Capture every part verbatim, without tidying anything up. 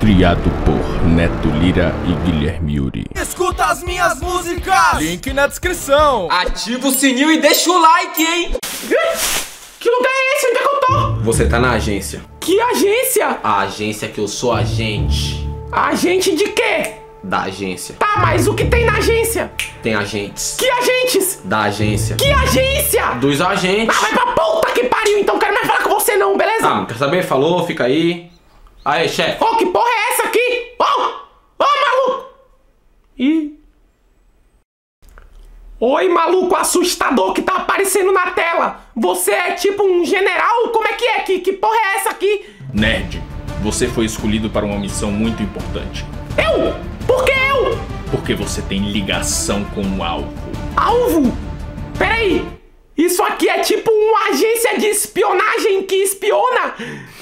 Criado por Neto Lira e Guilherme Yuri. Escuta as minhas músicas! Link na descrição. Ativa o sininho e deixa o like, hein? Que lugar é esse? Onde é que eu tô? Você tá na agência. Que agência? A agência que eu sou agente. Agente de quê? Da agência. Tá, mas o que tem na agência? Tem agentes. Que agentes? Da agência. Que agência? Dos agentes. Ah, vai pra puta que pariu, então quero mais falar com você não, beleza? Ah, quer saber? Falou, fica aí. Aí, chefe. Ô, oh, que porra é essa aqui? Ô, oh, ô, oh, maluco! Ih. Oi, maluco assustador que tá aparecendo na tela. Você é tipo um general? Como é que é? Que, que porra é essa aqui? Nerd, você foi escolhido para uma missão muito importante. Eu? Por que eu? Porque você tem ligação com o alvo. Alvo? Peraí. Isso aqui é tipo uma agência de espionagem que espiona?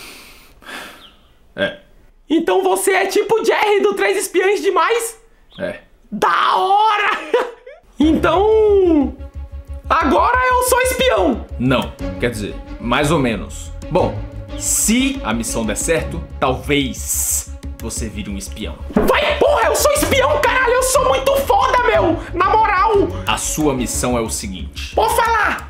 É. Então você é tipo o Jerry do Três Espiãs Demais? É. Da hora! Então... agora eu sou espião. Não, quer dizer, mais ou menos. Bom, se a missão der certo, talvez você vire um espião. Vai, porra, eu sou espião, caralho, eu sou muito foda, meu! Na moral! A sua missão é o seguinte. Pode falar!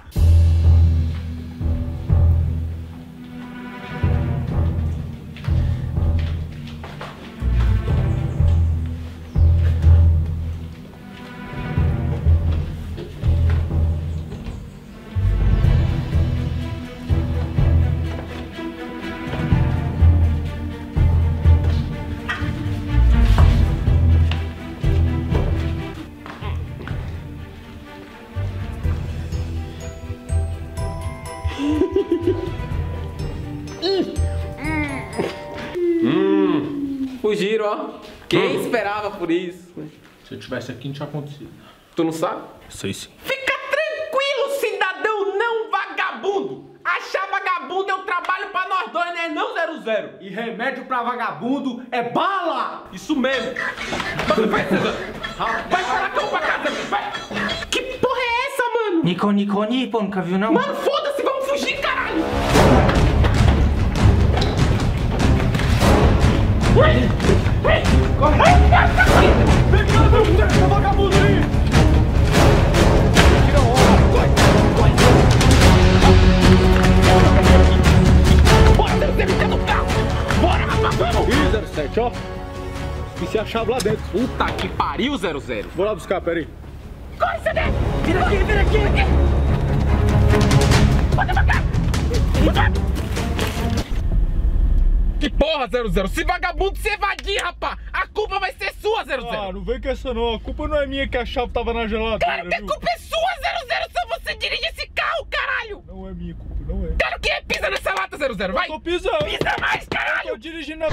Hum, fugiram, ó. Quem hum. esperava por isso? Se eu tivesse aqui, não tinha acontecido. Tu não sabe? Sei sim. Fica tranquilo, cidadão não vagabundo. Achar vagabundo é um trabalho pra nós dois, né? Não zero zero. E remédio pra vagabundo é bala. Isso mesmo. Vai, vai falar que eu vou pra casa, vai. Que porra é essa, mano? Nico, Nico, Nipo, nunca viu não? Mano, foda-se, vamos fugir, caralho. Corre! Corre! Vem cá, meu filho, essa vagabundo aí! Tira a hora! Corre! Corre! Bora, zero sete, tá no carro! Bora, rapaz, vamos! Ih, zero sete, ó! Esqueci a chave lá dentro. Puta que pariu, zero zero! Vou lá buscar, peraí. Corre, C D! Vira aqui, vira aqui! Bota pra cá! Que porra, zero zero? Se vagabundo se evadir, rapá, a culpa vai ser sua, zero zero. Ah, não vem com essa não. A culpa não é minha que a chave tava na geladeira. Claro que a viu? culpa é sua, zero zero, só você dirige esse carro, caralho! Não é minha culpa, não é. Claro que é, pisa nessa lata, zero zero, vai! Eu tô pisando. Pisa mais, caralho! Eu tô dirigindo a...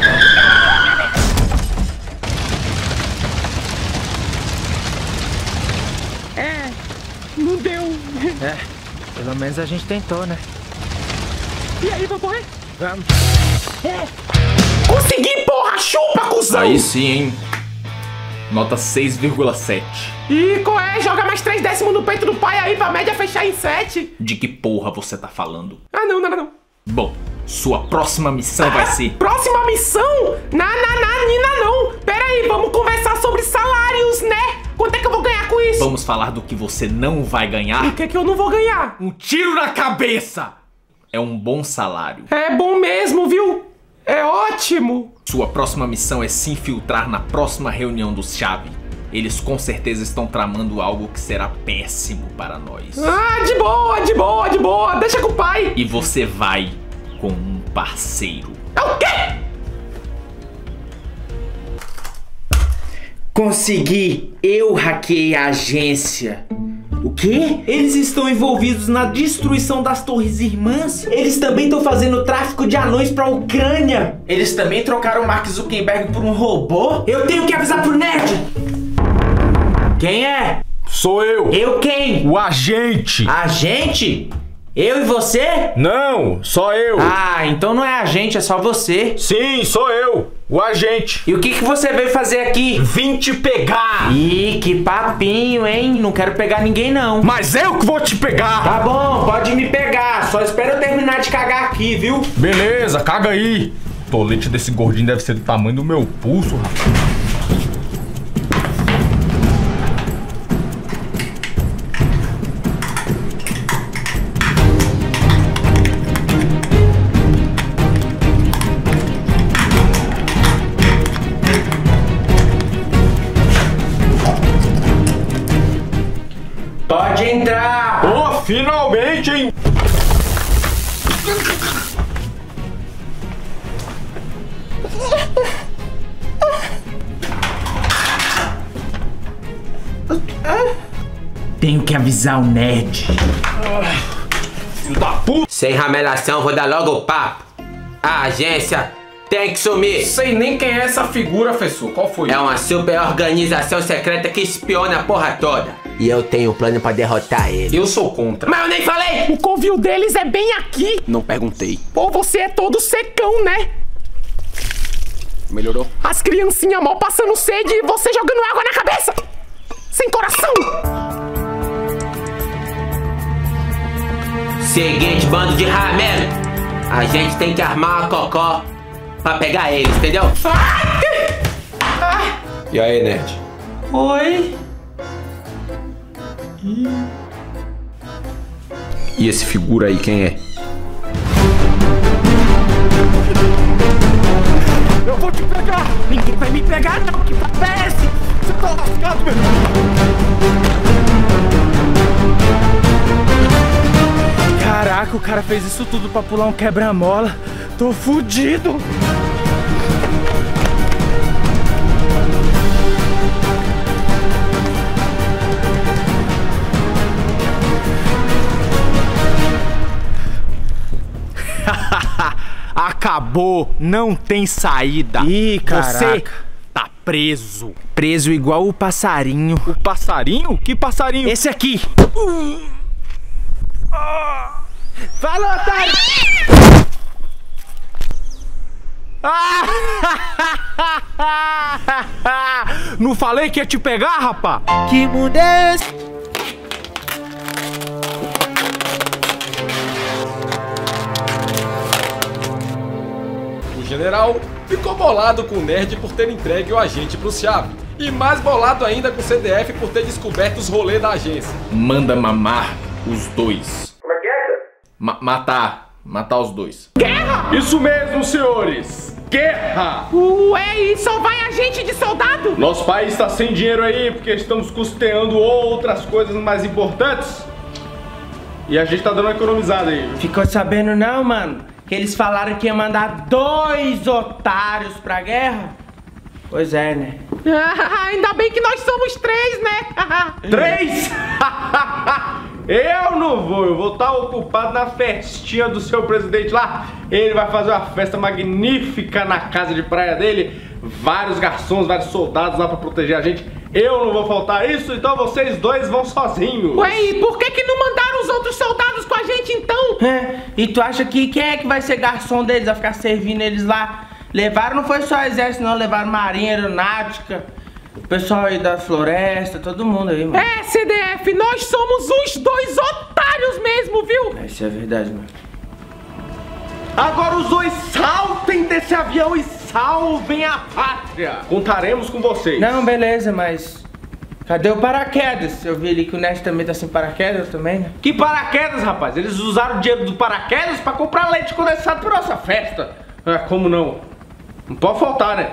É, Não deu! é. Pelo menos a gente tentou, né? E aí, vamos correr? Vamos. Consegui, porra! Chupa, cuzão! Aí sim, hein? Nota seis vírgula sete. Ih, qual é? Joga mais três décimos no peito do pai aí pra média fechar em sete. De que porra você tá falando? Ah, não, não, não. Bom, sua próxima missão vai ser... Próxima missão? Na, na, na, Nina, não. Pera aí, vamos conversar sobre salários, né? Quanto é que eu vou ganhar com isso? Vamos falar do que você não vai ganhar? O que é que eu não vou ganhar? Um tiro na cabeça! É um bom salário. É bom mesmo, viu? É ótimo. Sua próxima missão é se infiltrar na próxima reunião dos Chave. Eles com certeza estão tramando algo que será péssimo para nós. Ah, de boa, de boa, de boa. Deixa com o pai. E você vai com um parceiro. É o quê? Consegui! Eu hackei a agência. O quê? Eles estão envolvidos na destruição das Torres Irmãs? Eles também estão fazendo tráfico de anões pra Ucrânia? Eles também trocaram o Mark Zuckerberg por um robô? Eu tenho que avisar pro Nerd! Quem é? Sou eu! Eu quem? O agente! Agente? Eu e você? Não, só eu! Ah, então não é agente, é só você. Sim, sou eu! O agente! E o que, que você veio fazer aqui? Vim te pegar! Ih, que papinho, hein? Não quero pegar ninguém, não. Mas eu que vou te pegar! Tá bom, pode me pegar. Só espera eu terminar de cagar aqui, viu? Beleza, caga aí! tolete desse gordinho deve ser do tamanho do meu pulso, rapaz. Pode entrar! Oh, finalmente, hein? Tenho que avisar o nerd. Filho da puta! Sem ramelação, vou dar logo o papo. A agência tem que sumir. Sei nem quem é essa figura, Fessor. Qual foi? É uma super organização secreta que espiona a porra toda. E eu tenho um plano pra derrotar ele. Eu sou contra. Mas eu nem falei! O covil deles é bem aqui. Não perguntei. Pô, você é todo secão, né? Melhorou? As criancinhas mal passando sede e você jogando água na cabeça. Sem coração. Seguinte, bando de ramelo. A gente tem que armar a cocó pra pegar eles, entendeu? E aí, nerd? Oi? E esse figura aí, quem é? Eu vou te pegar! Ninguém vai me pegar, não. Que papo é esse? Você tá lascado, meu irmão! Caraca, o cara fez isso tudo pra pular um quebra-mola. Tô fudido. Acabou, não tem saída. Ih, caraca. Você tá preso. Preso igual o passarinho. O passarinho? Que passarinho? Esse aqui. Fala, otário! Não falei que ia te pegar, rapá? Que mundo é esse? O general ficou bolado com o nerd por ter entregue o agente pro Chave. E mais bolado ainda com o C D F por ter descoberto os rolês da agência. Manda mamar os dois. Como é que é? Ma matar. Matar os dois. Isso mesmo, senhores. Guerra! Ué, e só vai a gente de soldado? Nosso país tá sem dinheiro aí porque estamos custeando outras coisas mais importantes. E a gente tá dando uma economizada aí. Ficou sabendo não, mano? Que eles falaram que ia mandar dois otários pra guerra? Pois é, né? Ah, ainda bem que nós somos três, né? Três? Eu não vou, eu vou estar ocupado na festinha do seu presidente lá. Ele vai fazer uma festa magnífica na casa de praia dele. Vários garçons, vários soldados lá pra proteger a gente. Eu não vou faltar isso, então vocês dois vão sozinhos. Ué, e por que que não mandaram os outros soldados com a gente então? É, e tu acha que quem é que vai ser garçom deles, vai ficar servindo eles lá? Levaram, não foi só exército não, levaram marinha, aeronáutica, o pessoal aí da floresta, todo mundo aí, mano. É, C D F, nós somos os dois otários mesmo, viu? Isso é verdade, mano. Agora os dois saltem desse avião e salvem a pátria. Contaremos com vocês. Não, beleza, mas cadê o paraquedas? Eu vi ali que o Nerd também tá sem paraquedas também, né? Que paraquedas, rapaz? Eles usaram o dinheiro do paraquedas pra comprar leite condensado pra nossa festa. Ah, como não? Não pode faltar, né?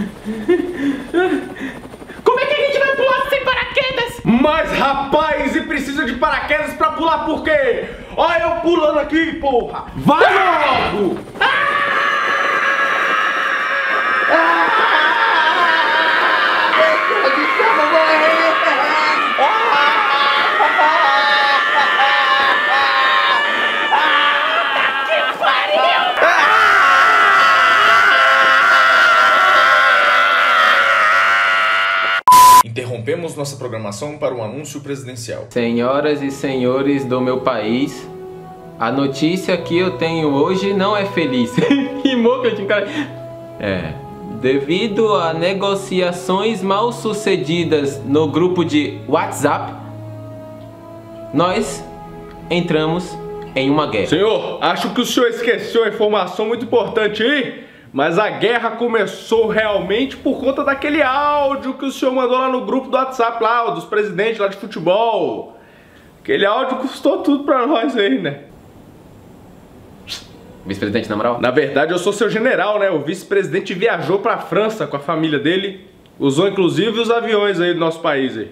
Como é que a gente vai pular sem paraquedas? Mas, rapaz, e precisa de paraquedas pra pular por quê? Olha eu pulando aqui, porra! Vai logo! Interrompemos nossa programação para um anúncio presidencial. Senhoras e senhores do meu país, a notícia que eu tenho hoje não é feliz. Rimou, que eu tinha cara. É. Devido a negociações mal sucedidas no grupo de WhatsApp, nós entramos em uma guerra. Senhor, acho que o senhor esqueceu a informação muito importante aí. Mas a guerra começou realmente por conta daquele áudio que o senhor mandou lá no grupo do WhatsApp, lá, dos presidentes lá de futebol. Aquele áudio custou tudo pra nós aí, né? Vice-presidente, na moral? Na verdade, eu sou seu general, né? O vice-presidente viajou pra França com a família dele. Usou, inclusive, os aviões aí do nosso país aí.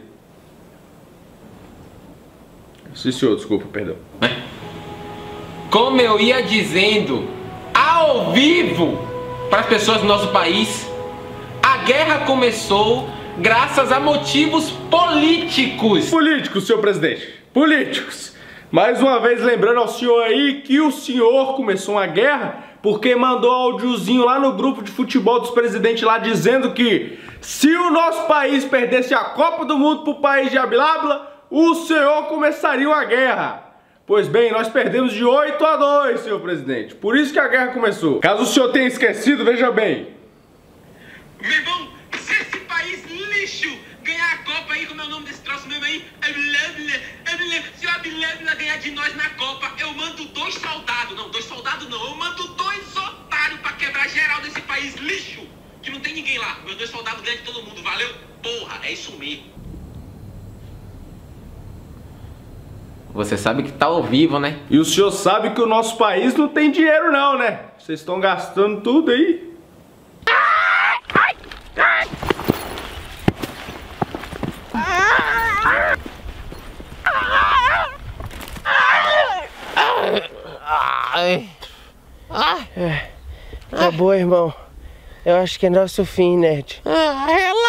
Sim, senhor, desculpa, perdão. Como eu ia dizendo, ao vivo, para as pessoas do nosso país, a guerra começou graças a motivos políticos. Políticos, senhor presidente. Políticos. Mais uma vez lembrando ao senhor aí que o senhor começou uma guerra porque mandou áudiozinho lá no grupo de futebol dos presidentes lá dizendo que se o nosso país perdesse a Copa do Mundo pro país de Abilabla, o senhor começaria uma guerra. Pois bem, nós perdemos de oito a dois, senhor presidente. Por isso que a guerra começou. Caso o senhor tenha esquecido, veja bem. Meu irmão, se esse país lixo ganhar a Copa aí, como é o nome desse troço mesmo aí? Se o Abilabla ganhar de nós na Copa, eu mando dois soldados. Não, dois soldados não. Eu mando dois otários pra quebrar geral desse país lixo. Que não tem ninguém lá. Meus dois soldados ganham de todo mundo, valeu? Porra, é isso mesmo. Você sabe que tá ao vivo, né? E o senhor sabe que o nosso país não tem dinheiro não, né? Vocês estão gastando tudo aí. Ai. É. Acabou, irmão. Eu acho que é nosso fim, nerd. Ah,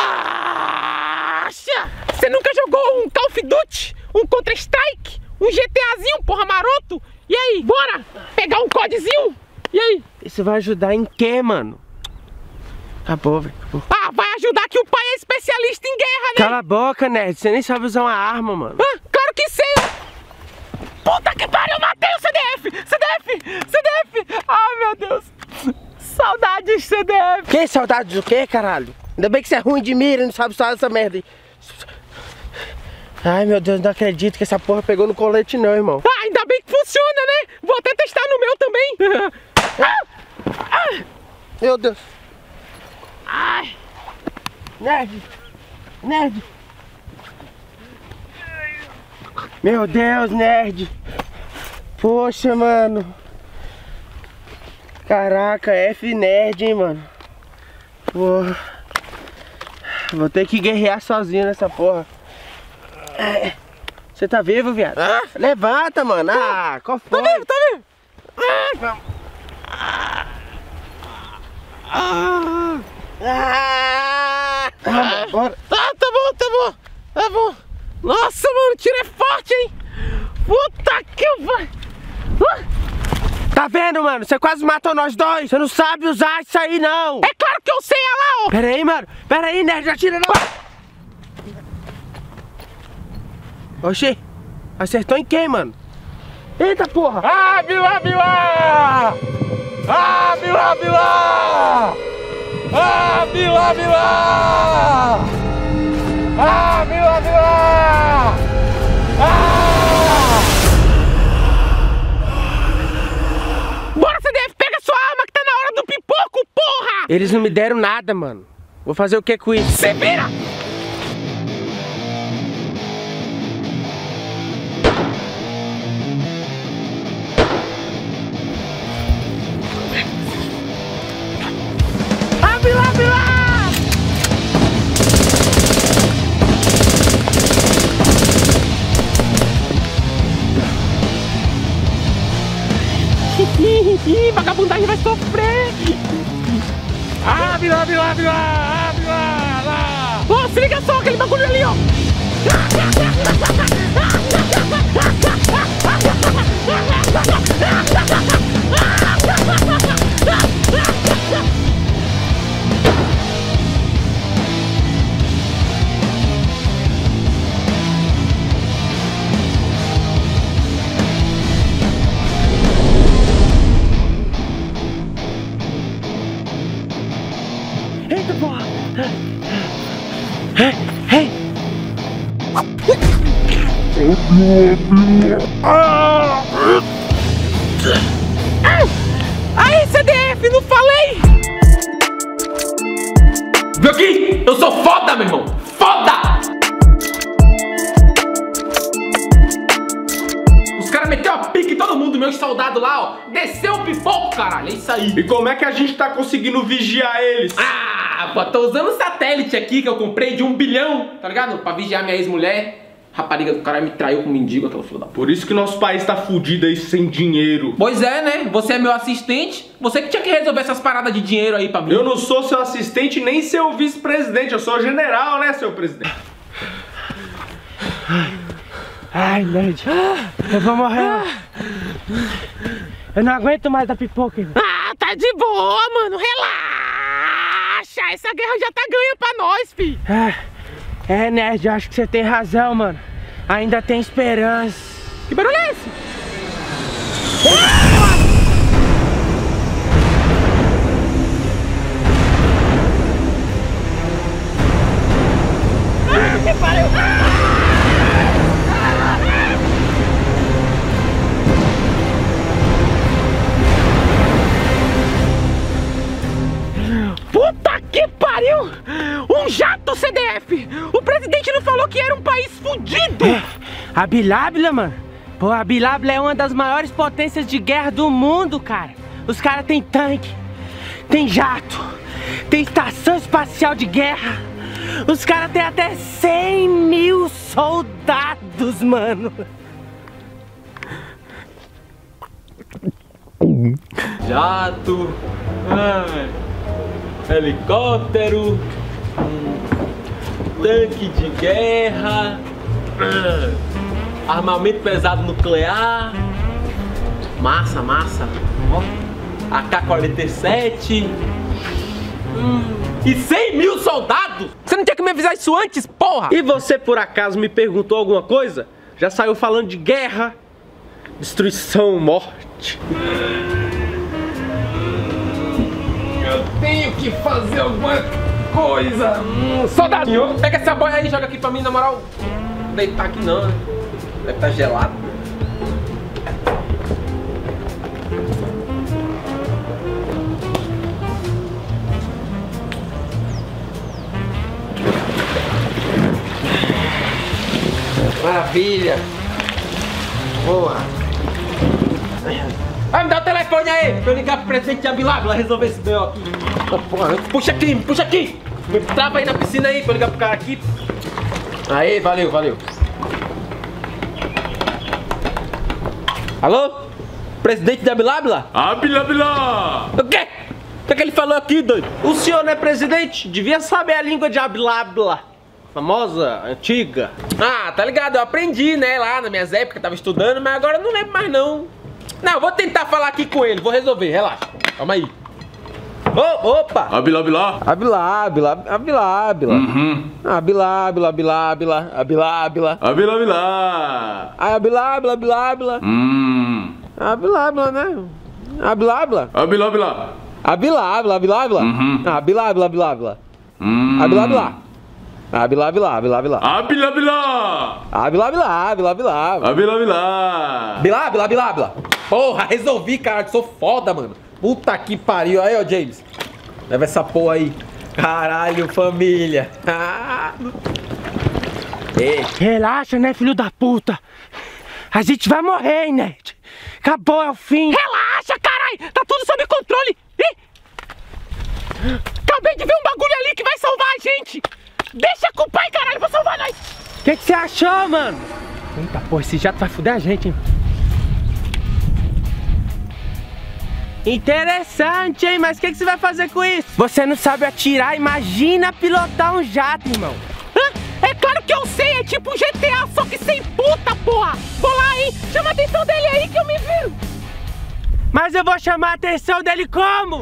relaxa! Você nunca jogou um Call of Duty? Um Counter-Strike? Um GTAzinho, porra, maroto? E aí, bora? Pegar um codezinho? E aí? Isso vai ajudar em quê, mano? Acabou, velho. Ah, vai ajudar que o pai é especialista em guerra, né? Cala a boca, nerd. Você nem sabe usar uma arma, mano. Ah, claro que sei! Puta que pariu, eu matei o C D F! C D F! C D F! Ai, meu Deus! Saudades, C D F! Que saudades do quê, caralho? Ainda bem que você é ruim de mira e não sabe usar essa merda aí. Ai, meu Deus, não acredito que essa porra pegou no colete não, irmão. Ah, ainda bem que funciona, né? Vou até testar no meu também. Meu Deus. Ai. Nerd. Nerd. Meu Deus, nerd. Poxa, mano. Caraca, F nerd, hein, mano. Porra. Vou ter que guerrear sozinho nessa porra. Você tá vivo, viado? Ah? Levanta, mano. Ah, qual foi? Tá vivo, tá vivo. Vamos. Ah. Ah. Ah. Bora. Tá, tá bom, tá bom. Tá bom. Nossa, mano, o tiro é forte, hein? Puta que vai. Uh. Tá vendo, mano? Você quase matou nós dois. Você não sabe usar isso aí, não. É claro que eu sei, olha lá, ó. Pera aí, mano. Pera aí, nerd, atira não. Oxi, acertou em quem, mano? Eita porra! Ah, Bila, Bila! Ah, Bila, Bila! Ah, Bila, Bila! Ah, Bila, Bila! Ah! Bora, C D F, pega sua arma que tá na hora do pipoco, porra! Eles não me deram nada, mano. Vou fazer o que com isso? Se vira! Ih, vagabundagem vai sofrer! Ah, Bila, Bila, Bila! Ah, Bila, lá! Ó, se liga só, aquele bagulho ali, ó! Eita porra! Ei, ei! Aí, C D F, não falei? Viu aqui? Eu sou foda, meu irmão. Foda! Os caras meteu a pique em todo mundo, meus soldados lá, ó. Desceu o pipoco, caralho. É isso aí. E como é que a gente tá conseguindo vigiar eles? Ah, pô, tô usando um satélite aqui que eu comprei de um bilhão, tá ligado? Pra vigiar minha ex-mulher. Rapariga do cara me traiu com um mendigo, aquela filha da... Por isso que nosso país tá fudido aí sem dinheiro. Pois é, né? Você é meu assistente. Você que tinha que resolver essas paradas de dinheiro aí pra mim. Eu não sou seu assistente nem seu vice-presidente. Eu sou general, né, seu presidente? Ai, Ned, eu vou morrer. Eu não aguento mais da pipoca, irmão. Ah, tá de boa, mano. Relaxa. Essa guerra já tá ganha pra nós, fi. É, é, Ned, eu acho que você tem razão, mano. Ainda tem esperança. Que barulho é esse? Ah, que pariu! Puta que pariu! Um jato C D F! O presidente não falou que era um país fudido! É, a Bilábila, mano. Pô, a Bilábila é uma das maiores potências de guerra do mundo, cara. Os caras têm tanque, tem jato, tem estação espacial de guerra. Os caras têm até cem mil soldados, mano. Jato, ah, helicóptero, tanque de guerra, ah, armamento pesado nuclear, massa, massa, ó, A K quarenta e sete hum, e cem mil soldados! Você não tinha que me avisar isso antes, porra! E você por acaso me perguntou alguma coisa? Já saiu falando de guerra, destruição, morte. Eu tenho que fazer alguma coisa. Hum, soldadinho, pega essa boia aí e joga aqui pra mim, na moral. Não deitar aqui não, né? Deve estar gelado. Maravilha. Boa. Vai me dar o telefone aí, pra eu ligar pro presidente de Abilábila resolver esse B O aqui. Oh, porra, puxa aqui, puxa aqui. Me trava aí na piscina aí pra eu ligar pro cara aqui. Aí, valeu, valeu. Alô? Presidente de Abilábila? Abilábila! O quê? O que é que ele falou aqui, doido? O senhor não é presidente? Devia saber a língua de Abilábila. Famosa, antiga. Ah, tá ligado, eu aprendi, né, lá nas minhas épocas, tava estudando, mas agora eu não lembro mais não. Não, eu vou tentar falar aqui com ele, vou resolver, relaxa. Calma aí. Oh, opa! Abilábila. Abilábila, Abilábila. Uhum. Abilábila, Abilábila, Abilábila. Abilábila. Abilábila, Abilábila. Hum. Abilábila, né? Abilábila. Abilábila. Abilábila, Abilábila. Uhum. Abilábila, Abilábila. Hum. Abilábila. Abilábila, Abilábila. Abilábila. Abilábila, Abilábila. Abilábila. Abilábila, Abilábila. Porra, resolvi, cara, que sou foda, mano. Puta que pariu. Aí, ó, James. Leva essa porra aí. Caralho, família. Ei. Relaxa, né, filho da puta? A gente vai morrer, hein, Ned? Acabou, é o fim. Relaxa, caralho! Tá tudo sob controle! Ih! Acabei de ver um bagulho ali que vai salvar a gente! Deixa com o pai, caralho, vou salvar nós! O que que você achou, mano? Eita, porra, esse jato vai fuder a gente, hein? Interessante, hein? Mas o que que você vai fazer com isso? Você não sabe atirar, imagina pilotar um jato, irmão. Hã? É claro que eu sei, é tipo um G T A, só que sem puta, porra! Vou lá aí, chama a atenção dele aí que eu me viro! Mas eu vou chamar a atenção dele como?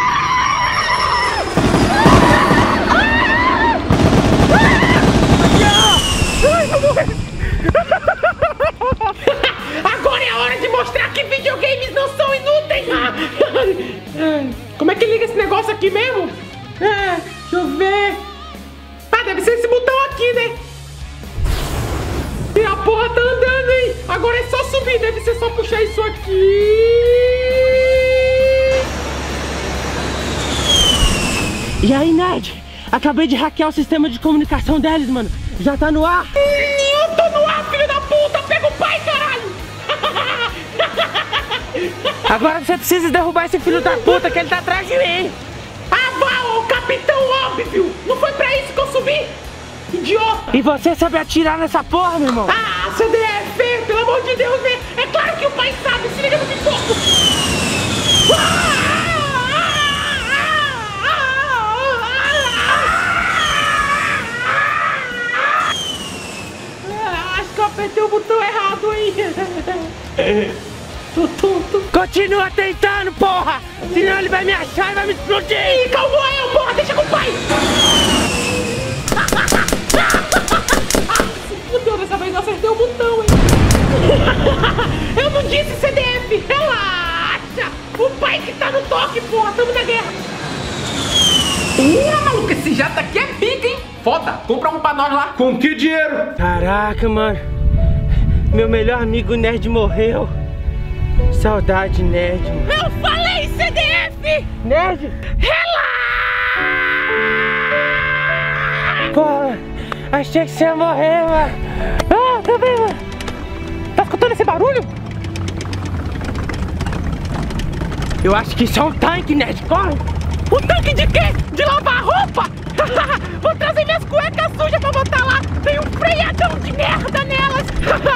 Ai, vou morrer! Agora é a hora de mostrar que videogames não são inúteis! Como é que liga esse negócio aqui mesmo? É, deixa eu ver. Ah, deve ser esse botão aqui, né? E a porra tá andando, hein? Agora é só subir, deve ser só puxar isso aqui. E aí, Ned? Acabei de hackear o sistema de comunicação deles, mano. Já tá no ar. Eu tô no ar, filho da puta. Pega o pai, caralho. Agora você precisa derrubar esse filho da puta que ele tá atrás de mim. Ah, vá, ô capitão óbvio. Não foi pra isso que eu subi. Idiota. E você sabe atirar nessa porra, meu irmão? Ah, C D F, pelo amor de Deus, né? É claro que o pai sabe. Se liga no pipoco. Acho que eu apertei o botão errado aí. Tô tonto. Continua tentando, porra! Senão ele vai me achar e vai me explodir! Ih, calma eu, porra! Deixa com o pai! Se fudeu, dessa vez eu acertei o botão, hein? Eu não disse C D F! Relaxa! O pai que tá no toque, porra! Tamo na guerra! Ura, maluco, esse jato aqui é pica, hein? Foda! Compra um pra nós lá! Com que dinheiro? Caraca, mano! Meu melhor amigo nerd morreu! Saudade, nerd, mano. Eu falei C D F! Nerd! Relaxa! Porra, achei que você ia morrer, mano. Ah, tá bem, mano. Tá escutando esse barulho? Eu acho que isso é um tanque, nerd. Corre! Um tanque de quê? De lavar roupa? Vou trazer minhas cuecas sujas pra botar lá. Tem um freadão de merda nelas.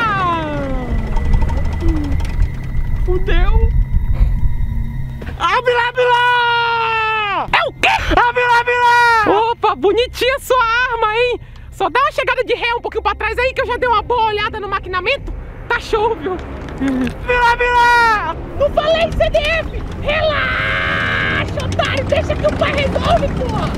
Fudeu. Abre lá, abre lá! É o quê? Abre lá, abre lá! Opa, bonitinha sua arma, hein? Só dá uma chegada de ré um pouquinho pra trás aí que eu já dei uma boa olhada no maquinamento. Tá show, viu? Abre lá, abre lá! Não falei C D F! Relaxa, otário! Deixa que o pai resolve, porra!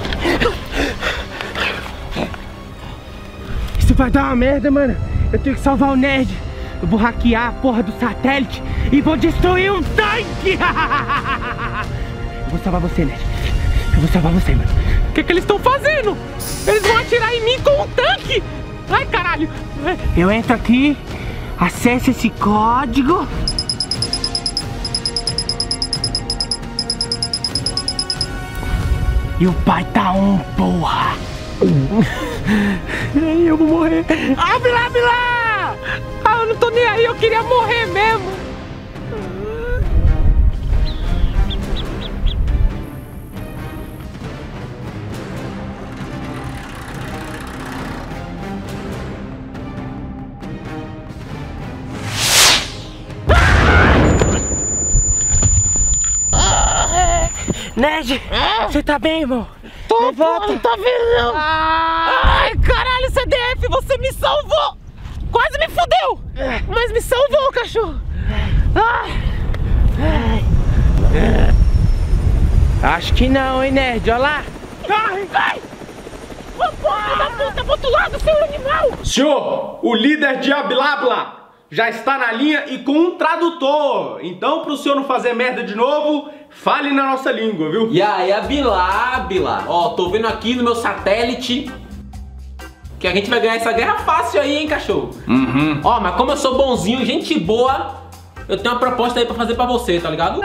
Isso vai dar uma merda, mano. Eu tenho que salvar o nerd. Eu vou hackear a porra do satélite e vou destruir um tanque! Eu vou salvar você, nerd. Eu vou salvar você, mano. O que que eles estão fazendo? Eles vão atirar em mim com um tanque? Ai, caralho! Eu entro aqui, acesso esse código. E o pai tá um, porra! Aí eu vou morrer. Abre lá, abre lá! Ah, eu não tô nem aí, eu queria morrer mesmo. Nerd, você tá bem, irmão? Tô, volta. Não tá vendo, não. Ai, caralho, C D F, você me salvou. Quase me fudeu. Mas me salvou, cachorro. Ai. Acho que não, hein, nerd? Olha lá. Corre, vai. Ô, porra da puta, pro outro lado, seu animal. Senhor, o líder de Abilabla já está na linha e com um tradutor. Então, pro senhor não fazer merda de novo, fale na nossa língua, viu? E aí, Abilabla, ó, tô vendo aqui no meu satélite que a gente vai ganhar essa guerra fácil aí, hein, cachorro? Uhum. Ó, mas como eu sou bonzinho, gente boa, eu tenho uma proposta aí pra fazer pra você, tá ligado?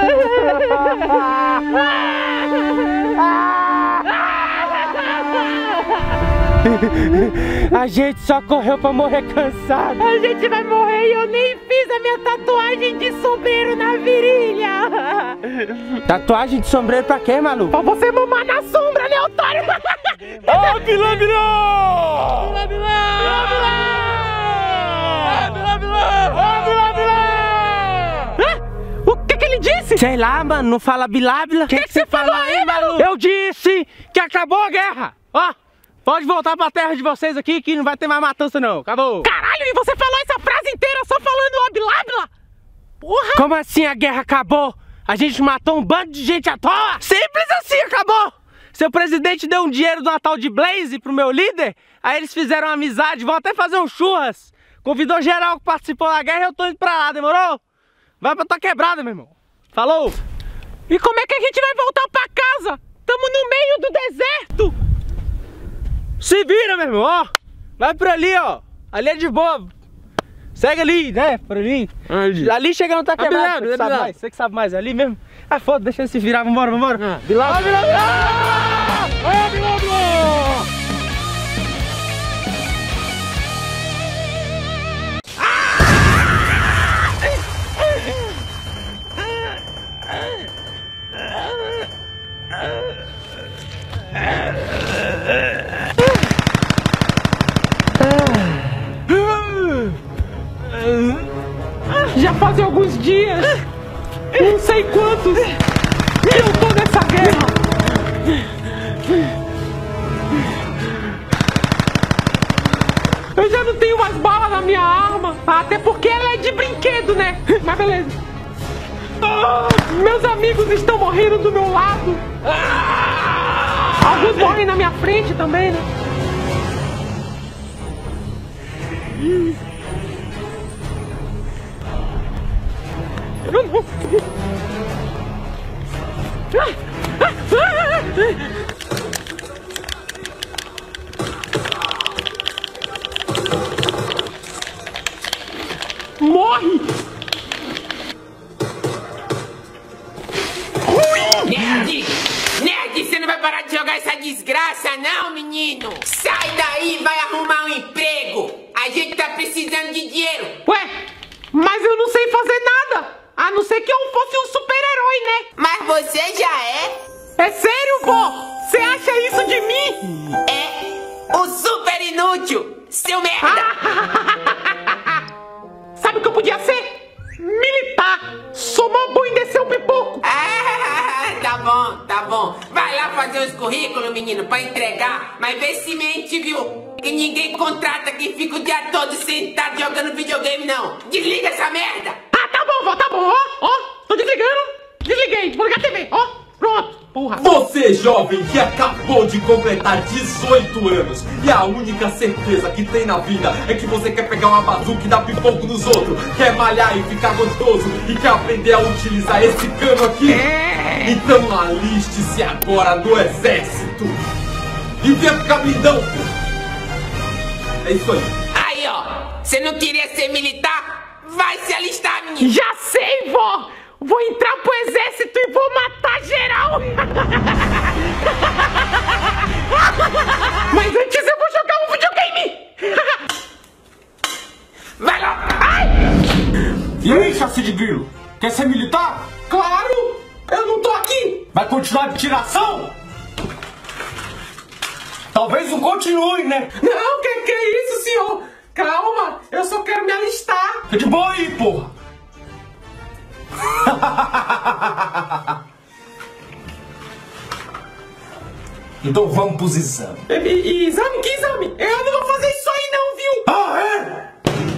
A gente só correu pra morrer cansado. A gente vai morrer e eu nem fiz a minha tatuagem de sombreiro na virilha. Tatuagem de sombreiro pra quê, maluco? Pra você mamar na sombra, né, otário? Ó, Bilá, Bilá! Bilá, Bilá! Bilá, Bilá! Bilá, Bilá! O que que ele disse? Sei lá, mano, não fala Bilábila. O que que você falou aí, maluco? Eu disse que acabou a guerra. Ó, pode voltar pra terra de vocês aqui que não vai ter mais matança não. Acabou. Caralho, e você falou essa frase inteira só falando o Bilábila? Porra! Como assim a guerra acabou? A gente matou um bando de gente à toa? Simples assim, acabou! Seu presidente deu um dinheiro do Natal de Blaze pro meu líder, aí eles fizeram uma amizade, vão até fazer um churras. Convidou geral que participou da guerra e eu tô indo pra lá, demorou? Vai pra tua quebrada, meu irmão. Falou! E como é que a gente vai voltar pra casa? Tamo no meio do deserto! Se vira, meu irmão, ó! Vai por ali, ó! Ali é de boa! Segue ali, né? Por ali. Ali, ali chega não tá quebrado. Você, sabe mais. Você que sabe mais, ali mesmo. Ah, foda, deixa ele se virar, vambora, vambora. Ah, Bilá, Bilá, Bilá! Já fazem alguns dias, não sei quantos, e eu tô nessa guerra. Eu já não tenho mais bala na minha arma, até porque ela é de brinquedo, né? Mas beleza. Ah, meus amigos estão morrendo do meu lado. Alguns morrem na minha frente também, né? Eu não... Morre! Nerd! Nerd, você não vai parar de jogar essa desgraça não, menino? Sai daí e vai arrumar um emprego! A gente tá precisando de dinheiro! Ué, mas eu não sei fazer nada! A não ser que eu fosse um super-herói, né? Mas você já é? É sério, vó? Você acha isso de mim? É o super inútil, seu merda! Sabe o que eu podia ser? Militar! Sou mó bom em descer um pipoco! Ah, tá bom, tá bom. Vai lá fazer os currículos, menino, pra entregar. Mas vê se mente, viu? Que ninguém contrata que fica o dia todo sentado jogando videogame, não. Desliga essa merda! Ah, tá bom, vó, tá bom, ó, ó. Tô desligando. Desliguei, vou ligar a T V, ó. Pronto, porra. Você, jovem, que acabou de completar dezoito anos e a única certeza que tem na vida é que você quer pegar uma bazuca e dar pipoco nos outros, quer malhar e ficar gostoso e quer aprender a utilizar esse cano aqui? É. Então aliste-se agora no exército e venha ficar blindão, pô. É isso aí. Aí, ó. Você não queria ser militar? Vai se alistar, menino. Já sei, vó. Vou entrar pro exército e vou matar geral! Mas antes eu vou jogar um videogame! Vai lá! Ai! E aí, chassi de grilo? Quer ser militar? Claro! Eu não tô aqui! Vai continuar de tiração? Talvez não continue, né? Não, que que é isso, senhor? Calma, eu só quero me alistar! Fica de boa aí, porra! Então vamos pros exames. E, e, exame? Que exame? Eu não vou fazer isso aí não, viu? Ah, é?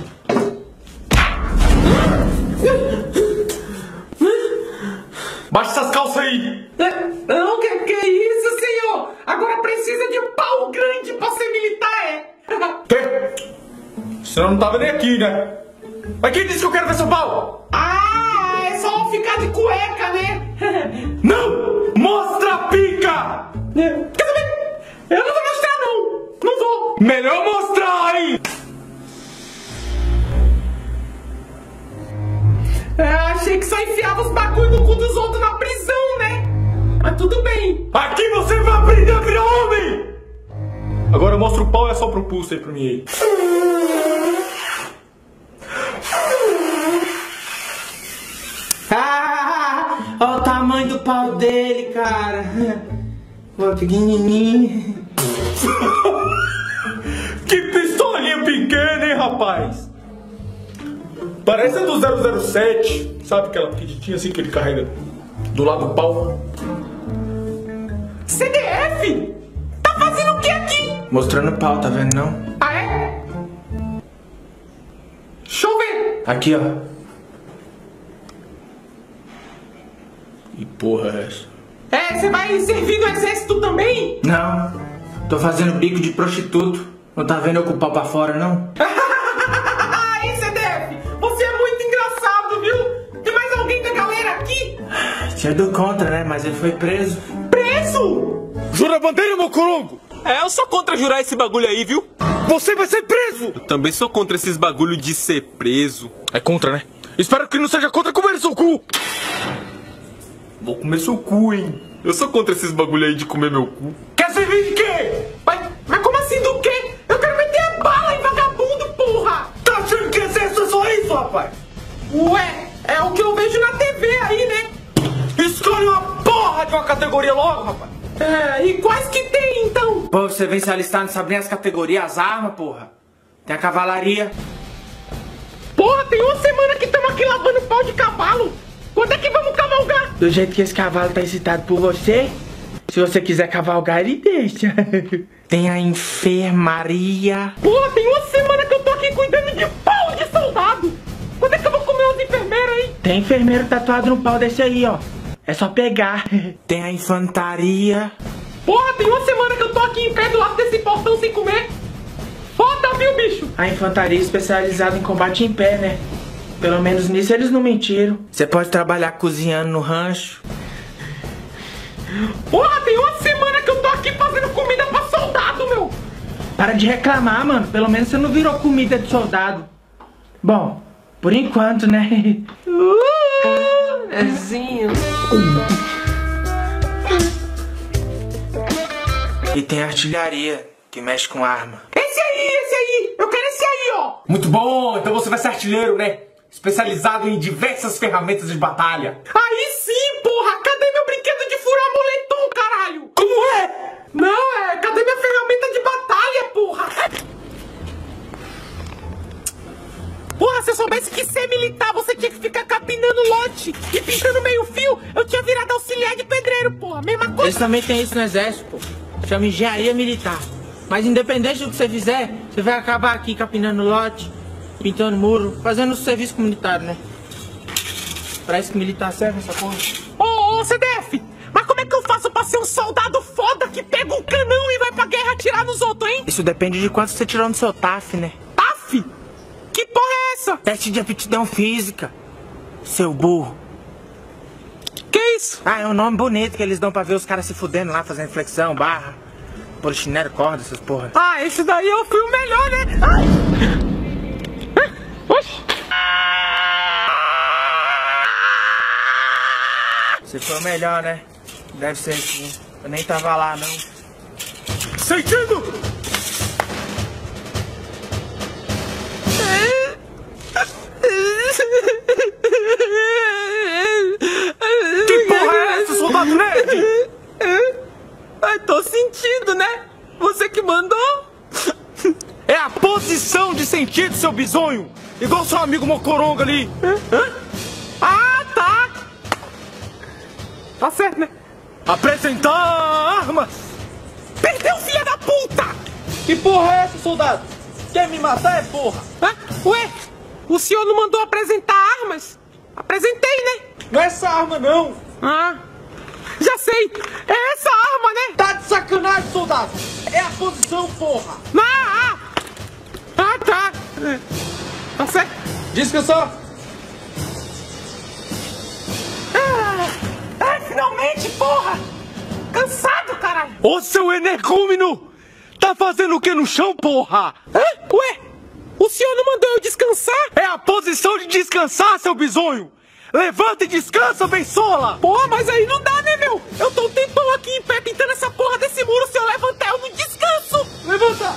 Baixa essas calças aí. Não, que que é isso, senhor? Agora precisa de um pau grande pra ser militar, é? Quê? Você não tava nem aqui, né? Mas quem disse que eu quero ver seu pau? Ah, é só ficar de cueca, né? Não! Mostra a pica! Quer saber? Eu não vou mostrar, não! Não vou! Melhor mostrar aí! É, achei que só enfiava os bagulho no cu dos outros na prisão, né? Mas tudo bem! Aqui você vai aprender a virar homem! Agora mostra o pau e é só pro pulso aí pra mim aí. Ah, olha o tamanho do pau dele, cara. Pô, pequenininho. Que pistolinha pequena, hein, rapaz? Parece a do zero zero sete. Sabe aquela petitinha assim que ele carrega do lado do pau? C D F? Tá fazendo o que aqui? Mostrando o pau, tá vendo não? Ah, é? Deixa eu ver. Aqui, ó. Que porra é essa? É, você vai servir no exército também? Não, tô fazendo bico de prostituto. Não tá vendo eu com o pau pra fora, não? Aí, C D F, você é muito engraçado, viu? Tem mais alguém da galera aqui? Tinha do contra, né? Mas ele foi preso. Preso? Jura a bandeira, meu corongo! É, eu sou contra jurar esse bagulho aí, viu? Você vai ser preso! Eu também sou contra esses bagulho de ser preso. É contra, né? Espero que não seja contra comer seu cu! Vou comer seu cu, hein? Eu sou contra esses bagulho aí de comer meu cu. Quer servir de quê? Mas, mas como assim do quê? Eu quero meter a bala em vagabundo, porra! Tá achando que exército é só isso, rapaz? Ué, é o que eu vejo na T V aí, né? Escolhe uma porra de uma categoria logo, rapaz! É, e quais que tem, então? Pô, você vem se alistar, não sabe nem as categorias, as armas, porra. Tem a cavalaria. Porra, tem uma semana que estamos aqui lavando pau de cavalo. Quando é que vamos cavalgar? Do jeito que esse cavalo tá excitado por você, se você quiser cavalgar, ele deixa. Tem a enfermaria. Porra, tem uma semana que eu tô aqui cuidando de pau de soldado. Quando é que eu vou comer os enfermeiros aí? Tem enfermeiro tatuado no pau desse aí, ó. É só pegar. Tem a infantaria. Porra, tem uma semana que eu tô aqui em pé do lado desse portão sem comer. Foda, viu, bicho? A infantaria é especializada em combate em pé, né? Pelo menos nisso eles não mentiram. Você pode trabalhar cozinhando no rancho. Porra, tem uma semana que eu tô aqui fazendo comida pra soldado, meu. Para de reclamar, mano. Pelo menos você não virou comida de soldado. Bom, por enquanto, né? Uh, Nezinho. E tem artilharia, que mexe com arma. Esse aí, esse aí. Eu quero esse aí, ó. Muito bom, então você vai ser artilheiro, né? Especializado em diversas ferramentas de batalha. Aí sim, porra. Cadê meu brinquedo de furar moletom, caralho? Como é? Não, é. Cadê minha ferramenta de batalha, porra? Porra, se eu soubesse que ser militar você tinha que ficar capinando lote e pintando meio fio, eu tinha virado auxiliar de pedreiro, porra. Mesma coisa. Eles também tem isso no exército, pô. Chama engenharia militar. Mas independente do que você fizer, você vai acabar aqui capinando lote, pintando muro, fazendo o serviço comunitário, né? Pra isso que militar serve essa porra. Ô, ô, C D F, mas como é que eu faço pra ser um soldado foda que pega um canão e vai pra guerra atirar nos outros, hein? Isso depende de quanto você tirou no seu T A F, né? T A F? Que porra é essa? Teste de aptidão física, seu burro. Que isso? Ah, é um nome bonito que eles dão pra ver os caras se fudendo lá, fazendo flexão, barra, polichinelo, corda, essas porra. Ah, esse daí eu fui o melhor, né? Ai! Oxi! Você foi o melhor, né? Deve ser sim. Eu nem tava lá, não. Sentindo! Que porra é essa, soldado nerd? Ai, tô sentindo, né? Você que mandou? É a posição de sentido, seu bisonho! Igual seu amigo Mocoronga ali! Hã? Ah, tá! Tá certo, né? Apresentar armas! Perdeu, filha da puta! Que porra é essa, soldado? Quer me matar, é porra? Hã? Ué, o senhor não mandou apresentar armas? Apresentei, né? Não é essa arma, não! Ah, já sei! É essa arma, né? Tá de sacanagem, soldado! É a posição, porra! Ah, ah, ah tá! É. Tá certo? Descansar! Ah, ah, finalmente, porra! Cansado, caralho! Ô, seu energúmeno! Tá fazendo o que no chão, porra? Hã? Ué, o senhor não mandou eu descansar? É a posição de descansar, seu bisonho! Levanta e descansa, bençola! Porra, mas aí não dá, né, meu? Eu tô um tempão aqui em pé pintando essa porra desse muro. Se eu levantar, eu não descanso! Levanta!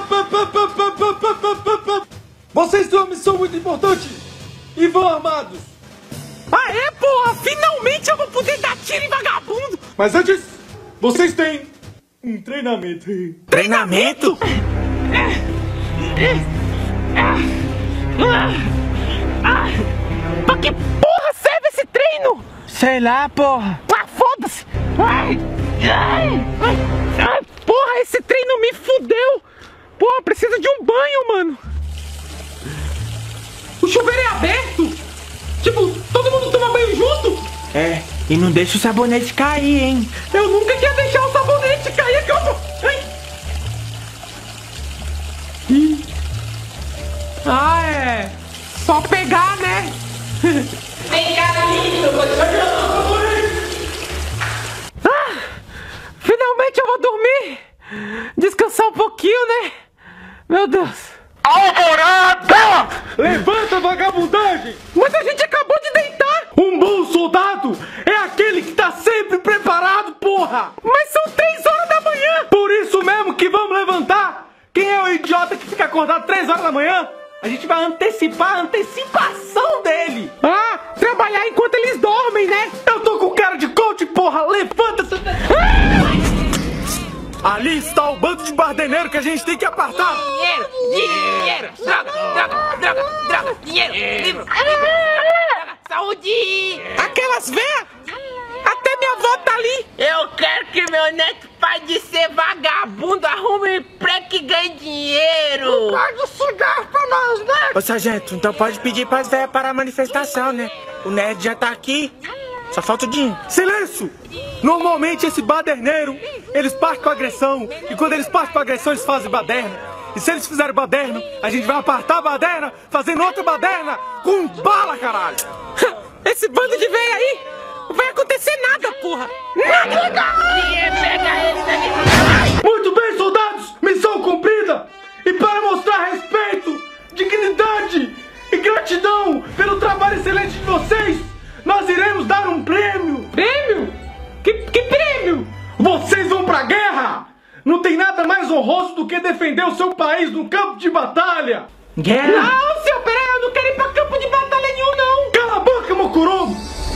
Vocês têm uma missão muito importante e vão armados! Ah, é, porra! Finalmente eu vou poder dar tiro em vagabundo! Mas antes, vocês têm um treinamento. Treinamento? Pra que porra serve esse treino? Sei lá, porra. Ah, foda-se! Ai, ai, ai, porra, esse treino me fudeu! Porra, precisa de um banho, mano! O chuveiro é aberto? Tipo, todo mundo toma banho junto? É, e não deixa o sabonete cair, hein? Eu nunca queria deixar o sabonete cair aqui, eu tô... Ai. Ih. Ah, é... Só pegar, né? Vem cá, lindo, vou te fazer um sabonete. Ah, finalmente eu vou dormir! Descansar um pouquinho, né? Meu Deus! Alvorada! Levanta, vagabundagem! Mas a gente acabou de deitar! Um bom soldado é aquele que tá sempre preparado, porra! Mas são três horas da manhã! Por isso mesmo que vamos levantar! Quem é o idiota que fica acordado três horas da manhã? A gente vai antecipar a antecipação dele! Ah, trabalhar enquanto eles dormem, né? Eu tô com cara de coach, porra! Levanta! Ah! Ali está o bando de bardeneiro que a gente tem que apartar. Dinheiro, dinheiro, droga, droga, droga, droga, dinheiro, livro, livro, droga, saúde. Aquelas véias? Até minha avó tá ali. Eu quero que meu neto pare de ser vagabundo, arrume um emprego que ganhe dinheiro. Paga o cigarro pra nós, né? Ô, sargento, então pode pedir pras véias parar a manifestação, né? O nerd já tá aqui, só falta o dinheiro. Silêncio! Normalmente esse baderneiro, eles partem com agressão. E quando eles partem com agressão, eles fazem baderna. E se eles fizerem baderna, a gente vai apartar a baderna, fazendo outra baderna com bala, caralho! Esse bando de véia aí, não vai acontecer nada, porra! Nada! Muito bem, soldados! Missão cumprida! E para mostrar respeito, dignidade e gratidão pelo trabalho excelente de vocês, nós iremos dar um prêmio! Prêmio? Que, que prêmio? Vocês vão pra guerra! Não tem nada mais honroso do que defender o seu país no campo de batalha! Guerra? Não, senhor, peraí, eu não quero ir pra campo de batalha nenhum, não! Cala a boca, Mokurongo!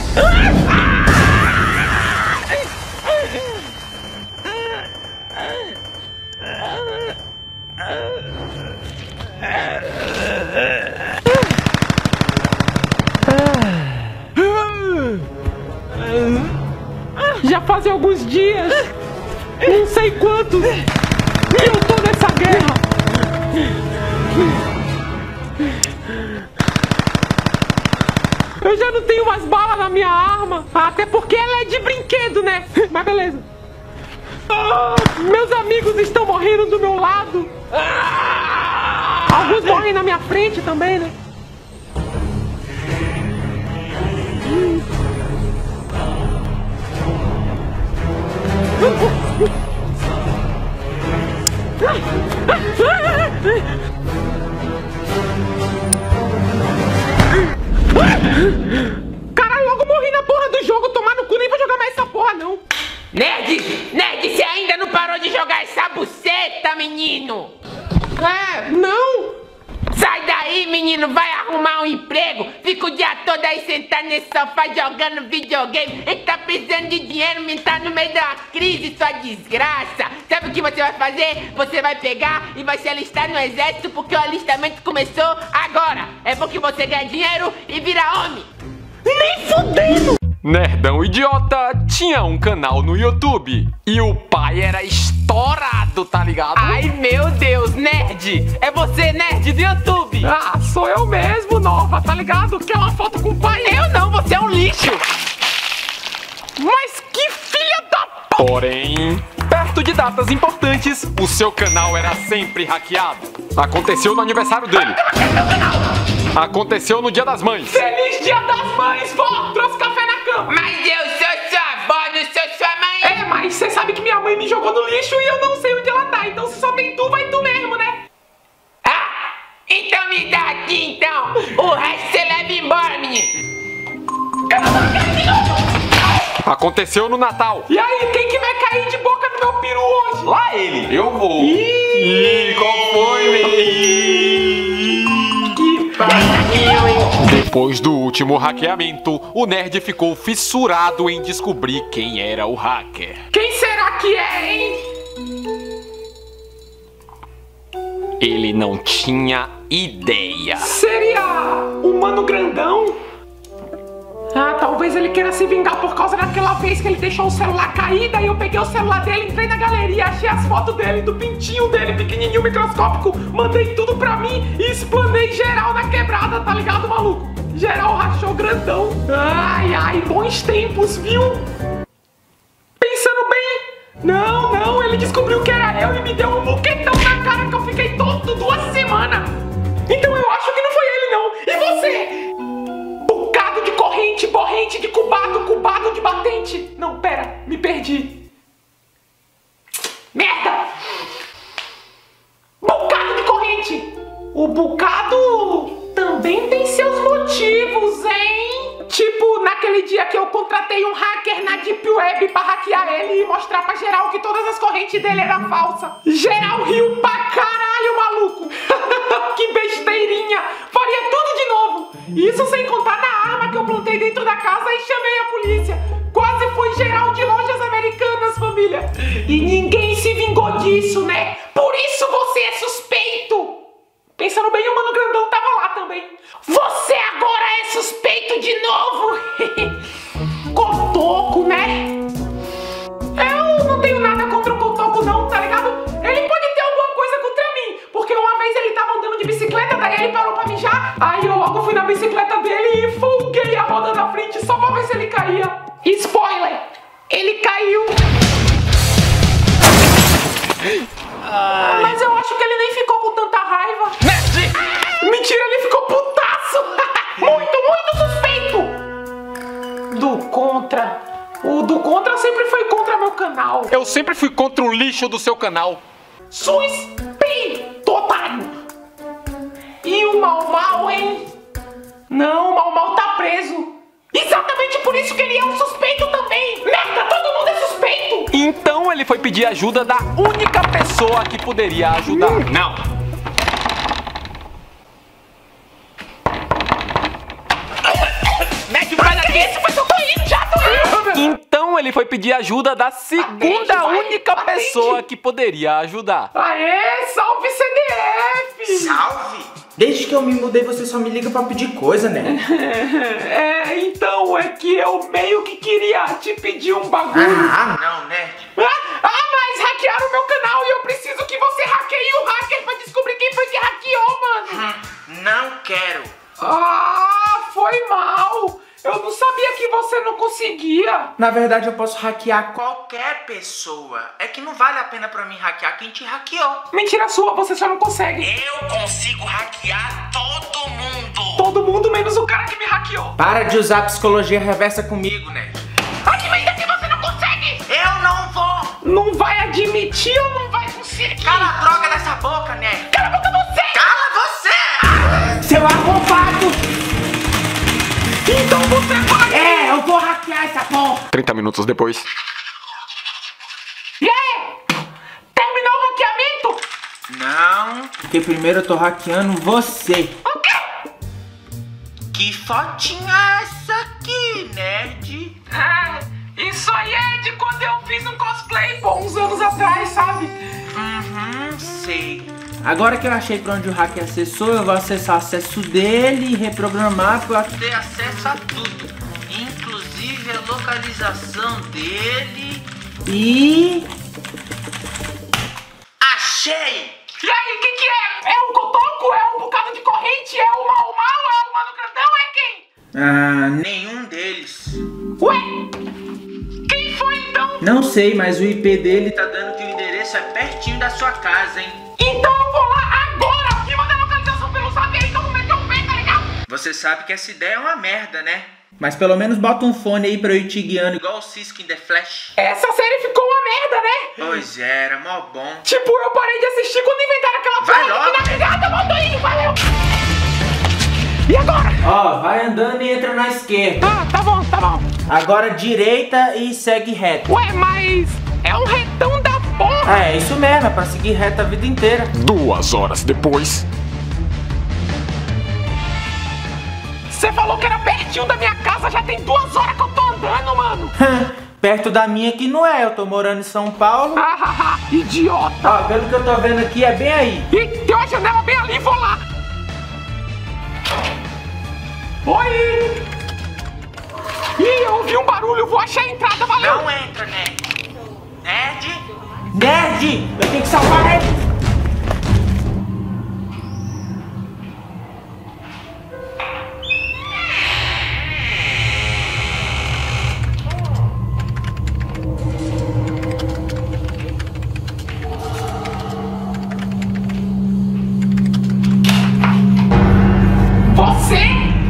Já fazem alguns dias, não sei quantos, que eu tô nessa guerra. Eu já não tenho mais bala na minha arma, até porque ela é de brinquedo, né? Mas beleza. Ah, meus amigos estão morrendo do meu lado. Alguns morrem na minha frente também, né? Caralho, logo morri na porra do jogo. Tomar no cu, nem vou jogar mais essa porra, não. Nerd, nerd, você ainda não parou de jogar essa buceta, menino? É, não. Sai daí, menino, vai arrumar um emprego. Fica o dia todo aí sentado nesse sofá jogando videogame. Ele tá precisando de dinheiro, menino, tá no meio da crise, sua desgraça. Sabe o que você vai fazer? Você vai pegar e vai se alistar no exército, porque o alistamento começou agora. É bom que você ganha dinheiro e vira homem. Nem fudendo! Nerdão Idiota tinha um canal no YouTube e o pai era estourado, tá ligado? Ai, meu Deus, nerd! É você, nerd do YouTube! Ah, sou eu mesmo, Nova, tá ligado? Quer uma foto com o pai? Eu não, você é um lixo! Mas que filha da p... Porém, perto de datas importantes, o seu canal era sempre hackeado. Aconteceu no aniversário dele. Aconteceu no Dia das Mães. Feliz Dia das Mães, vó! Trouxe café na cama! Mas eu sou sua avó, não sou sua mãe! É, mas você sabe que minha mãe me jogou no lixo e eu não sei onde ela tá. Então se só tem tu, vai tu mesmo, né? Ah! Então me dá aqui, então! O resto você leva embora, menino! Aconteceu no Natal. E aí, quem que vai cair de boca no meu peru hoje? Lá ele! Eu vou! Ih, Ih qual foi, menino? Que pariu, hein? Depois do último hackeamento, o nerd ficou fissurado em descobrir quem era o hacker. Quem será que é, hein? Ele não tinha ideia. Seria o Mano Grandão? Ah, talvez ele queira se vingar por causa daquela vez que ele deixou o celular cair. Daí eu peguei o celular dele, entrei na galeria, achei as fotos dele, do pintinho dele, pequenininho, microscópico. Mandei tudo pra mim e explanei geral na quebrada, tá ligado, maluco? Geral rachou grandão. Ai, ai, bons tempos, viu? Pensando bem, não, não, ele descobriu que era eu e me deu um moquetão na cara que eu fiquei tonto duas semanas. Então eu acho que não foi ele, não. E você? De corrente, borrente, de cubado, cubado de batente. Não, pera, me perdi. Merda! Bocado de corrente. O bocado também tem seus motivos, hein? Tipo, naquele dia que eu contratei um hacker na Deep Web pra hackear ele e mostrar pra geral que todas as correntes dele eram falsas. Geral riu pra caralho, maluco. Que besteirinha. Faria tudo de novo. Isso sem contar na arma que eu plantei dentro da casa e chamei a polícia. Quase foi geral de lojas americanas, família. E ninguém se vingou isso, né? Por isso você é suspeito. Pensando bem, o Mano Grandão tava lá também. Você agora é suspeito de novo. Cotoco, né? Eu não tenho nada contra o Cotoco não, tá ligado? Ele pode ter alguma coisa contra mim. Porque uma vez ele tava andando de bicicleta, daí ele parou pra mijar. Aí eu logo fui na bicicleta dele e folguei a roda da frente só pra ver se ele caía. Spoiler! Ele caiu. Ai. Mas eu acho que ele nem ficou com tanta raiva. Ah, mentira, ele ficou putaço. Muito, muito suspeito. Do contra. O do contra sempre foi contra meu canal. Eu sempre fui contra o lixo do seu canal. Suspeito, otário. E o Mau Mau, hein? Não, o Mau Mau tá preso. Exatamente por isso que ele é um suspeito também. Merda, todo mundo é suspeito. Então ele foi pedir ajuda da única pessoa que poderia ajudar. Hum. Não. Médio, vai daqui, esse foi seu corrido, já tô indo. Então ele foi pedir ajuda da segunda atende, única vai, pessoa atende. que poderia ajudar. Aê, salve C D F. Salve. Desde que eu me mudei, você só me liga pra pedir coisa, né? É, então, é que eu meio que queria te pedir um bagulho. Ah, não, né? Ah, ah, mas hackearam o meu canal e eu preciso que você hackeie o hacker pra descobrir quem foi que hackeou, mano. Hum, não quero. Ah, foi mal. Eu não sabia que você não conseguia. Na verdade, eu posso hackear qualquer pessoa. É que não vale a pena pra mim hackear quem te hackeou. Mentira sua, você só não consegue. Eu consigo hackear todo mundo. Todo mundo, menos o cara que me hackeou. Para de usar psicologia reversa comigo, né? Admita que você não consegue. Eu não vou. Não vai admitir ou não vai conseguir? Cala a droga dessa boca, né? Cala a boca você. Cala você. Seu arrombado. Então você vai! É, eu vou hackear essa porra! trinta minutos depois. E aí? Terminou o hackeamento? Não, porque primeiro eu tô hackeando você. O quê? Que fotinha é essa aqui, nerd? Ah, isso aí é de quando eu fiz um cosplay, pô, uns anos atrás, sabe? Uhum, sei. Agora que eu achei pra onde o hacker acessou, eu vou acessar o acesso dele e reprogramar pra ter acesso a tudo. Inclusive a localização dele. E... achei! E aí, o que que é? É um cotoco? É um bocado de corrente? É o Mau Mau? É o Mano Grandão? É quem? Ah, nenhum deles. Ué? Quem foi então? Não sei, mas o I P dele tá dando que o endereço é pertinho da sua casa, hein? Então eu vou lá agora! Me manda a localização pelo zap aí, então vou meter o pé, tá ligado? Você sabe que essa ideia é uma merda, né? Mas pelo menos bota um fone aí pra eu ir te guiando igual o Cisco em The Flash. Essa série ficou uma merda, né? Pois é, era mó bom. Tipo, eu parei de assistir quando inventaram aquela vai porra logo. aqui na brigada, volta indo, valeu! E agora? Ó, vai andando e entra na esquerda. Ah, tá bom, tá bom. Agora direita e segue reto. Ué, mas é um retão da porra. É, isso mesmo, é pra seguir reto a vida inteira. Duas horas depois. Você falou que era pertinho da minha casa, já tem duas horas que eu tô andando, mano. Perto da minha que não é, eu tô morando em São Paulo. Ah, haha, idiota. Ó, pelo que eu tô vendo aqui, é bem aí. Ih, tem uma janela bem ali, vou lá. Oi! Ih, eu ouvi um barulho, vou achar a entrada, valeu! Não entra, Nerd! Nerd! Nerd! Eu tenho que salvar ele! Você?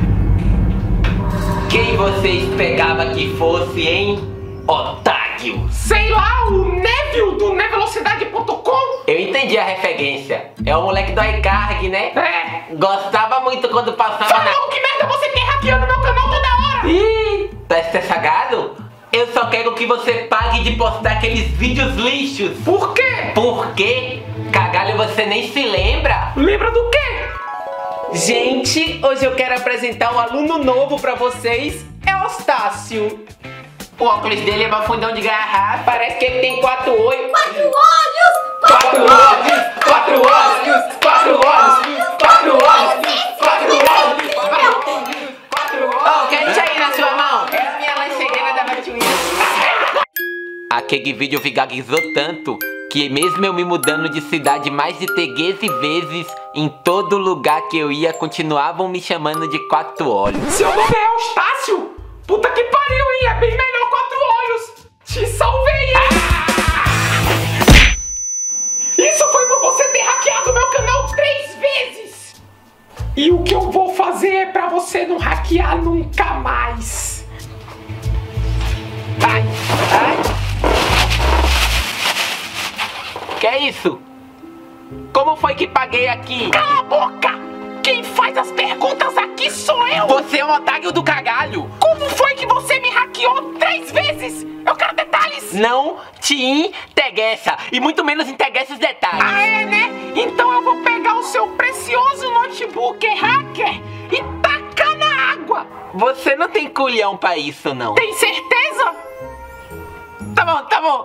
Quem você esperava que fosse, hein, otário? Sei lá, o Neville do Nevelocidade ponto com? Eu entendi a referência. É o moleque do iCarg, né? É. Gostava muito quando passava Fala na... logo, que merda você quer hackeando meu canal toda hora? Ih, tá estressagado? Eu só quero que você pague de postar aqueles vídeos lixos. Por quê? Por quê? Cagalho, você nem se lembra? Lembra do quê? Gente, hoje eu quero apresentar um aluno novo pra vocês. É o Eustácio. O óculos dele é uma fundão de garrafa. Parece que ele tem quatro olhos. Quatro olhos! aquele vídeo viralizou tanto que mesmo eu me mudando de cidade mais de treze vezes, em todo lugar que eu ia, continuavam me chamando de Quatro Olhos. Seu nome é Eustácio? Puta que pariu, hein? É bem melhor Quatro Olhos. Te salvei, hein? Ah! Isso foi por você ter hackeado meu canal três vezes. E o que eu vou fazer é pra você não hackear nunca mais. Ai, ai. Que é isso? Como foi que paguei aqui? Cala a boca! Quem faz as perguntas aqui sou eu! Você é o otário do cagalho! Como foi que você me hackeou três vezes? Eu quero detalhes! Não te interessa, e muito menos interessa os detalhes. Ah, é, né? Então eu vou pegar o seu precioso notebook hacker e tacar na água! Você não tem culhão pra isso, não. Tem certeza? Tá bom, tá bom.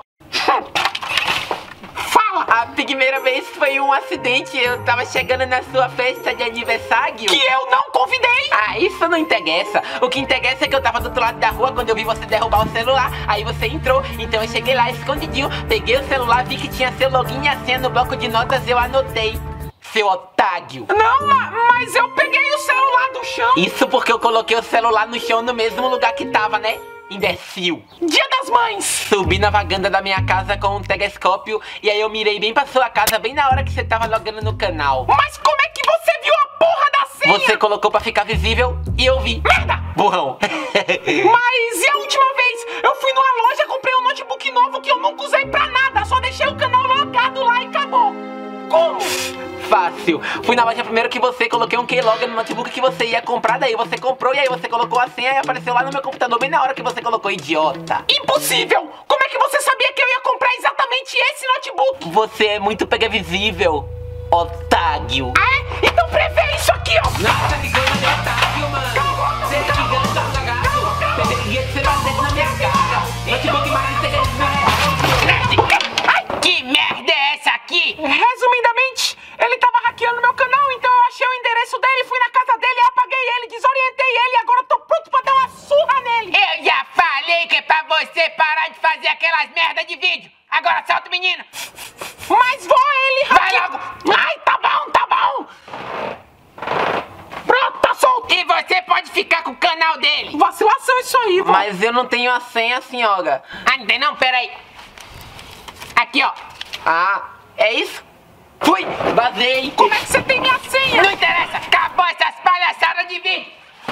Fala! A primeira vez foi um acidente. Eu tava chegando na sua festa de aniversário que eu não convidei. Ah, isso não interessa. O que interessa é que eu tava do outro lado da rua quando eu vi você derrubar o celular. Aí você entrou, então eu cheguei lá escondidinho, peguei o celular, vi que tinha seu login e a senha no bloco de notas, eu anotei. Seu otário. Não, mas eu peguei o celular do chão. Isso porque eu coloquei o celular no chão no mesmo lugar que tava, né? Imbecil. Dia das Mães. Subi na varanda da minha casa com um telescópio e aí eu mirei bem pra sua casa bem na hora que você tava logando no canal. Mas como é que você viu a porra da senha? Você colocou pra ficar visível e eu vi. Merda! Burrão. Mas e a última vez? Eu fui numa loja, comprei um notebook novo que eu nunca usei pra nada. Só deixei o canal logado lá e acabou. Como? Fácil. Fui na loja primeiro que você, coloquei um keylogger no notebook que você ia comprar, daí você comprou e aí você colocou a senha e apareceu lá no meu computador bem na hora que você colocou, idiota. Impossível! Como é que você sabia que eu ia comprar exatamente esse notebook? Você é muito previsível, otário. Ah, é? Então prevê isso aqui, ó. Nossa, que coisa de otário, mano. Você é gigante, tá cagado? Deveria ser dentro na minha cara. Notebook mais de três mil reais. Ai, que merda é essa aqui? Resumidamente, ele tava hackeando meu canal, então eu achei o endereço dele, fui na casa dele, apaguei ele, desorientei ele e agora eu tô pronto pra dar uma surra nele. Eu já falei que é pra você parar de fazer aquelas merda de vídeo. Agora solta o menino. Mas vou ele hackear. Vai logo. Ai, tá bom, tá bom. Pronto, tá solto. E você pode ficar com o canal dele. Vacilação isso aí, vô. Mas eu não tenho a senha, senhora. Ah, não tem não? Pera aí. Aqui, ó. Ah, é isso? Fui, vazei. Como é que você tem minha senha? Não interessa, acabou essas palhaçadas de vídeo.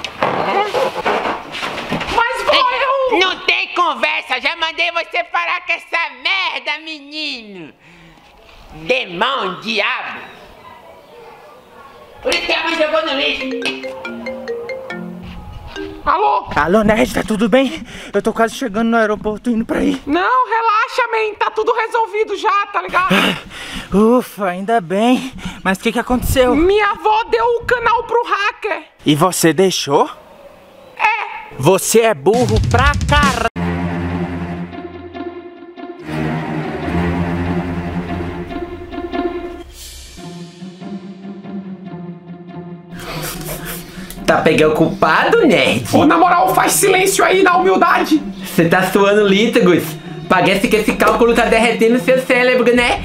Mas vou eu... Não tem conversa, já mandei você parar com essa merda, menino. Demônio, diabo. Por isso que a mãe jogou no lixo. Alô? Alô, Nerd, tá tudo bem? Eu tô quase chegando no aeroporto indo pra aí. Não, relaxa, man. Tá tudo resolvido já, tá ligado? Ufa, ainda bem. Mas o que que aconteceu? Minha avó deu o canal pro hacker. E você deixou? É. Você é burro pra caralho. Tá pegando o culpado, nerd? Ô, na moral, faz silêncio aí, na humildade. Você tá suando lítigos. Parece que esse cálculo tá derretendo seu cérebro, né?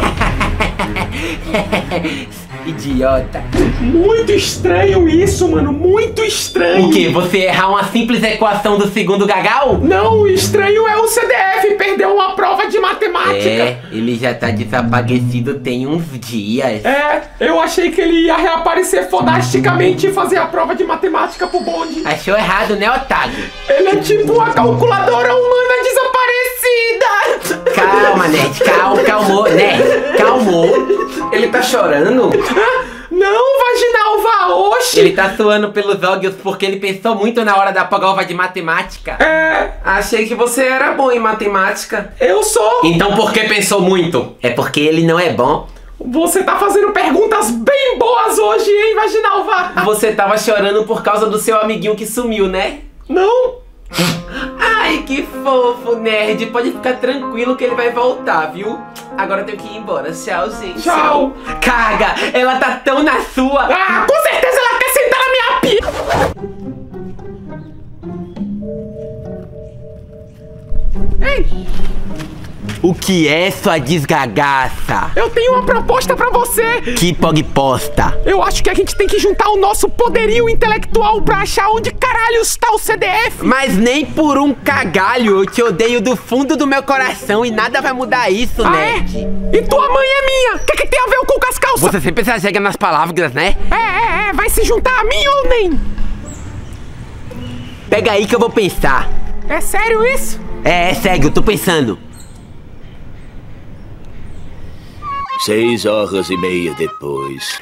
Idiota. Muito estranho isso, mano. Muito estranho. O quê? Você errar uma simples equação do segundo gagal? Não, o estranho é o C D F. Perdeu uma prova de matemática. É, ele já tá desaparecido tem uns dias. É, eu achei que ele ia reaparecer fodasticamente e fazer a prova de matemática pro bonde. Achou errado, né, otário? Ele é tipo uma calculadora humana desaparecida. Calma, Nerd. Calma, calmou, Nerd. Calmou. Ele tá chorando? Não, Vaginalva, oxi. Ele tá suando pelos olhos porque ele pensou muito na hora da prova de matemática. É. Achei que você era bom em matemática. Eu sou. Então por que pensou muito? É porque ele não é bom. Você tá fazendo perguntas bem boas hoje, hein, Vaginalva? Você tava chorando por causa do seu amiguinho que sumiu, né? Não. Ai, que fofo, nerd. Pode ficar tranquilo que ele vai voltar, viu? Agora eu tenho que ir embora. Tchau, gente. Tchau. Caga, ela tá tão na sua. Ah, com certeza ela quer sentar na minha pia. Ei, O que é sua desgagaça? Eu tenho uma proposta pra você. Que pogposta? Eu acho que a gente tem que juntar o nosso poderio intelectual pra achar onde caralho está o C D F. Mas nem por um cagalho, eu te odeio do fundo do meu coração e nada vai mudar isso, ah, nerd. É? E tua mãe é minha. O que, que tem a ver com o Cascalça? Você sempre exagera nas palavras, né? É, é, é. Vai se juntar a mim ou nem? Pega aí que eu vou pensar. É sério isso? É, é sério, eu tô pensando. Seis horas e meia depois.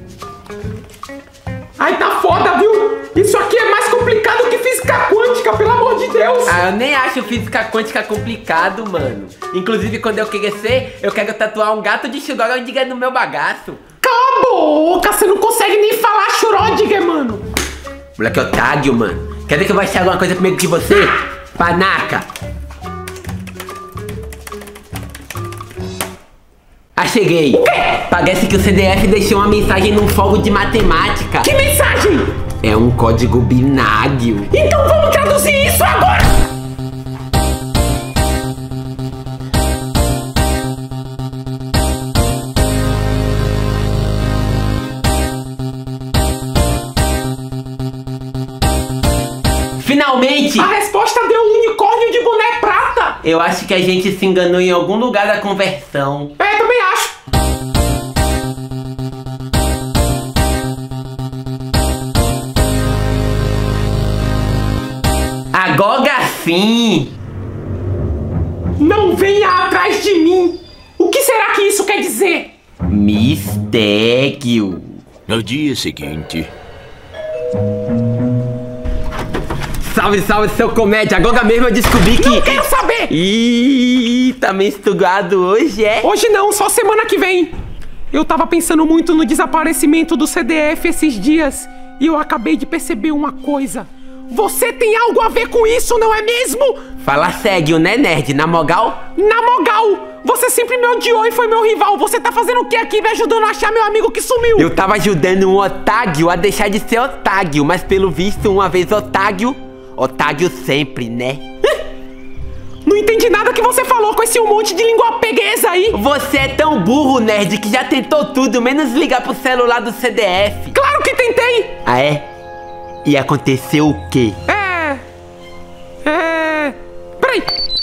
Ai, tá foda, viu? Isso aqui é mais complicado que física quântica, pelo amor de Deus. Ah, eu nem acho física quântica complicado, mano. Inclusive, quando eu crescer, eu quero tatuar um gato de Schrödinger no meu bagaço. Cala a boca, você não consegue nem falar Schrödinger, mano. Moleque otário, mano. Quer dizer que eu vou achar alguma coisa comigo que você? Panaca. Ah, cheguei. O quê? Parece que o C D F deixou uma mensagem num fórum de matemática. Que mensagem? É um código binário. Então vamos traduzir isso agora. Finalmente! A resposta deu um unicórnio de boné prata! Eu acho que a gente se enganou em algum lugar da conversão. É, também acho. Agora sim! Não venha atrás de mim! O que será que isso quer dizer? Mistério. No dia seguinte... Salve, salve, seu comédia! Agora mesmo eu descobri que... Não quero saber! Ih, tá menstrugado hoje, é? Hoje não, só semana que vem. Eu tava pensando muito no desaparecimento do C D F esses dias. E eu acabei de perceber uma coisa. Você tem algo a ver com isso, não é mesmo? Fala sério, né, nerd? Na mogal? Na mogal! Você sempre me odiou e foi meu rival. Você tá fazendo o que aqui me ajudando a achar meu amigo que sumiu? Eu tava ajudando um otário a deixar de ser otário. Mas pelo visto, uma vez otário... Otário sempre, né? Não entendi nada que você falou com esse um monte de língua peguesa aí. Você é tão burro, nerd, que já tentou tudo, menos ligar pro celular do C D F. Claro que tentei. Ah, é? E aconteceu o quê? É... É... Peraí.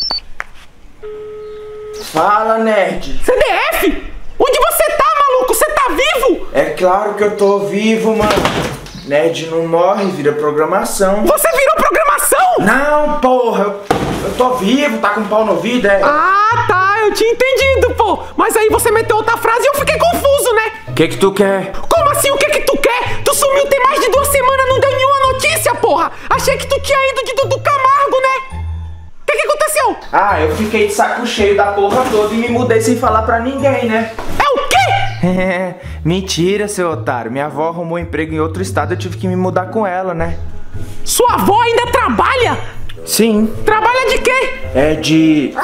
Fala, nerd. C D F? Onde você tá, maluco? Você tá vivo? É claro que eu tô vivo, mano. Nerd não morre, vira programação. Você virou programação? Não, porra, eu, eu tô vivo, tá com pau no ouvido, é? Ah, tá, eu tinha entendido, pô. Mas aí você meteu outra frase e eu fiquei confuso, né? O que que tu quer? Como assim, o que que tu quer? Tu sumiu tem mais de duas semanas, não deu nenhuma notícia, porra. Achei que tu tinha ido de Dudu Camargo, né? O que que aconteceu? Ah, eu fiquei de saco cheio da porra toda e me mudei sem falar pra ninguém, né? É o quê? Mentira, seu otário. Minha avó arrumou emprego em outro estado, eu tive que me mudar com ela, né? Sua avó ainda trabalha? Sim. Trabalha de quê? É de...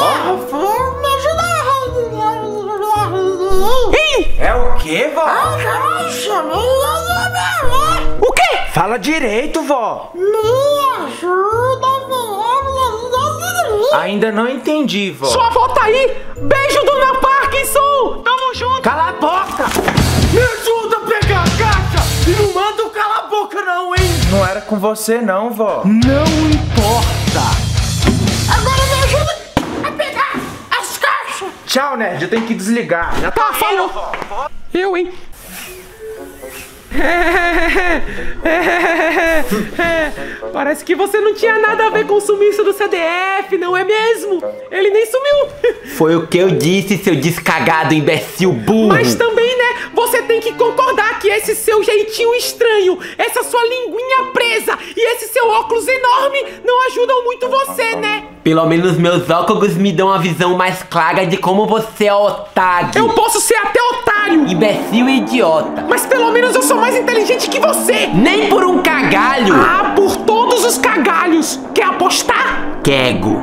Hein? É o quê, vó? O quê? Fala direito, vó. Me ajuda, Ainda não entendi, vó. Sua avó tá aí? Beijo, dona Parkinson! Tamo junto! Cala a boca! Me ajuda a pegar a caixa! E não manda eu calar a boca não, hein? Não era com você não, vó. Não importa! Agora me ajuda a pegar as caixas! Tchau, nerd, eu tenho que desligar. Já tá, falou! Eu, hein? É, é, é, parece que você não tinha nada a ver com o sumiço do C D F, não é mesmo? Ele nem sumiu. Foi o que eu disse, seu descagado imbecil burro. Mas também, né, você tem que concordar que esse seu jeitinho estranho, essa sua linguinha presa e esse seu óculos enorme não ajudam muito você, né? Pelo menos meus óculos me dão uma visão mais clara de como você é otário. Eu posso ser até otário. Imbecil e idiota. Mas pelo menos eu sou mais inteligente que você. Nem por um cagalho. Ah, por todos os cagalhos. Quer apostar? Quero.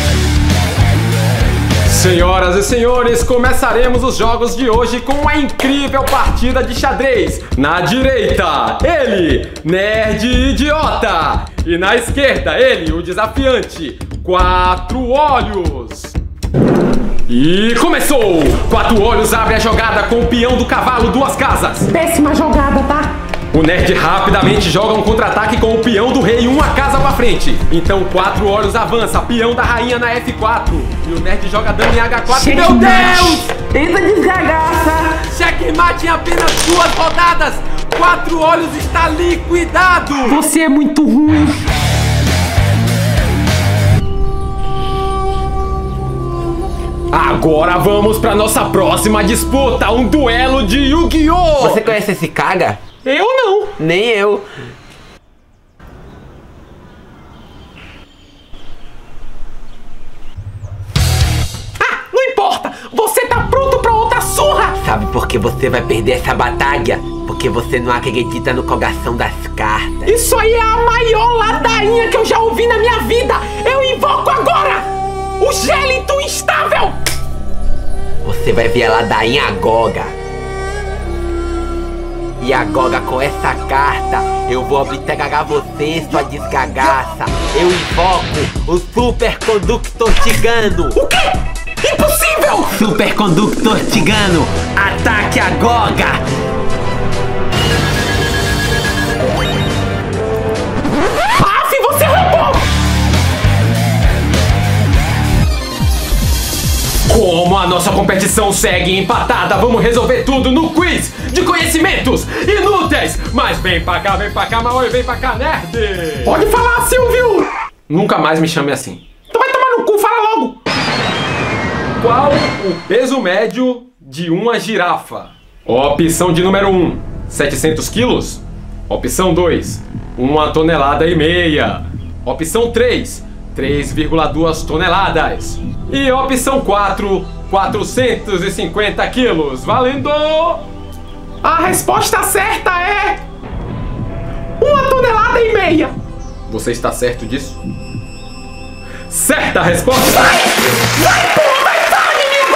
Senhoras e senhores, começaremos os jogos de hoje com uma incrível partida de xadrez. Na direita, ele, nerd idiota. E na esquerda, ele, o desafiante, quatro olhos. E começou! Quatro olhos abre a jogada com o peão do cavalo duas casas. Péssima jogada, tá? O nerd rapidamente joga um contra-ataque com o peão do rei uma casa pra frente. Então quatro olhos avança, peão da rainha na F quatro. E o nerd joga dama em H quatro. Checkmate. Meu Deus! Eita desgagaça! Checkmate em apenas duas rodadas. Quatro olhos está liquidado. Você é muito ruim. Agora vamos pra nossa próxima disputa, um duelo de Yu-Gi-Oh! Você conhece esse Kaga? Eu não. Nem eu. Ah, não importa. Você tá pronto pra outra surra. Sabe por que você vai perder essa batalha? Porque você não acredita no coração das cartas. Isso aí é a maior ladainha que eu já ouvi na minha vida. Eu invoco agora o gélito instável. Você vai ver a ladainha Goga. E agora com essa carta eu vou obliterar você, sua desgagaça. Eu invoco o Superconductor Tigano. O quê? Impossível! Superconductor Tigano, ataque a Goga! Aff, você roubou! Como a nossa competição segue empatada, vamos resolver tudo no quiz de conhecimentos inúteis. Mas vem pra cá, vem pra cá, Maoi, vem pra cá, nerd. Pode falar, Silvio. Nunca mais me chame assim. Tu vai tomar no cu, fala logo. Qual o peso médio de uma girafa? Opção de número um, setecentos quilos. Opção dois, uma tonelada e meia. Opção três, três vírgula duas toneladas. E opção quatro, quatrocentos e cinquenta quilos. Valendo! A resposta certa é... uma tonelada e meia. Você está certo disso? Certa resposta! Vai! Vai, porra! Vai, fala, menino!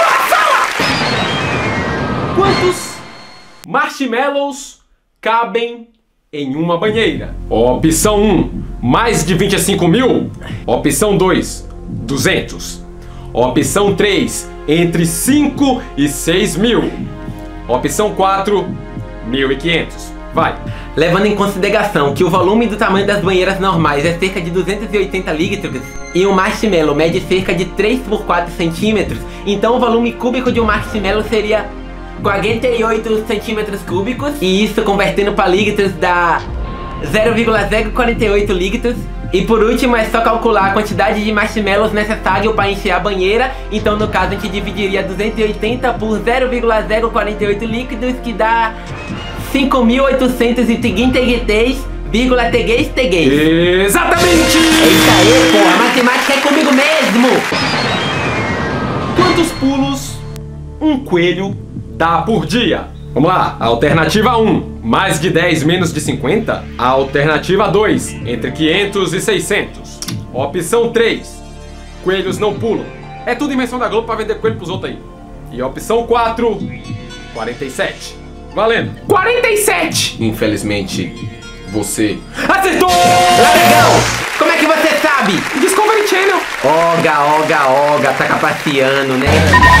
Fala! Quantos marshmallows cabem em uma banheira? Opção um, mais de vinte e cinco mil. Opção dois, duzentos. Opção três, entre cinco e seis mil. Opção quatro, mil e quinhentos. Vai. Levando em consideração que o volume do tamanho das banheiras normais é cerca de duzentos e oitenta litros e um marshmallow mede cerca de três por quatro centímetros, então o volume cúbico de um marshmallow seria quarenta e oito centímetros cúbicos, e isso convertendo para litros dá zero vírgula zero quarenta e oito litros. E por último é só calcular a quantidade de marshmallows necessário para encher a banheira. Então no caso a gente dividiria duzentos e oitenta por zero vírgula zero quarenta e oito líquidos, que dá cinco mil oitocentos e trinta e três vírgula três três. Exatamente! Eita aí, pô, a matemática é comigo mesmo! Quantos pulos um coelho dá por dia? Vamos lá, alternativa um, mais de dez menos de cinquenta. Alternativa dois, entre quinhentos e seiscentos. Opção três, coelhos não pulam. É tudo invenção da Globo pra vender coelho pros outros aí. E opção quatro, quarenta e sete. Valendo. quarenta e sete! Infelizmente, você acertou! Legal! Como é que você sabe? Discovery Channel. Oga, oga, oga, tá capaciando, né?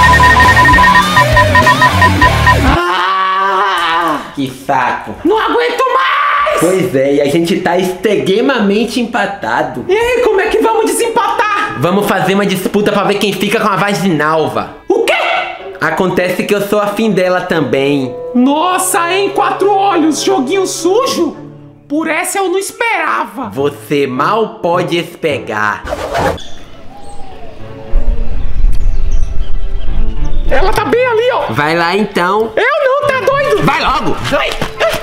Que saco. Não aguento mais! Pois é, e a gente tá extremamente empatado. E aí, como é que vamos desempatar? Vamos fazer uma disputa pra ver quem fica com a vaginalva. O quê? Acontece que eu sou afim dela também. Nossa, hein? Quatro olhos, joguinho sujo? Por essa eu não esperava. Você mal pode espegar. Ela tá bem ali, ó. Vai lá então. Eu não, tá doido? Vai logo. Ai, ai,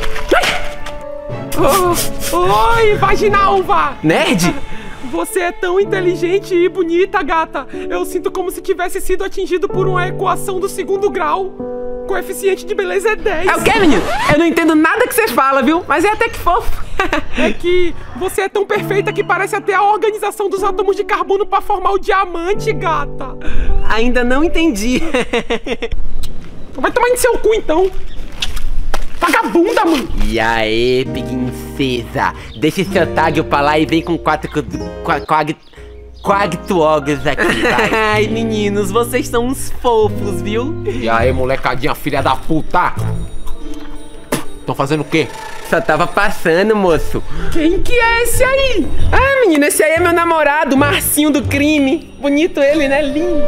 ai. Oh, oi, vaginalva. Nerd? Você é tão inteligente e bonita, gata. Eu sinto como se tivesse sido atingido por uma equação do segundo grau. Coeficiente de beleza é dez. É o quê, menino? Eu não entendo nada que você fala, viu? Mas é até que fofo. É que você é tão perfeita que parece até a organização dos átomos de carbono pra formar o diamante, gata. Ainda não entendi. Vai tomar em seu cu, então. Vagabunda, mano. E aí, princesa? Deixa esse otário pra lá e vem com quatro... Quatro... coagtuogos aqui, vai. Ai, meninos, vocês são uns fofos, viu? E aí, molecadinha, filha da puta? Tão fazendo o quê? Só tava passando, moço. Quem que é esse aí? Ah, menino, esse aí é meu namorado, Marcinho do crime. Bonito ele, né? Lindo.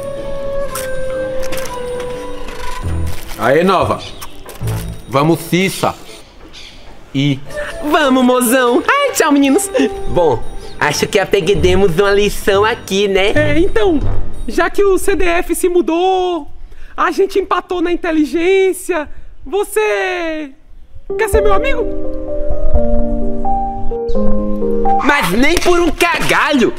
Aí, nova. Vamos, Cissa. E... Vamos, mozão. Ai, tchau, meninos. Bom, acho que aprendemos uma lição aqui, né? É, então, já que o C D F se mudou, a gente empatou na inteligência, você quer ser meu amigo? Mas nem por um cagalho!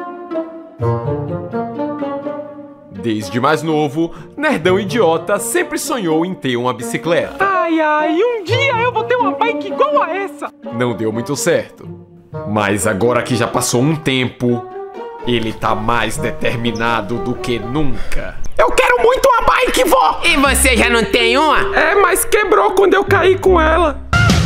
Desde mais novo, Nerdão Idiota sempre sonhou em ter uma bicicleta. Ai, ai, um dia eu vou ter uma bike igual a essa. Não deu muito certo. Mas agora que já passou um tempo, ele tá mais determinado do que nunca. Eu quero muito uma bike, vó! E você já não tem uma? É, mas quebrou quando eu caí com ela.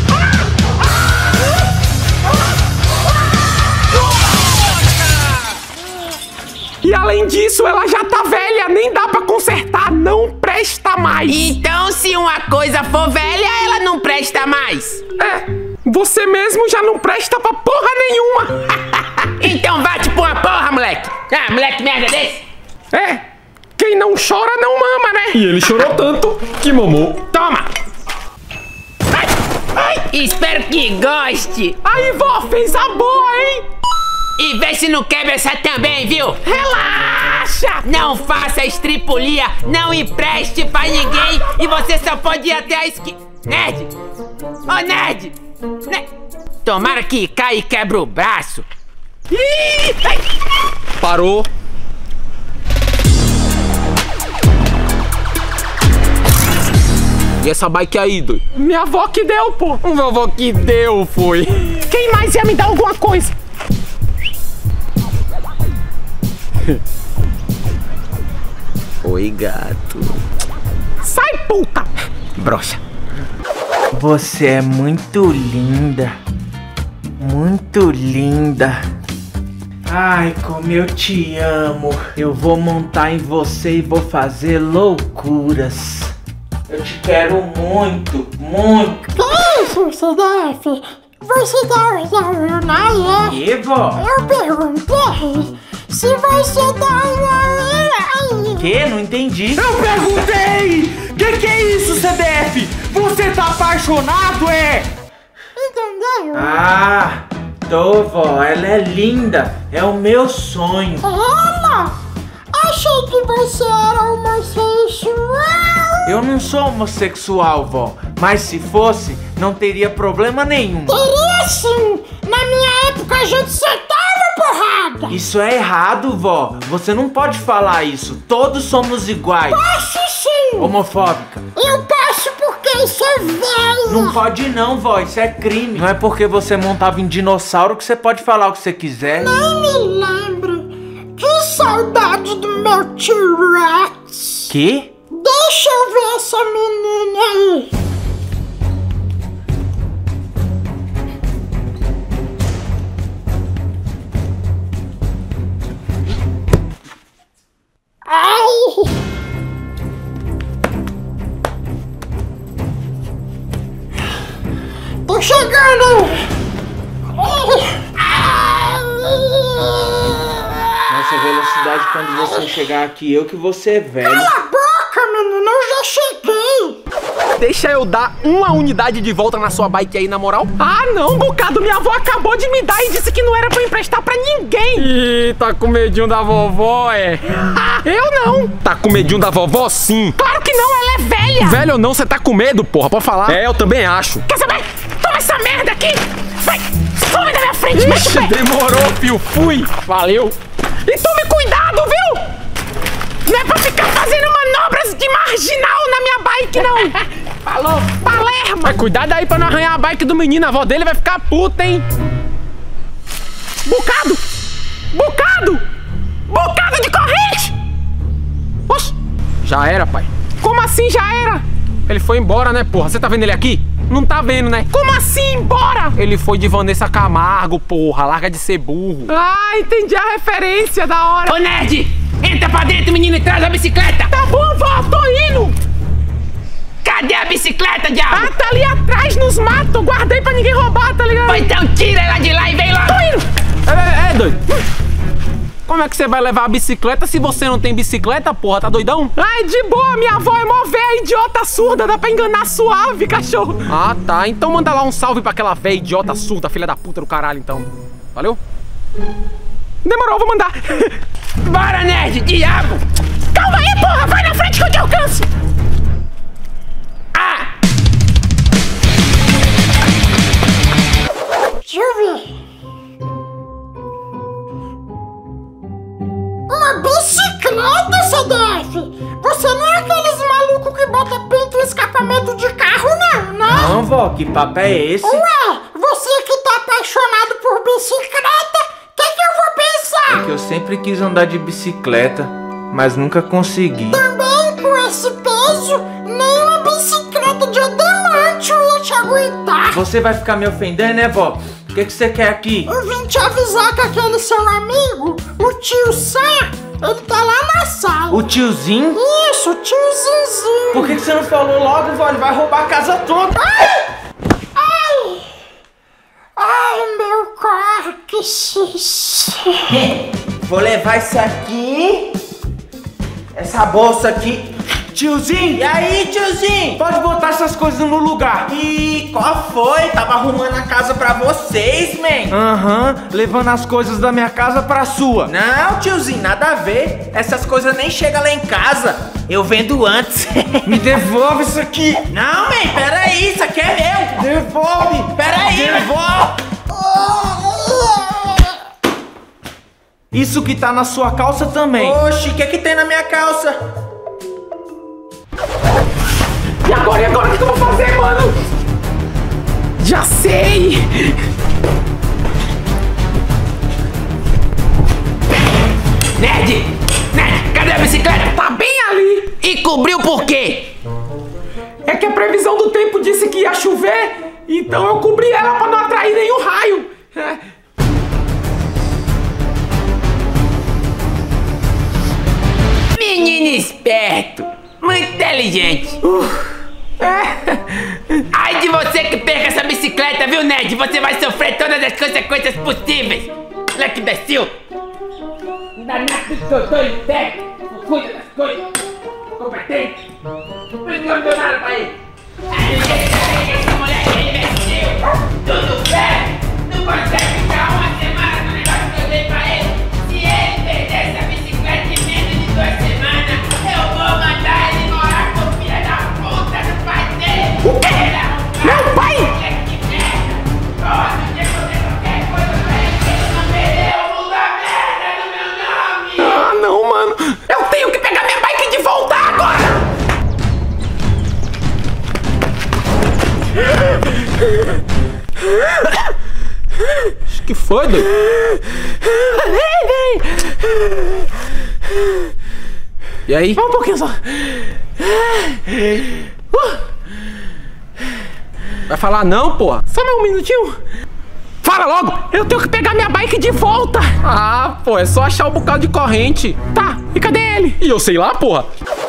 E além disso, ela já tá velha, nem dá pra consertar, não presta mais. Então, se uma coisa for velha, ela não presta mais. É, você mesmo já não presta pra porra nenhuma. Então bate pra uma porra, moleque. Ah, moleque merda desse. É, quem não chora não mama, né? E ele chorou tanto que mamou. Toma. Ai, ai. Espero que goste. Aí, vó, fez a boa, hein? E vê se não quebra essa também, viu? Relaxa! Não faça estripulia, não empreste pra ninguém e você só pode ir até a esquina. Nerd! Ô, Nerd! Nerd! Tomara que caia e quebra o braço. Ih! Parou. E essa bike aí, doido? Minha avó que deu, pô. Um vovô que deu, foi. Quem mais ia me dar alguma coisa? Oi, gato. Sai, puta! Broxa. Você é muito linda. Muito linda. Ai, como eu te amo. Eu vou montar em você e vou fazer loucuras. Eu te quero muito, muito. Que isso, C D F? Você dá jornal, é? Que, vó? Eu perguntei se você dá... Que? Não entendi. Eu perguntei! Que que é isso, C D F? Você tá apaixonado, é? Entendeu? Ah, tô, vó. Ela é linda. É o meu sonho. Ela? Achei que você era homossexual. Eu não sou homossexual, vó. Mas se fosse, não teria problema nenhum. Teria sim. Na minha época a gente sentava porrada. Isso é errado, vó. Você não pode falar isso. Todos somos iguais. Posso sim. Homofóbica. Eu posso porque isso é velho. Não pode não, vó. Isso é crime. Não é porque você montava em dinossauro que você pode falar o que você quiser. Nem me lembro. Que saudade do meu T-Rex. Que? Deixa eu ver essa menina aí. Ai! Tô chegando! Nossa, velocidade quando você chegar aqui, eu que você é velho. Cala a boca, menino, eu já cheguei! Deixa eu dar uma unidade de volta na sua bike aí, na moral? Ah, não, bocado, minha avó acabou de me dar e disse que não era pra emprestar pra ninguém. Ih, tá com medinho da vovó, é? Eu não. Tá com medinho da vovó, sim. Claro que não, ela é velha. Velho ou não, você tá com medo, porra, pode falar. É, eu também acho. Quer saber? Toma essa merda aqui. Vai, some da minha frente, mete o pé. Demorou, fio, fui. Valeu. E tome cuidado, viu? Não é pra ficar fazendo manobras de marginal na minha bike, não. Falou, Palermo. Mas cuidado aí pra não arranhar a bike do menino. A avó dele vai ficar puta, hein? Bocado! Bocado! Bocado de corrente! Oxi! Já era, pai. Como assim já era? Ele foi embora, né, porra? Você tá vendo ele aqui? Não tá vendo, né? Como assim, embora? Ele foi de Vanessa Camargo, porra. Larga de ser burro. Ah, entendi a referência, da hora. Ô, nerd, entra pra dentro, menino, e traz a bicicleta. Tá bom, vó, tô indo. Cadê a bicicleta, diabo? Ah, tá ali atrás, nos matos. Guardei pra ninguém roubar, tá ligado? Pois então tira ela de lá e vem logo. Tô indo. É, é, doido. Como é que você vai levar a bicicleta se você não tem bicicleta, porra? Tá doidão? Ai, de boa, minha avó é mó véia, idiota surda, dá pra enganar suave, cachorro. Ah, tá. Então manda lá um salve pra aquela véia idiota surda, filha da puta do caralho, então. Valeu? Demorou, vou mandar. Bora, nerd, diabo. Calma aí, porra, vai na frente que eu te alcanço. Ah! Deixa eu ver. Uma bicicleta, C D F? Você não é aqueles malucos que bota pinto em escapamento de carro, não, né? Não, vó, que papo é esse? Ué, você que tá apaixonado por bicicleta, o que que eu vou pensar? É que eu sempre quis andar de bicicleta, mas nunca consegui. Também com esse peso, nem uma bicicleta de adamante ia te aguentar. Você vai ficar me ofendendo, né, vó? O que que você quer aqui? Eu vim te avisar que aquele seu amigo, o tio Sam, ele tá lá na sala. O tiozinho? Isso, o tiozinho. Por que que você não falou logo, vó? Ele vai roubar a casa toda. Ai! Ai! Ai, meu cóccix. Vou levar isso aqui. Essa bolsa aqui. Tiozinho! E aí, tiozinho? Pode botar essas coisas no lugar. Ih, qual foi? Tava arrumando a casa pra vocês, man. Aham, uhum, levando as coisas da minha casa pra sua. Não, tiozinho, nada a ver. Essas coisas nem chegam lá em casa. Eu vendo antes. Me devolve isso aqui. Não, man, peraí, isso aqui é meu. Devolve. Peraí. Devolve. Isso que tá na sua calça também. Oxi, o que que tem na minha calça? E agora, e agora, o que eu vou fazer, mano? Já sei! Nerd! Nerd, cadê a bicicleta? Tá bem ali! E cobriu por quê? É que a previsão do tempo disse que ia chover, então eu cobri ela pra não atrair nenhum raio. É. Menino esperto! Muito inteligente! Uh. Ai de você que perca essa bicicleta, viu, nerd? Você vai sofrer todas as consequências possíveis! Moleque imbecil! Danado que eu tô esperto! Não cuida das coisas! Competente! Por isso que eu não dou nada pra ele! Esse moleque é imbecil! Tudo bem! Não consegue ficar uma semana no negócio que eu dei pra ele! Se ele perder essa bicicleta em menos de duas semanas, eu vou mandar ele morar com o filho da puta do pai dele! O quê? Meu pai? Que merda! Todo dia que eu der qualquer coisa pra ele, ele não perdeu o mundo da merda do meu nome! Ah, não, mano! Eu tenho que pegar minha bike de volta agora! Acho que foi, doido. E aí? Só um pouquinho só. Vai falar não, porra? Só mais um minutinho. Fala logo! Eu tenho que pegar minha bike de volta! Ah, pô, é só achar o bocado de corrente. Tá, e cadê ele? E eu sei lá, porra.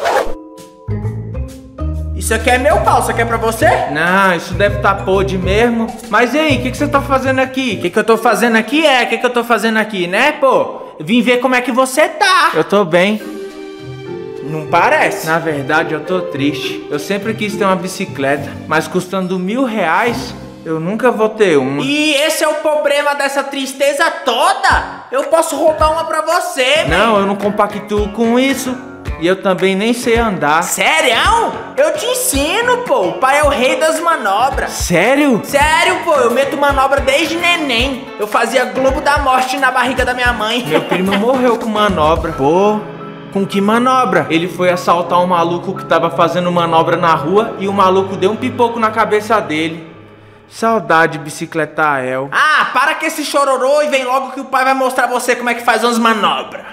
Isso aqui é meu pau, isso aqui é pra você? Não, isso deve tá podre mesmo. Mas e aí, o que, que você tá fazendo aqui? O que, que eu tô fazendo aqui é, o que, que eu tô fazendo aqui, né, pô? Vim ver como é que você tá. Eu tô bem. Não parece? Na verdade, eu tô triste. Eu sempre quis ter uma bicicleta, mas custando mil reais, eu nunca vou ter uma. E esse é o problema dessa tristeza toda? Eu posso roubar uma pra você, Não, eu não compactuo com isso. E eu também nem sei andar. Sério? Eu te ensino, pô. O pai é o rei das manobras. Sério? Sério, pô. Eu meto manobra desde neném. Eu fazia Globo da Morte na barriga da minha mãe. Meu primo morreu com manobra. Pô, com que manobra? Ele foi assaltar um maluco que tava fazendo manobra na rua e o maluco deu um pipoco na cabeça dele. Saudade, bicicletael. Ah, para com esse chororô e vem logo que o pai vai mostrar você como é que faz umas manobras.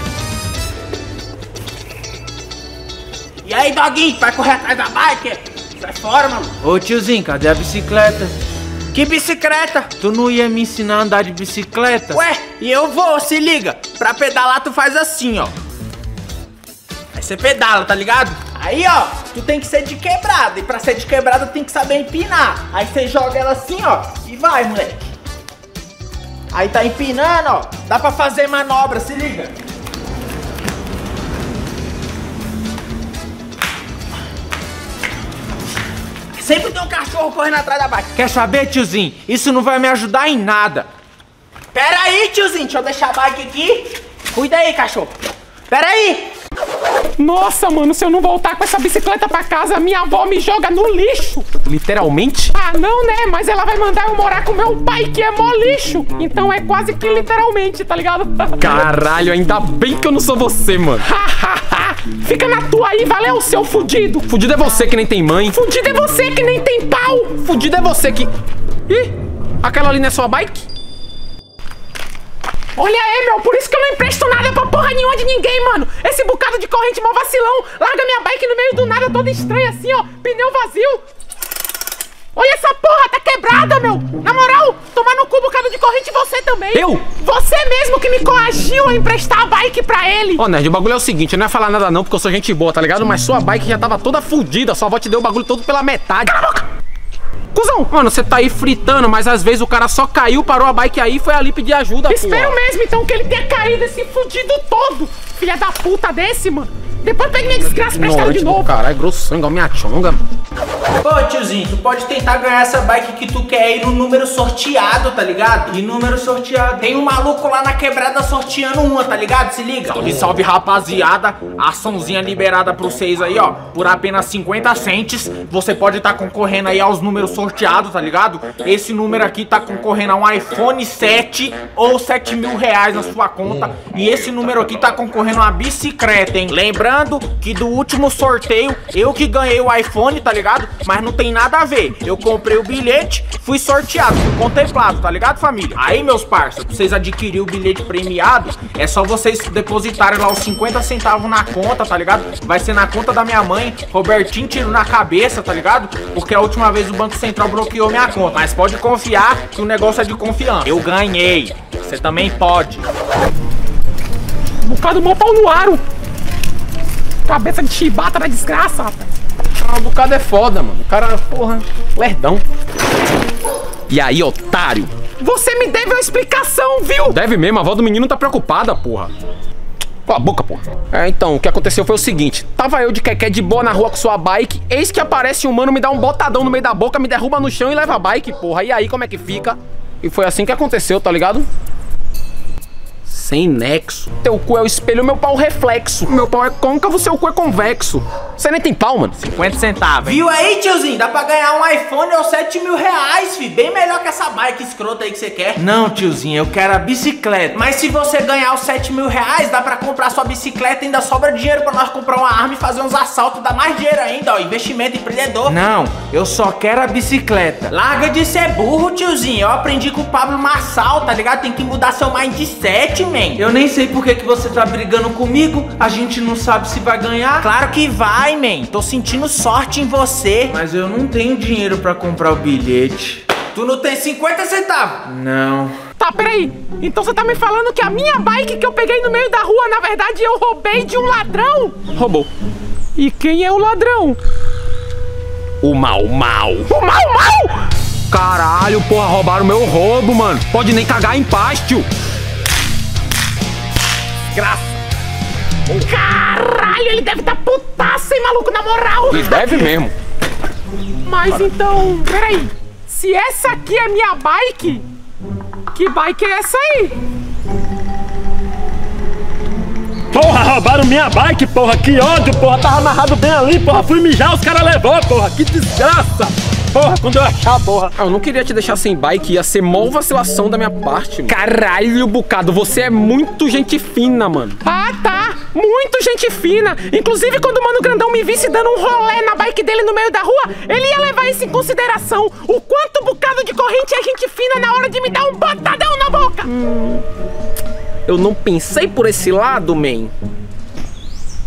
E aí, doguinho, vai correr atrás da bike? Sai fora, mano. Ô tiozinho, cadê a bicicleta? Que bicicleta? Tu não ia me ensinar a andar de bicicleta? Ué, e eu vou, se liga. Pra pedalar tu faz assim, ó. Aí você pedala, tá ligado? Aí, ó, tu tem que ser de quebrada. E pra ser de quebrada tem que saber empinar. Aí você joga ela assim, ó, e vai, moleque. Aí tá empinando, ó. Dá pra fazer manobra, se liga. Sempre tem um cachorro correndo atrás da bike. Quer saber, tiozinho? Isso não vai me ajudar em nada. Pera aí, tiozinho. Deixa eu deixar a bike aqui. Cuida aí, cachorro. Pera aí. Nossa, mano, se eu não voltar com essa bicicleta pra casa, minha avó me joga no lixo. Literalmente? Ah, não, né? Mas ela vai mandar eu morar com meu pai, que é mó lixo. Então é quase que literalmente, tá ligado? Caralho, ainda bem que eu não sou você, mano. Fica na tua aí, valeu, seu fudido. Fudido é você que nem tem mãe. Fudido é você que nem tem pau. Fudido é você que... Ih, aquela ali não é sua bike? Olha aí, meu, por isso que eu não empresto nada pra porra nenhuma de ninguém, mano. Esse bocado de corrente mó vacilão. Larga minha bike no meio do nada, toda estranha assim, ó. Pneu vazio. Olha essa porra, tá quebrada, meu. Na moral, tomar no cu bocado de corrente você também. Eu? Você mesmo que me coagiu a emprestar a bike pra ele. Ó, oh, Nerd, o bagulho é o seguinte, eu não ia falar nada não, porque eu sou gente boa, tá ligado? Mas sua bike já tava toda fudida, sua avó te deu o bagulho todo pela metade. Cala a boca! Cusão, mano, você tá aí fritando, mas às vezes o cara só caiu, parou a bike aí e foi ali pedir ajuda, Espero porra. mesmo, então, que ele tenha caído esse fudido todo. Filha da puta desse, mano. Depois pega minha desgraça e presta ela de novo. Caralho, é grossão, igual minha chonga. Pô, tiozinho, tu pode tentar ganhar essa bike que tu quer ir no número sorteado, tá ligado? E número sorteado? Tem um maluco lá na quebrada sorteando uma, tá ligado? Se liga. Salve, salve, rapaziada. Açãozinha liberada pra vocês aí, ó. Por apenas cinquenta centes, você pode estar tá concorrendo aí aos números sorteados, tá ligado? Esse número aqui tá concorrendo a um iPhone sete ou sete mil reais na sua conta. E esse número aqui tá concorrendo a uma bicicleta, hein? Lembrando que do último sorteio, eu que ganhei o iPhone, tá ligado? Mas não tem nada a ver. Eu comprei o bilhete, fui sorteado, fui contemplado, tá ligado, família? Aí, meus parceiros, pra vocês adquirirem o bilhete premiado, é só vocês depositarem lá os cinquenta centavos na conta, tá ligado? Vai ser na conta da minha mãe, Robertinho tiro na cabeça, tá ligado? Porque a última vez o Banco Central bloqueou minha conta. Mas pode confiar que o negócio é de confiança. Eu ganhei. Você também pode. Um bocado mó pau no aro. Cabeça de chibata da desgraça, rapaz. Ah, o bocado é foda, mano. O cara, porra, lerdão. E aí, otário? Você me deve uma explicação, viu? Deve mesmo, a avó do menino tá preocupada, porra. Cala a boca, porra. É, então, o que aconteceu foi o seguinte. Tava eu de quequé de boa na rua com sua bike. Eis que aparece um mano, me dá um botadão no meio da boca, me derruba no chão e leva a bike, porra. E aí, como é que fica? E foi assim que aconteceu, tá ligado? Sem nexo. Teu cu é o espelho, meu pau reflexo. Meu pau é côncavo, seu cu é convexo. Você nem tem pau, mano. cinquenta centavos, hein? Viu aí, tiozinho? Dá pra ganhar um iPhone ou sete mil reais, fi. Bem melhor que essa bike escrota aí que você quer. Não, tiozinho, eu quero a bicicleta. Mas se você ganhar os sete mil reais, dá pra comprar sua bicicleta e ainda sobra dinheiro pra nós comprar uma arma e fazer uns assaltos. Dá mais dinheiro ainda, ó. Investimento empreendedor. Não, eu só quero a bicicleta. Larga de ser burro, tiozinho. Eu aprendi com o Pablo Marçal, tá ligado? Tem que mudar seu mindset, man. Eu nem sei por que que você tá brigando comigo. A gente não sabe se vai ganhar. Claro que vai, man. Tô sentindo sorte em você. Mas eu não tenho dinheiro pra comprar o bilhete. Tu não tem cinquenta centavos? Não. Tá, peraí. Então você tá me falando que a minha bike que eu peguei no meio da rua, na verdade, eu roubei de um ladrão? Roubou. E quem é o ladrão? O Mau Mau. O Mau Mau? Caralho, porra, roubaram meu roubo, mano. Pode nem cagar em paz, tio. Graça. Caralho, ele deve tá putaço, hein, maluco, na moral. E deve mesmo. Mas então, peraí. Se essa aqui é minha bike, que bike é essa aí? Porra, roubaram minha bike, porra, que ódio, porra, tava amarrado bem ali, porra, fui mijar, os caras levou, porra, que desgraça. Porra, quando eu achar, porra. Ah, eu não queria te deixar sem bike, ia ser mó vacilação da minha parte, mano. Caralho, Bocado, você é muito gente fina, mano. Ah, tá, muito gente fina. Inclusive, quando o Mano Grandão me visse dando um rolê na bike dele no meio da rua, ele ia levar isso em consideração. O quanto o Bocado de corrente é gente fina na hora de me dar um botadão na boca. Hum, eu não pensei por esse lado, man.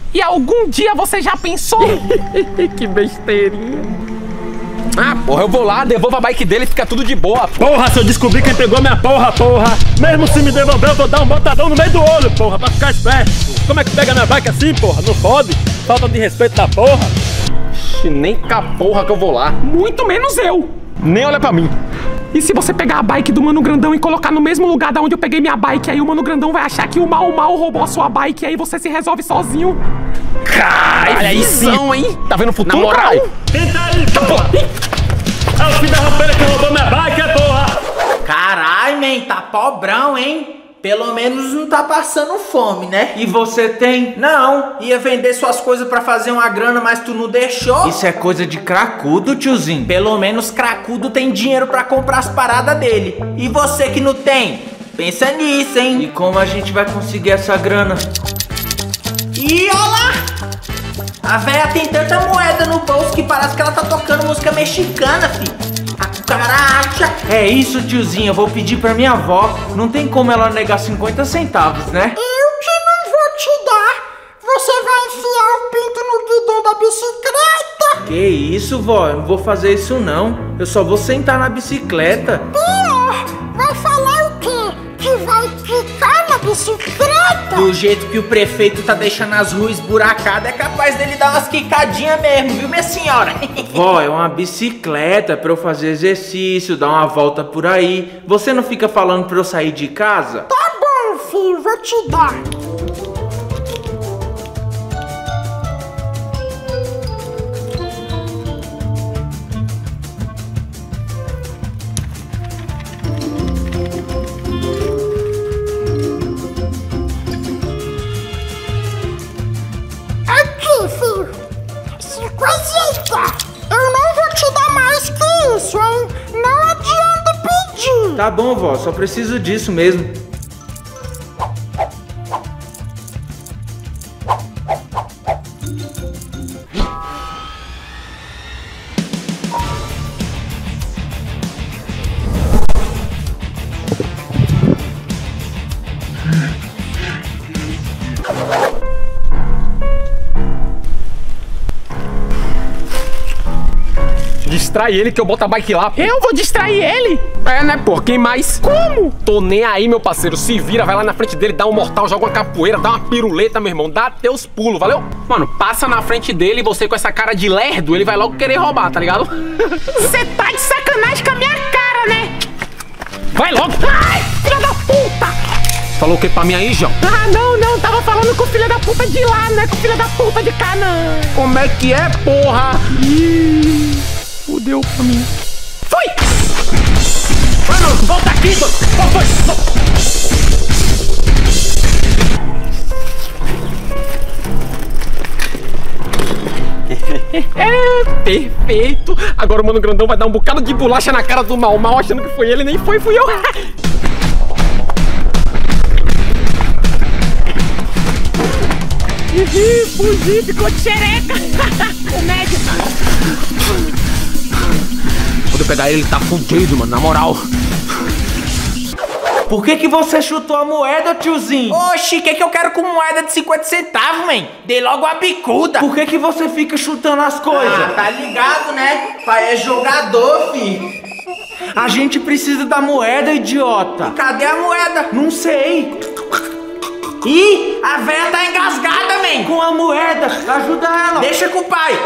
E algum dia você já pensou? Que besteirinha. Ah, porra, eu vou lá, devolvo a bike dele e fica tudo de boa. Porra, se eu descobrir quem pegou minha porra, porra. Mesmo se me devolver, eu vou dar um botadão no meio do olho, porra, pra ficar esperto. Como é que pega minha bike assim, porra? Não pode? Falta de respeito da porra. Nem com a porra que eu vou lá. Muito menos eu. Nem olha pra mim. E se você pegar a bike do Mano Grandão e colocar no mesmo lugar da onde eu peguei minha bike, aí o Mano Grandão vai achar que o Mal Mal roubou a sua bike e aí você se resolve sozinho. Caralho, aí visão, hein? Tá vendo o futuro, Na moral? caralho? Tenta aí, porra. É o filho da rampeira que roubou minha bike, é porra. Caralho, man, tá pobrão, hein? Pelo menos não tá passando fome, né? E você tem? Não, ia vender suas coisas pra fazer uma grana, mas tu não deixou. Isso é coisa de cracudo, tiozinho. Pelo menos cracudo tem dinheiro pra comprar as paradas dele. E você que não tem? Pensa nisso, hein? E como a gente vai conseguir essa grana? Ih, olha lá! A véia tem tanta moeda no bolso que parece que ela tá tocando música mexicana, filho. Caraca! É isso, tiozinho, eu vou pedir pra minha avó. Não tem como ela negar cinquenta centavos, né? Eu que não vou te dar. Você vai enfiar o pinto no guidão da bicicleta. Que isso, vó? Eu não vou fazer isso não. Eu só vou sentar na bicicleta. Pior, vai falar o quê? Que vai quicar na bicicleta? Do jeito que o prefeito tá deixando as ruas esburacadas, é capaz dele dar umas quicadinhas mesmo, viu, minha senhora? Vó, é uma bicicleta pra eu fazer exercício, dar uma volta por aí. Você não fica falando pra eu sair de casa? Tá bom, filho, vou te dar. Eu não vou te dar mais que isso, hein? Não adianta pedir. Tá bom, vó, só preciso disso mesmo. Distrai ele que eu boto a bike lá. Eu vou distrair ele? É, né, pô? Quem mais? Como? Tô nem aí, meu parceiro. Se vira, vai lá na frente dele, dá um mortal, joga uma capoeira, dá uma piruleta, meu irmão. Dá teus pulos, valeu? Mano, passa na frente dele e você com essa cara de lerdo, ele vai logo querer roubar, tá ligado? Você tá de sacanagem com a minha cara, né? Vai logo! Ai, filha da puta! Falou o que pra mim aí, João? Ah, não, não. Tava falando com o filho da puta de lá, né? Com o filho da puta de cá, não. Como é que é, porra? Ih, fudeu pra mim. Foi! Mano, volta aqui, doido! Foi, É, perfeito. Agora o Mano Grandão vai dar um bocado de bolacha na cara do Mal Mal, achando que foi ele, nem foi, fui eu. Ih, fugi, ficou de xereca. Comédia. Quando eu pegar ele, ele tá fudido, mano, na moral. Por que que você chutou a moeda, tiozinho? Oxi, o que que eu quero com moeda de cinquenta centavos, man? Dei logo a bicuda. Por que que você fica chutando as coisas? Ah, tá ligado, né? Pai é jogador, filho. A gente precisa da moeda, idiota. E cadê a moeda? Não sei. Ih, a véia tá engasgada, man. Com a moeda, ajuda ela. Deixa com o pai.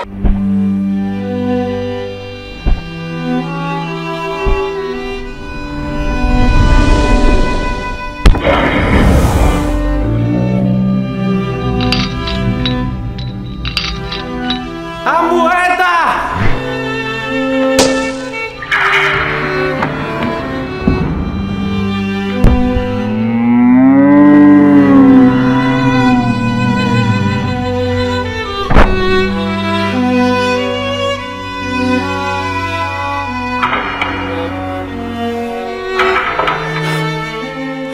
A moeda!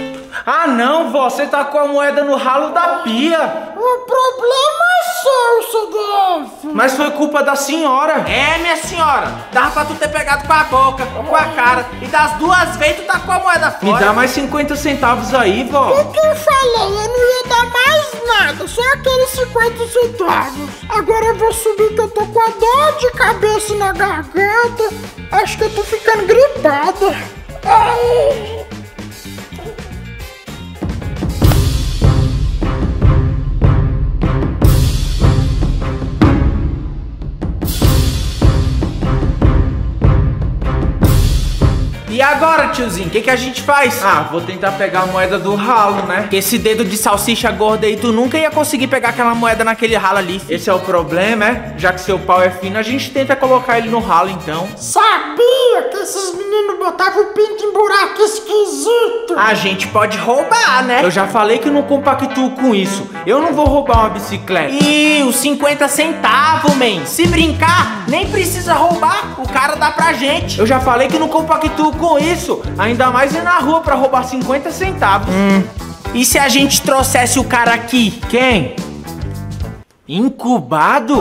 Ah não, vó, você tá com a moeda no ralo da pia. O problema é seu, seu Def. Mas foi culpa da senhora. É, minha senhora. Dava pra tu ter pegado com a boca ou com a cara. E das duas vezes tu tá com a moeda fora. Me dá mais cinquenta centavos aí, vó. O que eu falei? Eu não ia dar mais nada. Só aqueles cinquenta centavos. Agora eu vou subir que eu tô com a dor de cabeça na garganta. Acho que eu tô ficando gripada. Ai. E agora, tiozinho, o que, que a gente faz? Ah, vou tentar pegar a moeda do ralo, né? Porque esse dedo de salsicha gorda aí, tu nunca ia conseguir pegar aquela moeda naquele ralo ali. Esse é o problema, é? Já que seu pau é fino, a gente tenta colocar ele no ralo, então. Sabia que esses meninos botavam o pinto em buraco esquisito. A gente pode roubar, né? Eu já falei que eu não compactuo com isso. Eu não vou roubar uma bicicleta. Ih, os cinquenta centavos, man. Se brincar, nem precisa roubar. O cara dá pra gente. Eu já falei que não compactuo com isso, ainda mais ir na rua pra roubar cinquenta centavos. Hum. E se a gente trouxesse o cara aqui? Quem? Incubado?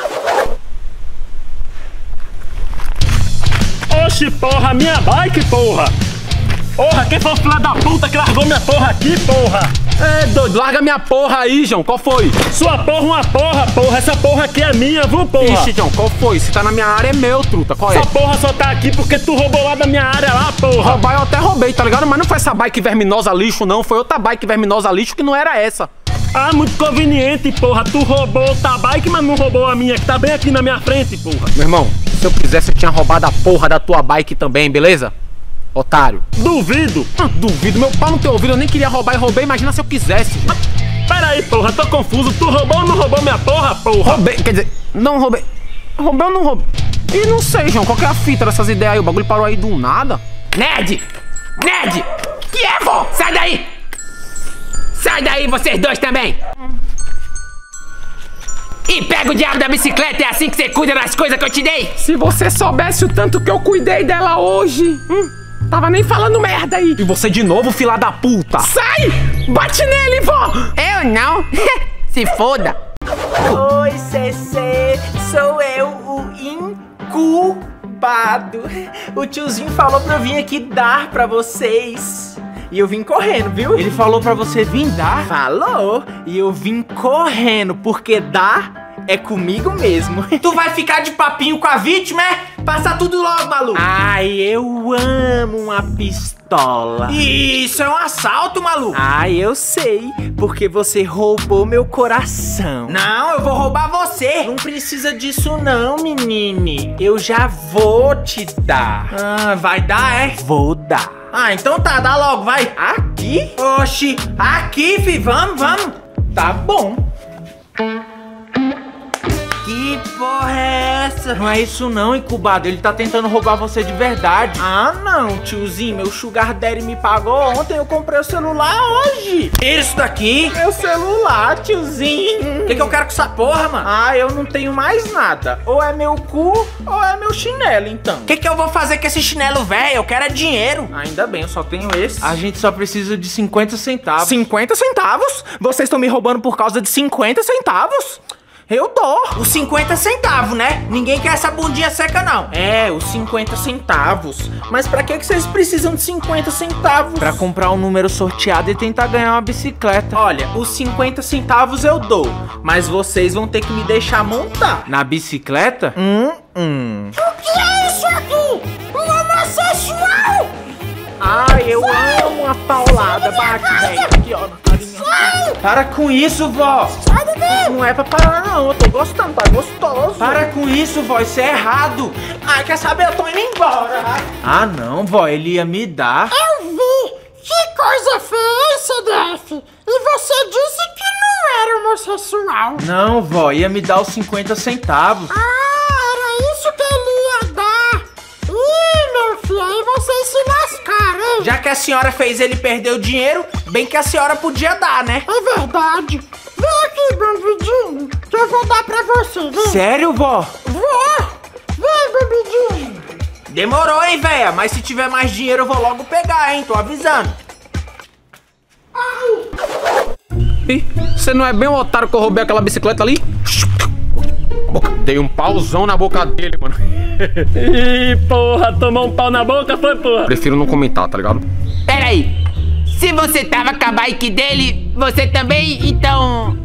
Oxi, porra, minha bike, porra! Porra, quem foi o filho da puta que largou minha porra aqui, porra? É, doido, larga minha porra aí, João, qual foi? Sua porra uma porra, porra, essa porra aqui é minha, viu, porra? Ixi, João, qual foi? Se tá na minha área é meu, truta, qual é? Essa porra só tá aqui porque tu roubou lá da minha área lá, porra. Roubar eu até roubei, tá ligado? Mas não foi essa bike verminosa lixo, não, foi outra bike verminosa lixo que não era essa. Ah, muito conveniente, porra, tu roubou outra bike, mas não roubou a minha, que tá bem aqui na minha frente, porra. Meu irmão, se eu quisesse eu tinha roubado a porra da tua bike também, beleza? Otário. Duvido. Ah, duvido, meu pau não tem ouvido, eu nem queria roubar e roubei, imagina se eu quisesse. Ah, pera aí, porra, tô confuso, tu roubou ou não roubou minha porra, porra? Roubei, quer dizer, não roubei. Roubei ou não roubei? E não sei, João, qual que é a fita dessas ideias aí? O bagulho parou aí do nada. Ned! Ned! Que é, vó? Sai daí! Sai daí, vocês dois também! E pega o diabo da bicicleta, é assim que você cuida das coisas que eu te dei? Se você soubesse o tanto que eu cuidei dela hoje, hum, tava nem falando merda aí. E você de novo, fila da puta! Sai! Bate nele, vó! Eu não! Se foda! Oi, Cecê, sou eu, o incubado. O tiozinho falou pra eu vir aqui dar pra vocês. E eu vim correndo, viu? Ele falou pra você vir dar? Falou. E eu vim correndo, porque dar é comigo mesmo. Tu vai ficar de papinho com a vítima, é? Passa tudo logo, maluco. Ai, eu amo uma pistola. Isso é um assalto, maluco. Ai, eu sei, porque você roubou meu coração. Não, eu vou roubar você. Não precisa disso não, menine. Eu já vou te dar. Ah, vai dar, é? Vou dar. Ah, então tá, dá logo, vai. Aqui? Oxi, aqui, fi, vamos, vamos. Tá bom. Que porra é essa? Não é isso não, incubado. Ele tá tentando roubar você de verdade. Ah, não, tiozinho. Meu sugar daddy me pagou ontem. Eu comprei o celular hoje. Isso daqui? Meu celular, tiozinho. O que, que eu quero com essa porra, mano? Ah, eu não tenho mais nada. Ou é meu cu, ou é meu chinelo, então. O que, que eu vou fazer com esse chinelo, velho? Eu quero é dinheiro. Ainda bem, eu só tenho esse. A gente só precisa de cinquenta centavos. cinquenta centavos? Vocês estão me roubando por causa de cinquenta centavos? Eu dou. Os cinquenta centavos, né? Ninguém quer essa bundinha seca, não. É, os cinquenta centavos. Mas pra que que vocês precisam de cinquenta centavos? Pra comprar um número sorteado e tentar ganhar uma bicicleta. Olha, os cinquenta centavos eu dou, mas vocês vão ter que me deixar montar. Na bicicleta? Hum, hum. O que é isso aqui? Um homossexual! Ai, eu Sai! amo uma paulada. Bate, velho. Aqui, ó, na carinha. Sai! Para com isso, vó. Sai daqui! Não é pra parar, não. Eu tô gostando, tá gostoso. Para com isso, vó. Isso é errado. Ai, quer saber? Eu tô indo embora. Ah, não, vó. Ele ia me dar. Eu vi. Que coisa feia, C D F. E você disse que não era homossexual. Não, vó. Ia me dar os cinquenta centavos. Ah, era isso que ele ia dar. Ih, meu filho, aí vocês se lascaram, hein? Já que a senhora fez ele perder o dinheiro, bem que a senhora podia dar, né? É verdade. Vem aqui, bandidinho, que eu vou dar pra você, vem. Sério, vó? Vou. Vem, bandidinho. Demorou, hein, véia? Mas se tiver mais dinheiro eu vou logo pegar, hein? Tô avisando. Ih, você não é bem o otário que eu roubei aquela bicicleta ali? boca. Dei um pauzão na boca dele, mano. Ih, porra, tomou um pau na boca, foi, porra? Prefiro não comentar, tá ligado? Pera aí. Se você tava com a bike dele, você também, então...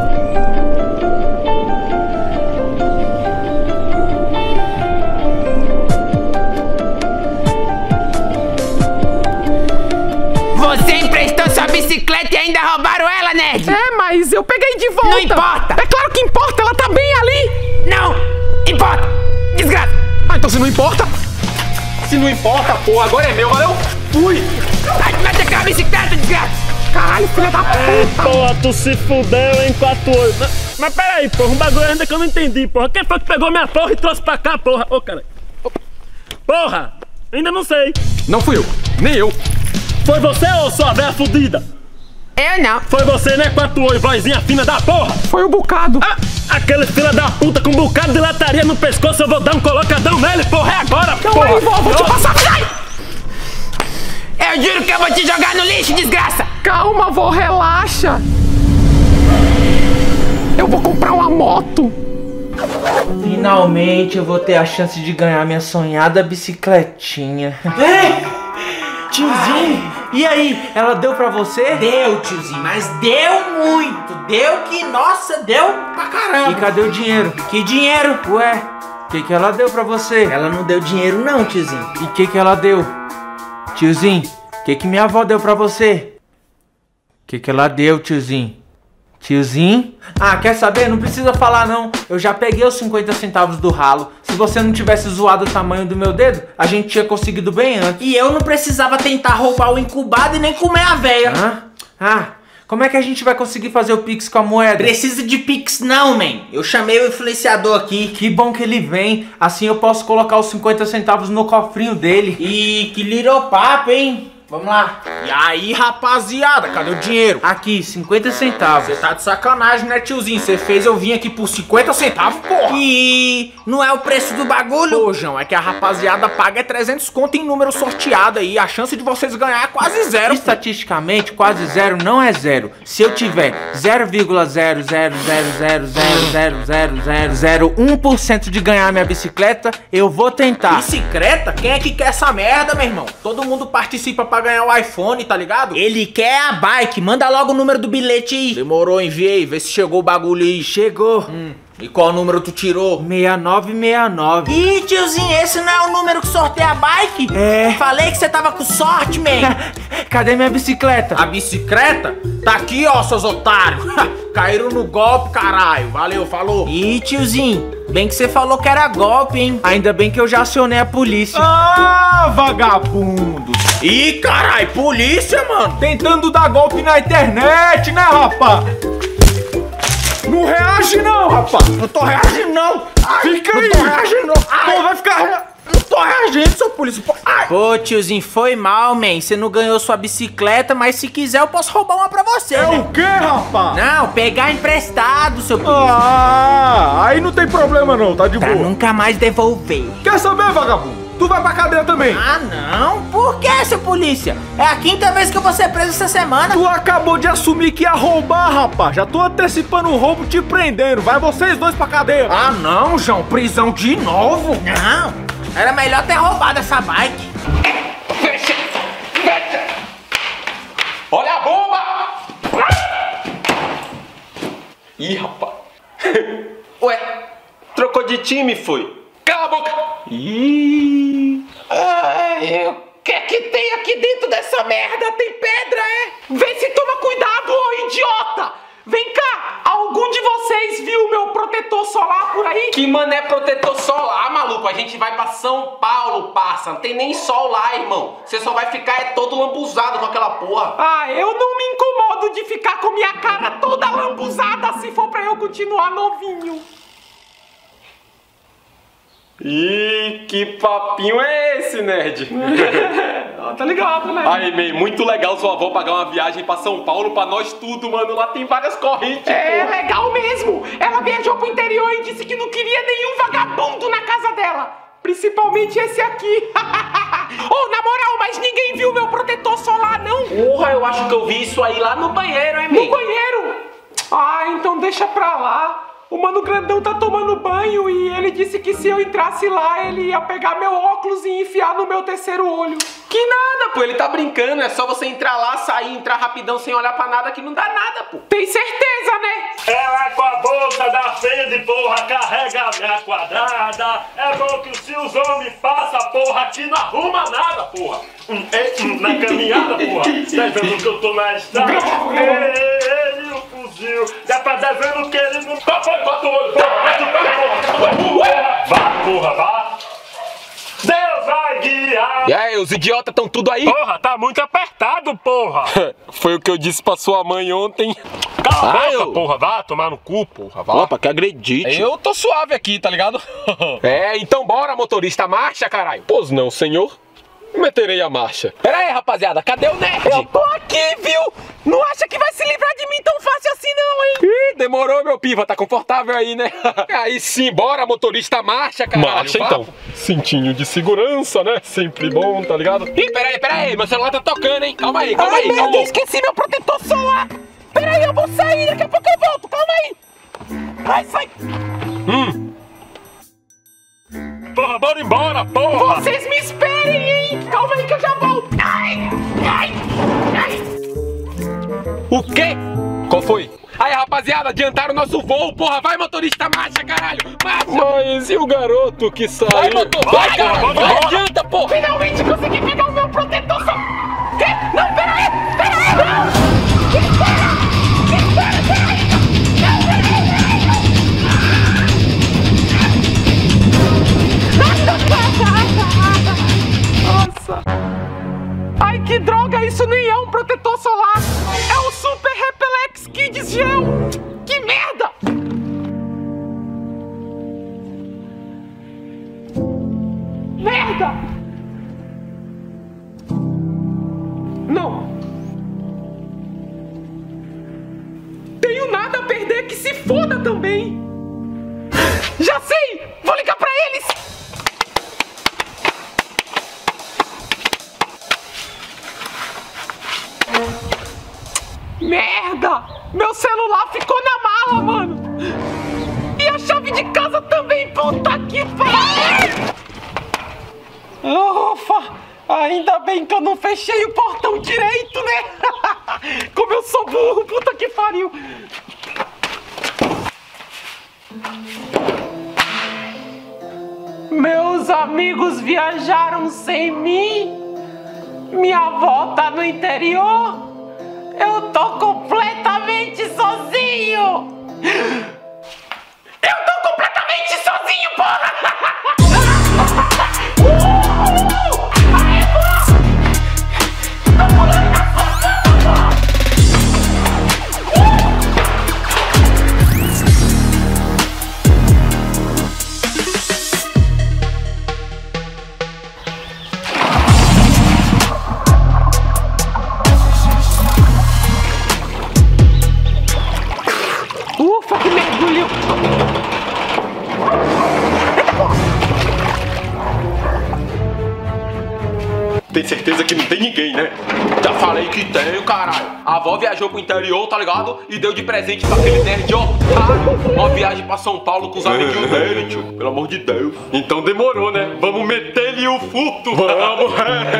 Você emprestou sua bicicleta e ainda roubaram ela, nerd? É, mas eu peguei de volta. Não importa. É claro que importa, ela tá bem ali. Não, importa. Desgraça. Ah, então se não importa? Se não importa, porra, agora é meu, valeu? Fui. Ai, mete aquela bicicleta, desgraça. Caralho, filha da puta. Porra, tu se fudeu em quatro oito. Mas, mas peraí, porra, um bagulho ainda que eu não entendi, porra. Quem foi que pegou minha porra e trouxe pra cá, porra? Ô, cara. Porra, ainda não sei. Não fui eu, nem eu. Foi você ou sua véia fudida? Eu não. Foi você, né, quatro oito, vozinha fina da porra? Foi o bocado. Ah, aquele filho da puta com um bocado de lataria no pescoço, eu vou dar um colocadão nele, porra, é agora, então porra. Aí, vó, vou te passar. Eu juro que eu vou te jogar no lixo, desgraça. Calma, vó, relaxa. Eu vou comprar uma moto. Finalmente eu vou ter a chance de ganhar minha sonhada bicicletinha. Ei! Tiozinho, e aí, ela deu pra você? Deu, tiozinho, mas deu muito. Deu que, nossa, deu pra caramba. E cadê o dinheiro? Que dinheiro? Ué, o que que ela deu pra você? Ela não deu dinheiro não, tiozinho. E o que que ela deu? Tiozinho, o que que minha avó deu pra você? O que que ela deu, tiozinho? Tiozinho? Ah, quer saber? Não precisa falar não. Eu já peguei os cinquenta centavos do ralo. Se você não tivesse zoado o tamanho do meu dedo, a gente tinha conseguido bem antes. E eu não precisava tentar roubar o incubado e nem comer a véia. Hã? Ah, como é que a gente vai conseguir fazer o Pix com a moeda? Precisa de Pix não, man. Eu chamei o influenciador aqui. Que bom que ele vem. Assim eu posso colocar os cinquenta centavos no cofrinho dele. E que liropapo, hein? Vamos lá. E aí, rapaziada, cadê o dinheiro? Aqui, cinquenta centavos. Você tá de sacanagem, né, tiozinho? Você fez eu vim aqui por cinquenta centavos, porra. E não é o preço do bagulho? Pô, João, é que a rapaziada paga é trezentos conto em número sorteado aí. A chance de vocês ganhar é quase zero. Estatisticamente, quase zero não é zero. Se eu tiver zero vírgula zero zero zero zero zero zero zero zero zero um por cento de ganhar minha bicicleta, eu vou tentar. Bicicleta? Quem é que quer essa merda, meu irmão? Todo mundo participa pra ganhar o iPhone, tá ligado? Ele quer a bike, manda logo o número do bilhete aí. Demorou, enviei, vê se chegou o bagulho aí. Chegou. Hum. E qual número tu tirou? seis nove seis nove. Ih, tiozinho, esse não é o número que sorteia a bike? É. Falei que você tava com sorte, man. Cadê minha bicicleta? A bicicleta? Tá aqui, ó, seus otários. Caíram no golpe, caralho. Valeu, falou. Ih, tiozinho, bem que você falou que era golpe, hein? Ainda bem que eu já acionei a polícia. Ah, vagabundo. Ih, caralho, polícia, mano. Tentando dar golpe na internet, né, rapaz? Não reage não, rapaz. Não tô reagindo, não. Ai, Fica não aí. Não tô reagindo, não. Pô, vai ficar... Não tô reagindo, seu polícia. Ai. Pô, tiozinho, foi mal, man. Você não ganhou sua bicicleta, mas se quiser eu posso roubar uma pra você, É né? o quê, rapaz? Não, pegar emprestado, seu polícia. Ah, aí não tem problema não, tá de Pra boa. nunca mais devolver. Quer saber, vagabundo? Tu vai pra cadeia também. Ah, não? Por que, seu polícia? É a quinta vez que eu vou ser preso essa semana. Tu acabou de assumir que ia roubar, rapaz. Já tô antecipando o roubo, te prendendo. Vai vocês dois pra cadeia. Ah, não, João. Prisão de novo? Não. Era melhor ter roubado essa bike. Olha a bomba! Ih, rapaz. Ué, trocou de time, foi? Cala a boca! Ih. Ai, o que é que tem aqui dentro dessa merda? Tem pedra, é? Vê se toma cuidado, ô idiota! Vem cá, algum de vocês viu meu protetor solar por aí? Que mané protetor solar, maluco? A gente vai pra São Paulo, parça. Não tem nem sol lá, irmão. Você só vai ficar é todo lambuzado com aquela porra. Ah, eu não me incomodo de ficar com minha cara toda lambuzada se for pra eu continuar novinho. Ih, que papinho é esse, nerd? Tá ligado, né? Aí, May, muito legal sua avó pagar uma viagem pra São Paulo pra nós tudo, mano. Lá tem várias correntes. É porra. legal mesmo. Ela viajou pro interior e disse que não queria nenhum vagabundo na casa dela. Principalmente esse aqui. Oh, na moral, mas ninguém viu meu protetor solar, não? Porra, eu acho que eu vi isso aí lá no banheiro, hein, May? No banheiro? Ah, então deixa pra lá. O Mano Grandão tá tomando banho e ele disse que se eu entrasse lá, ele ia pegar meu óculos e enfiar no meu terceiro olho. Que nada, pô, ele tá brincando, é só você entrar lá, sair, entrar rapidão sem olhar pra nada que não dá nada, pô. Tem certeza, né? Ela com a boca da feia de porra carrega a minha quadrada. É bom que se os homens passam, porra, aqui não arruma nada, porra. Hum, é, hum, na caminhada, porra. Tá vendo que eu tô na estrada? Ele, o fuzil. Dá pra dar vendo que ele não... Bota o olho, porra, bota o olho, porra. Vá, porra, vá. Deus vai guiar! E aí, os idiotas estão tudo aí? Porra, tá muito apertado, porra! Foi o que eu disse pra sua mãe ontem. Cala a Ah, boca, eu- porra, vá tomar no cu, porra, vá. Opa, que agredite. Eu tô suave aqui, tá ligado? É, então bora, motorista, marcha, caralho. Pois não, senhor. Meterei a marcha. Pera aí, rapaziada, cadê o nerd? Eu tô aqui, viu? Não acha que vai se livrar de mim tão fácil assim não, hein? Ih, demorou, meu piva. Tá confortável aí, né? Aí sim, bora, motorista, marcha, caralho. Marcha, vá. então. Cintinho de segurança, né? Sempre bom, tá ligado? Ih, pera aí, pera aí, meu celular tá tocando, hein? Calma aí, calma Ai, aí, merda, calma eu aí. esqueci meu protetor solar. Pera aí, eu vou sair, daqui a pouco eu volto, calma aí. Ai, sai. Hum. Porra, bora embora, porra! Vocês me esperem, hein? Calma aí que eu já volto. Ai, ai, ai. O quê? Qual foi? Aí, rapaziada, adiantaram o nosso voo, porra. Vai, motorista, marcha, caralho. Marcha. Mas e o garoto que saiu? Vai, motor, vai, cara. vai, Vai, vai. adianta, porra. Finalmente consegui pegar o meu protetor solar. Quê? Não, pera aí, pera aí, não. Espera, espera, pera aí. Não, pera aí, pera aí. Nossa. Ai, que droga, isso nem é um protetor solar. É o Super Repelex Kids Gel. Que merda. Merda. Não. Tenho nada a perder, que se foda também. Já sei, vou ligar pra eles. Merda! Meu celular ficou na mala, mano! E a chave de casa também, puta que pariu! Ufa! Ainda bem que eu não fechei o portão direito, né? Como eu sou burro, puta que pariu! Meus amigos viajaram sem mim? Minha avó tá no interior? Eu tô completamente sozinho! Eu tô completamente sozinho, porra! Aê, porra! Tô pulando na porra! Ufa, que mergulho! Tem certeza que não tem ninguém, né? Já falei que tenho, caralho. A avó viajou pro interior, tá ligado? E deu de presente pra aquele nerd otário uma viagem pra São Paulo com os amiguinhos dele, tio. Pelo amor de Deus. Então demorou, né? Vamos meter-lhe o furto. Vamos.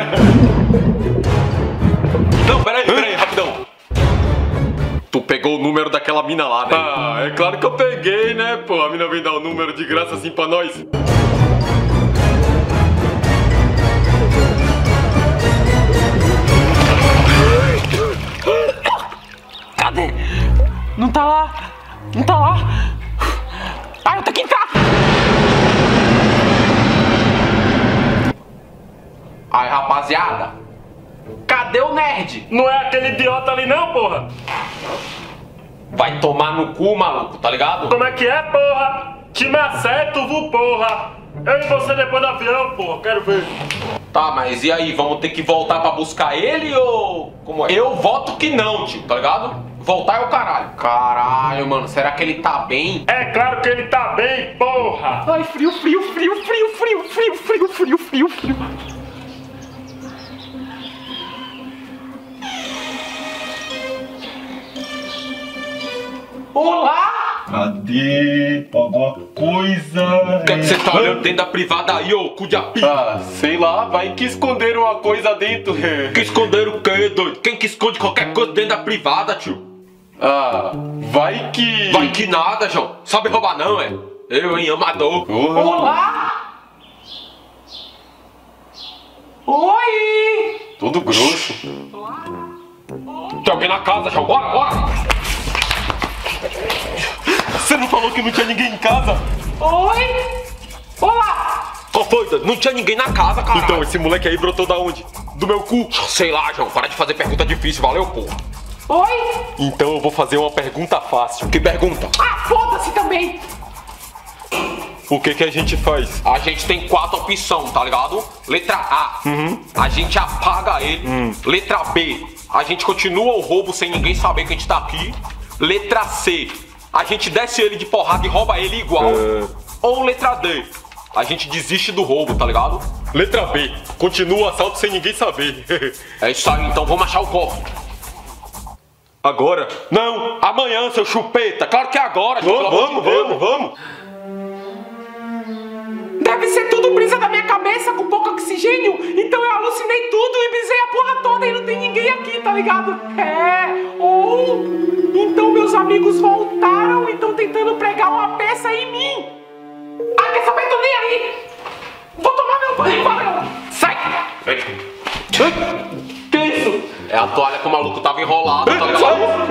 Não, peraí, peraí, rapidão. Tu pegou o número daquela mina lá, né? Ah, é claro que eu peguei, né? Pô, a mina vem dar o número de graça assim pra nós. Cadê? Não tá lá! Não tá lá! Ah, eu tenho que entrar! Aí, rapaziada, cadê o nerd? Não é aquele idiota ali não, porra? Vai tomar no cu, maluco, tá ligado? Como é que é, porra? Time acerto, vu, porra! Eu e você depois do avião, porra, quero ver. Tá, mas e aí, vamos ter que voltar pra buscar ele ou... Como é? Eu voto que não, tio, tá ligado? Voltar é o caralho. Caralho, mano, será que ele tá bem? É claro que ele tá bem, porra! Ai, frio, frio, frio, frio, frio, frio, frio, frio, frio, frio. Olá! Cadê? alguma coisa. O que é que você tá olhando dentro da privada aí, ô cu de apito? Ah, sei lá, vai que esconderam uma coisa dentro. Que esconderam o quê, doido? Quem que esconde qualquer coisa dentro da privada, tio? Ah, vai que... Vai que nada, João. Sabe roubar não, é? Eu, hein, amador. Olá! Oi! Todo grosso. Tem alguém na casa, João. Bora, bora! Você não falou que não tinha ninguém em casa? Oi! Olá! Qual foi, doido? Não tinha ninguém na casa, cara. Então, esse moleque aí brotou da onde? Do meu cu? Sei lá, João. Para de fazer pergunta difícil, valeu, porra. Oi! Então eu vou fazer uma pergunta fácil. Que pergunta? Ah, foda-se também! O que que a gente faz? A gente tem quatro opções, tá ligado? Letra A, uhum. a gente apaga ele. Hum. Letra B, a gente continua o roubo sem ninguém saber que a gente tá aqui. Letra C, a gente desce ele de porrada e rouba ele igual. Uh... Ou letra D, a gente desiste do roubo, tá ligado? Letra B, continua o assalto sem ninguém saber. É isso aí, então vamos achar o cofre. Agora? Não, amanhã, seu chupeta. Claro que é agora. Vamos, vamos, vamos, vamos. Deve ser tudo brisa da minha cabeça com pouco oxigênio. Então eu alucinei tudo e brisei a porra toda e não tem ninguém aqui, tá ligado? É, ou... Então meus amigos voltaram e estão tentando pregar uma peça em mim. Ah, quer saber? Tô nem aí. Vou tomar meu banho, valeu. Sai. Que isso? É a toalha que o maluco tava enrolado, tá ligado?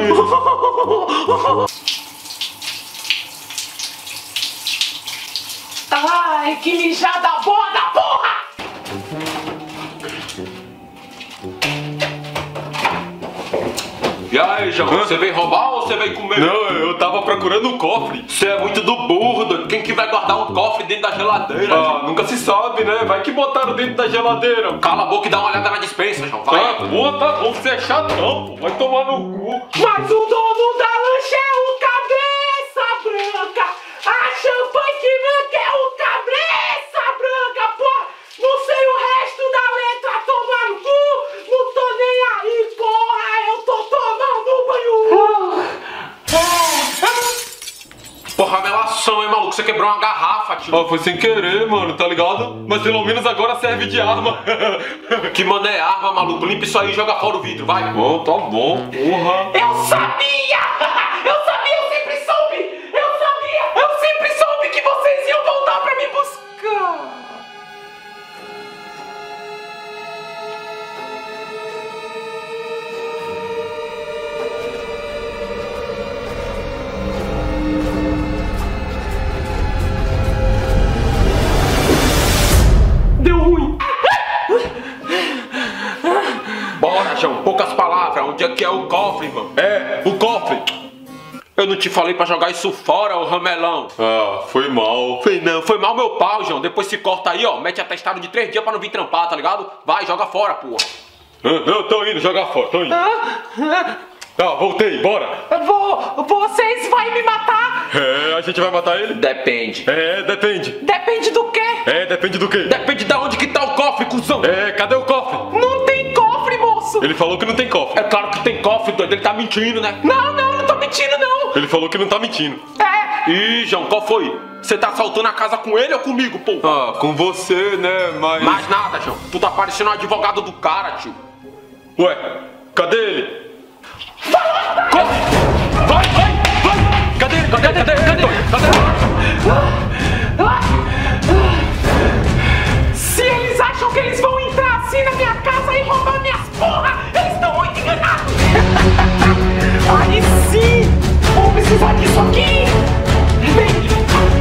Ai, que mijada boa da porra! E aí, João, você veio roubar ou você veio comer? Não, eu tava procurando um cofre. Você é muito do burro, doido. Quem que vai guardar um cofre dentro da geladeira? Ah, João? Nunca se sabe, né? Vai que botaram dentro da geladeira. Cala a boca e dá uma olhada na dispensa, João. Vai. Ah, pô, tá bom, você é chatão, pô. Vai tomar no cu. Mas o dono da lancha é o Cabeça Branca. A champanhe que manca é o Cabeça Branca, porra. Não sei o resto da letra, tomar no cu. Não tô nem aí, porra. Eu tô tomando banho. Porra, melação, hein, maluco? Você quebrou uma garrafa, tio. Ah, foi sem querer, mano, tá ligado? Mas pelo menos agora serve de arma. Que mano é arma, maluco? Limpa isso aí e joga fora o vidro, vai. Bom, tá bom, porra. Eu sabia! Eu sabia, eu sempre soube! Eu sabia! Eu sempre soube que vocês iam voltar pra me buscar! Deu ruim! Bora, João, poucas palavras. Onde é que é o cofre, mano? É, o cofre. Eu não te falei pra jogar isso fora, ô ramelão. Ah, foi mal. Foi não, foi mal meu pau, João. Depois se corta aí, ó. Mete atestado de três dias pra não vir trampar, tá ligado? Vai, joga fora, porra. Ah, eu tô indo jogar fora, tô indo. Ah, ah, voltei, bora. Vou, vocês vão me matar? É, a gente vai matar ele? Depende. É, depende. Depende do quê? É, depende do quê? Depende de onde que tá o cofre, cuzão. É, cadê o cofre? Não tem cofre, moço. Ele falou que não tem cofre. É claro que tem cofre, doido. Ele tá mentindo, né? Não, não, não tô mentindo, não. Ele falou que não tá mentindo. É. Ih, João, qual foi? Você tá assaltando a casa com ele ou comigo, pô? Ah, com você, né, mas... Mais nada, João. Tu tá parecendo um advogado do cara, tio. Ué, cadê ele? Corre! Vai, vai, vai! Cadê ele? Cadê ele? Cadê ele? Cadê ele? Cadê ele? Se eles acham que eles vão entrar assim na minha casa e roubar minhas porra, eles estão muito enganados! Aí sim! Vou precisar disso aqui! Vem!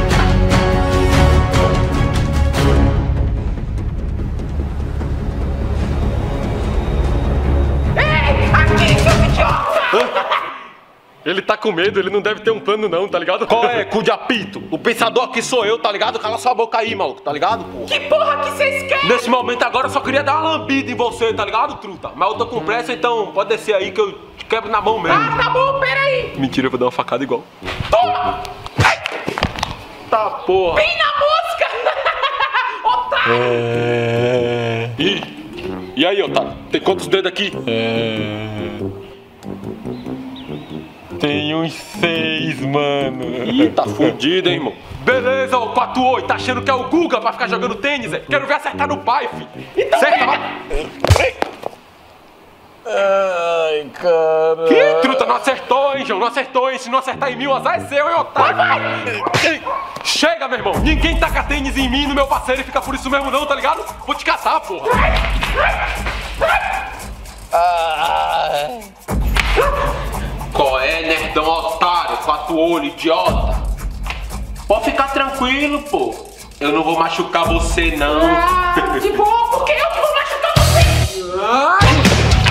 Ei! Aqui, seu idiota! Ele tá com medo, ele não deve ter um plano não, tá ligado? Qual é, cu de apito? O pensador aqui sou eu, tá ligado? Cala sua boca aí, maluco, tá ligado, porra? Que porra que vocês querem? Nesse momento agora eu só queria dar uma lambida em você, tá ligado, truta? Mas eu tô com pressa, então pode descer aí que eu te quebro na mão mesmo. Ah, tá bom, peraí! Mentira, eu vou dar uma facada igual. Toma! Tá, porra! Vem na mosca! Otário! É... E, e aí, otário? Tem quantos dedos aqui? É... tenho uns seis, mano. Ih, tá fudido, hein, irmão? Beleza, ô quatro oito, tá achando que é o Guga pra ficar jogando tênis, é? Quero ver acertar no pai, filho. Então, certa, vai. Ai, cara. Que truta, não acertou, hein, João? Não acertou, hein? Se não acertar em mim, o azar é seu, hein, otário? Vai, vai. Chega, meu irmão. Ninguém taca tênis em mim, no meu parceiro, e fica por isso mesmo não, tá ligado? Vou te caçar, porra. Ah. Qual é, nerdão otário, quatro olho, idiota? Pode ficar tranquilo, pô. Eu não vou machucar você, não. Ah, de boa, porque eu que vou machucar você. Ai.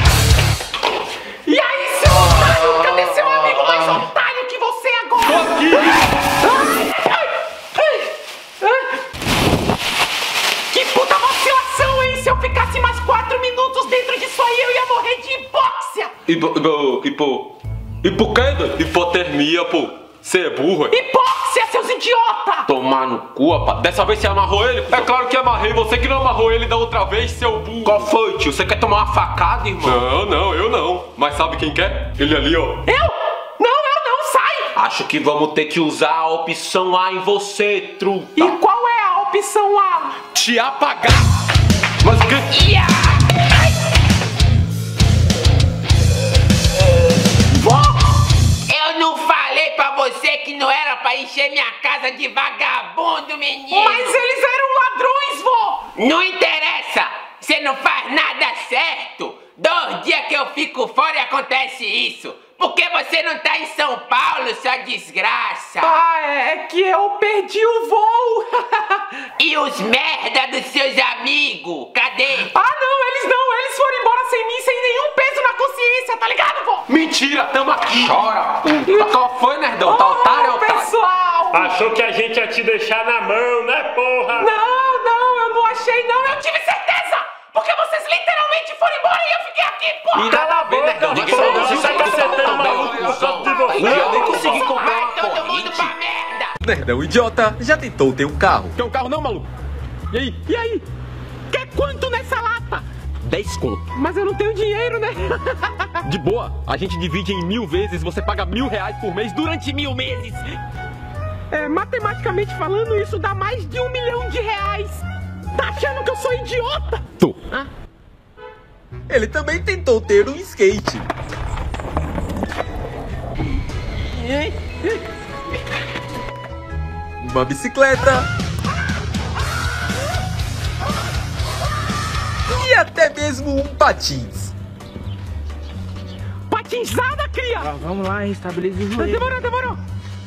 E aí, seu otário? Cadê seu amigo mais otário que você agora? Tô aqui. Ai, ai, ai, ai. Que puta vacilação, hein? Se eu ficasse mais quatro minutos dentro disso aí, eu ia morrer de hipóxia. Hipo... Hipo... Hipo... quê? Hipotermia, pô. Você é burro, é? Hipóxia, seus idiota! Tomar no cu, rapaz. Dessa vez você amarrou ele? É claro que amarrei. Você que não amarrou ele da outra vez, seu burro. Qual foi, tio? Você quer tomar uma facada, irmão? Não, não, eu não. Mas sabe quem quer? Ele ali, ó. Eu? Não, eu não, sai! Acho que vamos ter que usar a opção A em você, truta. E qual é a opção A? Te apagar. Mas o quê? Yeah. Eu não falei pra você que não era pra encher minha casa de vagabundo, menino. Mas eles eram ladrões, vó. Não interessa. Você não faz nada certo. Dois dias que eu fico fora e acontece isso. Por que você não tá em São Paulo, sua desgraça? Ah, é que eu perdi o voo. E os merda dos seus amigos? Cadê? Ah, não, eles não. Eles foram embora sem mim, sem nenhum peso na consciência, tá ligado, vó? Mentira, tamo aqui. Chora, puta. Qual foi, nerdão? Tá Oh, otário, otário? pessoal! Achou que a gente ia te deixar na mão, né, porra? Não, não, eu não achei, não. Eu tive certeza. Porque vocês literalmente foram embora e eu fiquei aqui, porra! Cala a boca, Ninguém você produziu não sai isso, cacetando, não, maluco, não, por causa de você. Eu nem consegui comprar Vai uma todo mundo corrente. pra merda! Nerdão idiota já tentou ter um carro. Quer um carro não, maluco? E aí? E aí? Quer quanto nessa lata? dez conto. Mas eu não tenho dinheiro, né? De boa, a gente divide em mil vezes, você paga mil reais por mês durante mil meses. É, matematicamente falando, isso dá mais de um milhão de reais. Tá achando que eu sou idiota? Tu. Ah? Ele também tentou ter um skate. Uma bicicleta. E até mesmo um patins. Patinzada, cria! Ah, vamos lá, restabelecer o joelho. Demorou, demorou.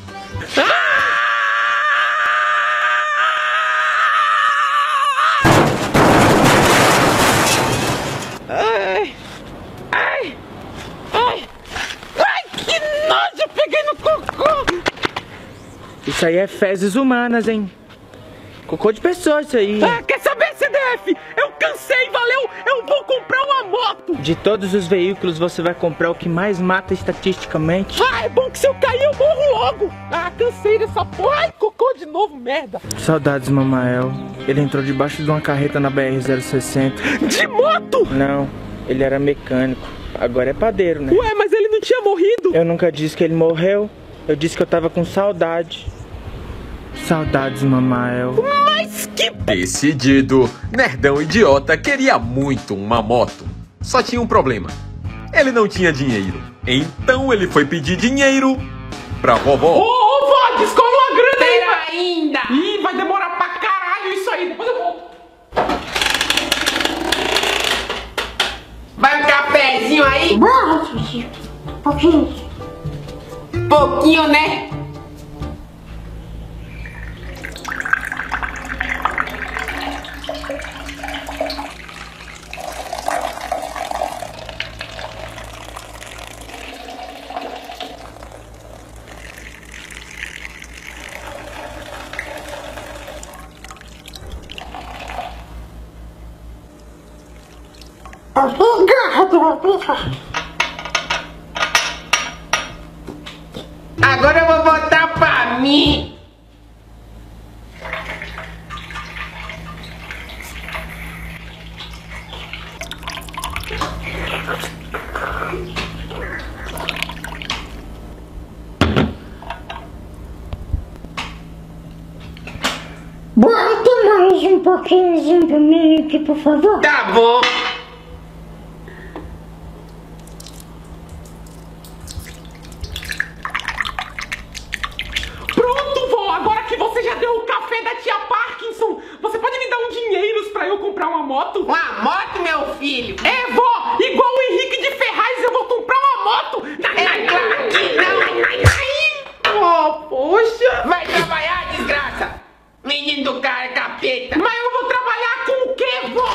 Ai, ai, ai, ai, que nojo, eu peguei no cocô. Isso aí é fezes humanas, hein? Cocô de pessoa, isso aí. Ah, quer saber, C D F? Eu cansei, valeu? Eu vou comprar uma moto. De todos os veículos, você vai comprar o que mais mata estatisticamente? Ah, é bom que se eu cair eu morro logo. Ah, cansei dessa porra. Ai, cocô de novo, merda. Saudades, Mamael. Ele entrou debaixo de uma carreta na B R zero sessenta. De moto? Não, ele era mecânico. Agora é padeiro, né? Ué, mas ele não tinha morrido. Eu nunca disse que ele morreu. Eu disse que eu tava com saudade. Saudades, Mamael. Mas que... Decidido, Nerdão idiota queria muito uma moto. Só tinha um problema. Ele não tinha dinheiro. Então ele foi pedir dinheiro pra vovó. Ô, ô, vó, descola uma grana aí, Pera ainda! Ih, vai demorar pra caralho isso aí. Depois eu volto. Vai um cafezinho aí? Pouquinho. Pouquinho, né? Agora eu vou botar pra mim. um pouquinhozinho pra mim aqui, por favor? Tá bom. Pronto, vó! Agora que você já deu o café da tia Parkinson, você pode me dar um dinheiros pra eu comprar uma moto? Uma moto, meu filho? É, vó! Igual o Henrique de Ferraz, eu vou comprar uma moto! É claro que não! Oh, poxa! Vai trabalhar, desgraça! Menino do cara, capeta! Mas eu vou trabalhar com o quê, vó?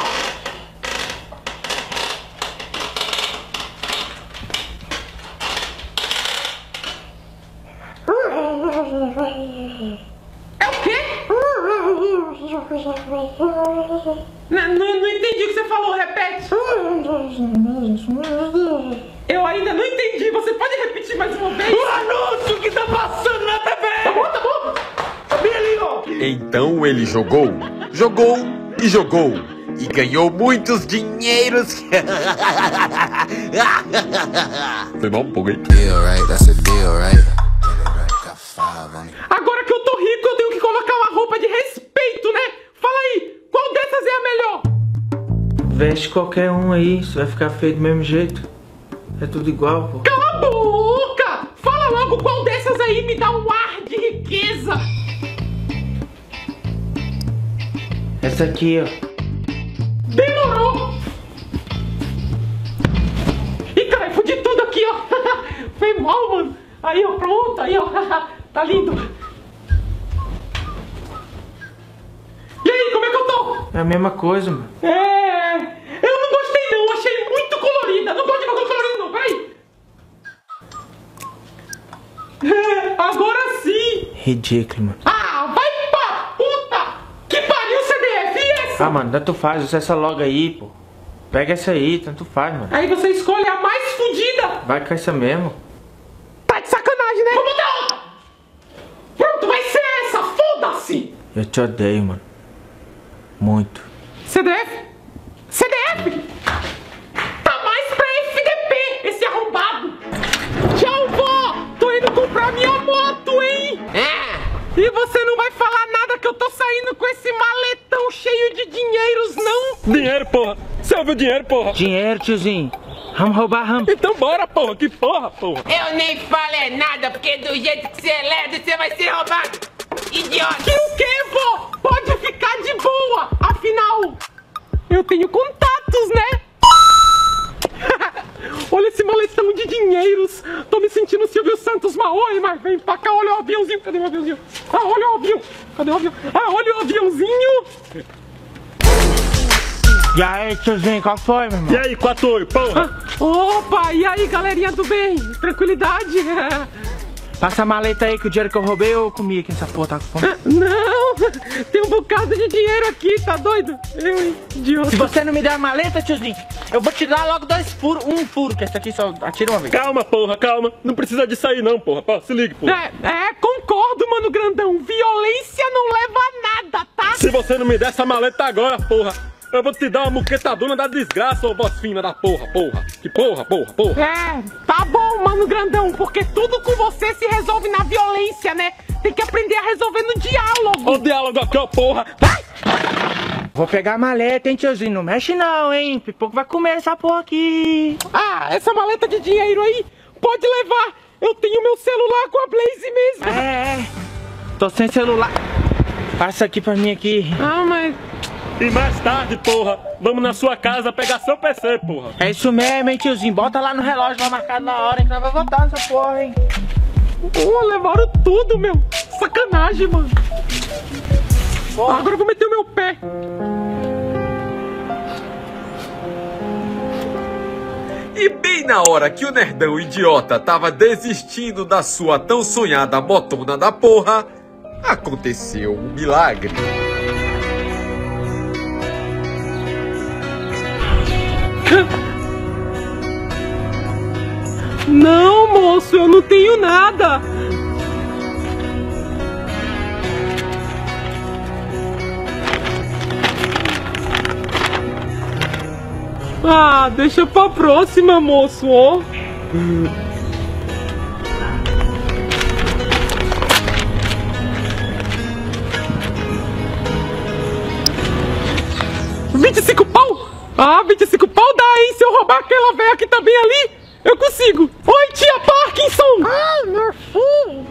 É o quê? Não, não, não entendi o que você falou, repete. Eu ainda não entendi, você pode repetir mais uma vez? O anúncio que tá passando na T V! Tá bom, tá bom? Bem ali, ó! Então ele jogou, jogou e jogou. E ganhou muitos dinheiros. Foi mal um pouco, hein? Agora que eu tô rico, eu tenho que colocar uma roupa de respeito, né? Fala aí, qual dessas é a melhor? Veste qualquer um aí, você vai ficar feio do mesmo jeito. É tudo igual, pô. Cala a boca! Fala logo qual dessas aí me dá um ar de riqueza. Essa aqui, ó. Demorou! Ih, cara, fudi tudo aqui, ó. Foi mal, mano. Aí, ó, pronto, aí, ó. Tá lindo. E aí, como é que eu tô? É a mesma coisa, mano. É... Eu não gostei não, achei muito colorida. Não gosto de bagulho colorido não, peraí. É, agora sim. Ridículo, mano. Ah, vai pra puta! Que pariu, C D F, e essa? Ah, mano, tanto faz, usa essa logo aí, pô. Pega essa aí, tanto faz, mano. Aí você escolhe a mais fodida. Vai com essa mesmo. Tá de sacanagem, né? Vamos dar outra. Pronto, vai ser essa, foda-se. Eu te odeio, mano. Muito. C D F? C D F? Tá mais pra F D P, esse arrombado. Tchau, vó. Tô indo comprar minha moto, hein? É. E você não vai falar nada que eu tô saindo com esse maletão cheio de dinheiros, não? Dinheiro, porra. Você ouviu dinheiro, porra? Dinheiro, tiozinho. Vamos roubar, vamos. Então bora, porra. Que porra, porra. Eu nem falei nada, porque do jeito que você é lerdo, você vai ser roubado. Idiota. Que o quê, vó? Pode ficar de boa. Afinal, eu tenho contatos, né? Olha esse maletão de dinheiros. Tô me sentindo Silvio Santos Maoi, mas vem pra cá. Olha o aviãozinho. Cadê o aviãozinho? Ah, olha o avião. Cadê o avião? Ah, olha o aviãozinho. E aí, tiozinho, qual foi, meu irmão? E aí, quatro, porra? Ah, opa, e aí, galerinha do bem? Tranquilidade? Passa a maleta aí que o dinheiro que eu roubei eu comi aqui nessa porra, tá com fome? Ah, não, tem um bocado de dinheiro aqui, tá doido? Eu, hein, idiota. Se você não me der a maleta, tiozinho, eu vou te dar logo dois furos, um furo, que esse aqui só atira uma vez. Calma, porra, calma. Não precisa disso aí não, porra. Pô, se ligue, porra. É, é, concordo, mano grandão. Violência não leva a nada, tá? Se você não me der essa maleta agora, porra, eu vou te dar uma muquetadona da desgraça, ô voz fina da porra, porra. Que porra, porra, porra. É, tá bom, mano grandão, porque tudo com você se resolve na violência, né? Tem que aprender a resolver no diálogo. O diálogo aqui, ó, porra. Vai! Vou pegar a maleta, hein, tiozinho. Não mexe não, hein. Pipoco vai comer essa porra aqui. Ah, essa maleta de dinheiro aí, pode levar. Eu tenho meu celular com a Blaze mesmo. É, é. Tô sem celular. Passa aqui pra mim aqui. Ah, mas... E mais tarde, porra, vamos na sua casa pegar seu P C, porra. É isso mesmo, hein, tiozinho. Bota lá no relógio, lá marcado na hora, hein, que nós vamos voltar nessa porra, hein. Pô, levaram tudo, meu. Sacanagem, mano. Ah, agora eu vou meter o meu pé. E bem na hora que o nerdão idiota tava desistindo da sua tão sonhada motona da porra, aconteceu um milagre. Não, moço, eu não tenho nada. Ah, deixa pra próxima, moço, ó. Ah, vinte e cinco pau dá, hein? Se eu roubar aquela velha que tá bem ali, eu consigo. Oi, tia Parkinson! Ai, meu filho.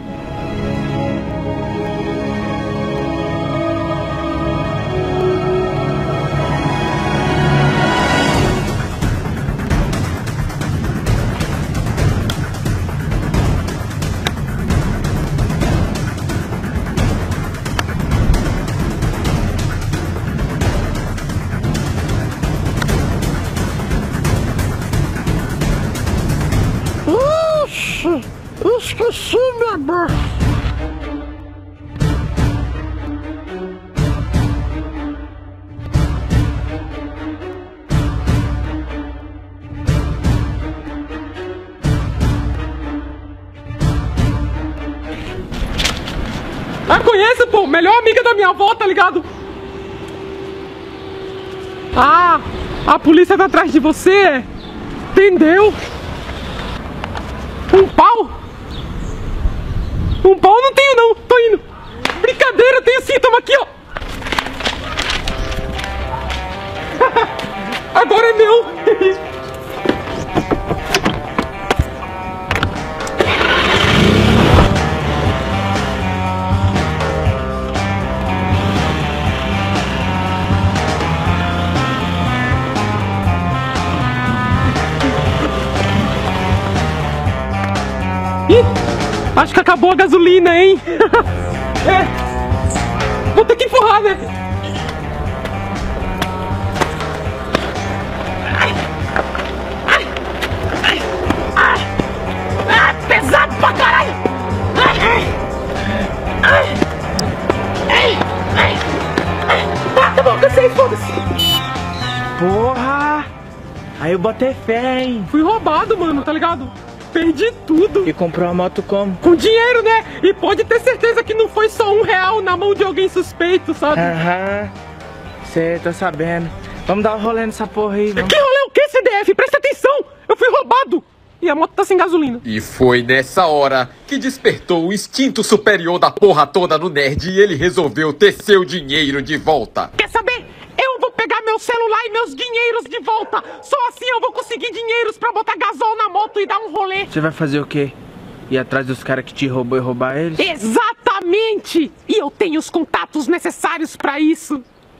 Ixi, esqueci minha bolsa. Ah, conhece, pô, melhor amiga da minha avó, tá ligado? Ah, a polícia tá atrás de você, entendeu? Um pau? Um pau eu não tenho não, tô indo. Brincadeira, eu tenho sim, toma aqui, ó. Agora é meu. Ih, acho que acabou a gasolina, hein? É, vou ter que empurrar, né? Ah, pesado pra caralho! Ah, tá bom, cansei, foda-se. Porra! Aí eu botei fé, hein? Fui roubado, mano, tá ligado? Perdi tudo. E comprou a moto como? Com dinheiro, né? E pode ter certeza que não foi só um real na mão de alguém suspeito, sabe? Aham. Cê, tô sabendo. Vamos dar um rolê nessa porra aí, vamos. Que rolê o quê, C D F? Presta atenção! Eu fui roubado! E a moto tá sem gasolina. E foi nessa hora que despertou o instinto superior da porra toda no nerd e ele resolveu ter seu dinheiro de volta. Quer saber? Eu vou pegar meu celular e meus dinheiros de volta. Só assim eu vou conseguir dinheiros pra botar gasol na moto e dar um rolê. Você vai fazer o quê? Ir atrás dos caras que te roubou e roubar eles? Exatamente! E eu tenho os contatos necessários pra isso.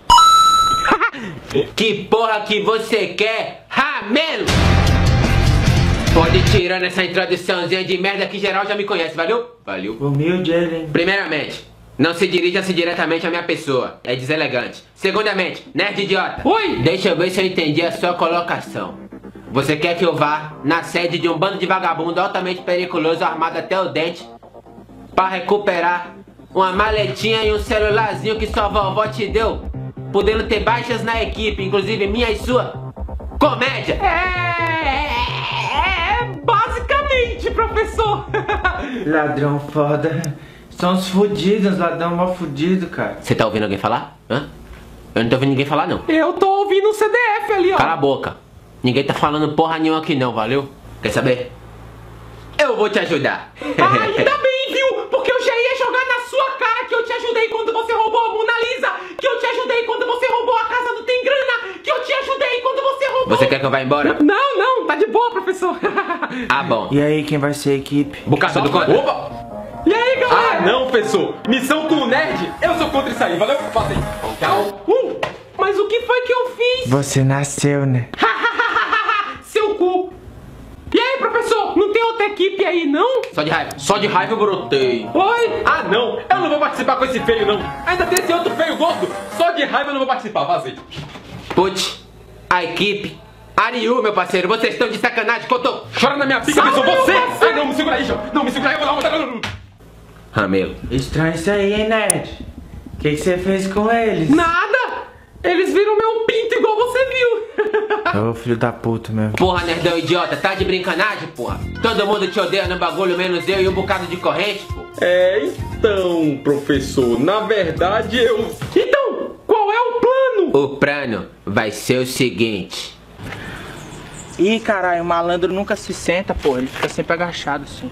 Que porra que você quer, Ramelo? Pode ir tirando essa introduçãozinha de merda que geral já me conhece, valeu? Valeu. Humilde ele, hein? Primeiramente, não se dirija-se diretamente à minha pessoa. É deselegante. Segundamente, nerd idiota. Oi! Deixa eu ver se eu entendi a sua colocação. Você quer que eu vá na sede de um bando de vagabundo altamente periculoso armado até o dente pra recuperar uma maletinha e um celularzinho que sua vovó te deu, podendo ter baixas na equipe, inclusive minha e sua? Comédia! É, é basicamente, professor. Ladrão foda. São uns fudidos, ladrão mal fudido, cara. Você tá ouvindo alguém falar? Hã? Eu não tô ouvindo ninguém falar, não. Eu tô ouvindo um C D F ali, ó. Cala a boca. Ninguém tá falando porra nenhuma aqui não, valeu? Quer saber? Eu vou te ajudar. Ah, ainda bem, viu? Porque eu já ia jogar na sua cara que eu te ajudei quando você roubou a Mona Lisa, que eu te ajudei quando você roubou a casa do Tem Grana, que eu te ajudei quando você roubou... Você quer que eu vá embora? Não, não, tá de boa, professor. Ah, bom. E aí, quem vai ser a equipe? Bocado do conta. Opa! E aí, galera? Ah, não, professor. Missão com o nerd. Eu sou contra isso aí. Valeu? Passa aí. Tchau. Uh, mas o que foi que eu fiz? Você nasceu, né? Seu cu. E aí, professor? Não tem outra equipe aí, não? Só de raiva. Só de raiva eu brotei. Oi? Ah, não. Eu não vou participar com esse feio, não. Ainda tem esse outro feio gordo. Só de raiva eu não vou participar. Vazei. Putz, a equipe... Ariu, meu parceiro, vocês estão de sacanagem que eu tô... Chora na minha pica, que eu sou você. Ah, não, me segura aí, João. Não, me segura aí, eu vou dar uma... Ramelo. Estranho isso aí, hein, nerd? O que você fez com eles? Nada! Eles viram meu pinto igual você viu. Ô, filho da puta mesmo. Porra, nerdão idiota, tá de brincanagem, porra? Todo mundo te odeia no bagulho, menos eu e um bocado de corrente, pô. É, então, professor, na verdade eu... Então, qual é o plano? O plano vai ser o seguinte... Ih, caralho, o malandro nunca se senta, porra. Ele fica sempre agachado assim.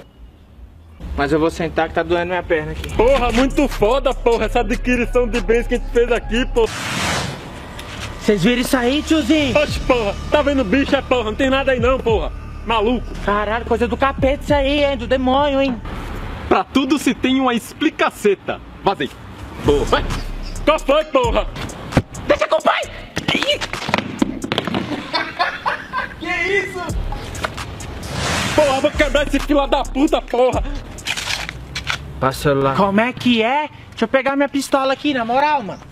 Mas eu vou sentar que tá doendo minha perna aqui. Porra, muito foda, porra, essa adquisição de bens que a gente fez aqui, pô. Vocês viram isso aí, tiozinho? Oxe, porra, tá vendo bicho, é porra, não tem nada aí não, porra. Maluco. Caralho, coisa do capeta isso aí, hein, do demônio, hein. Pra tudo se tem uma explicaceta. Vazei. Boa, vai. Qual foi, porra? Deixa com o pai! Que isso? Porra, vou quebrar esse fila da puta, porra. Passa o celular. Como é que é? Deixa eu pegar minha pistola aqui, na moral, mano.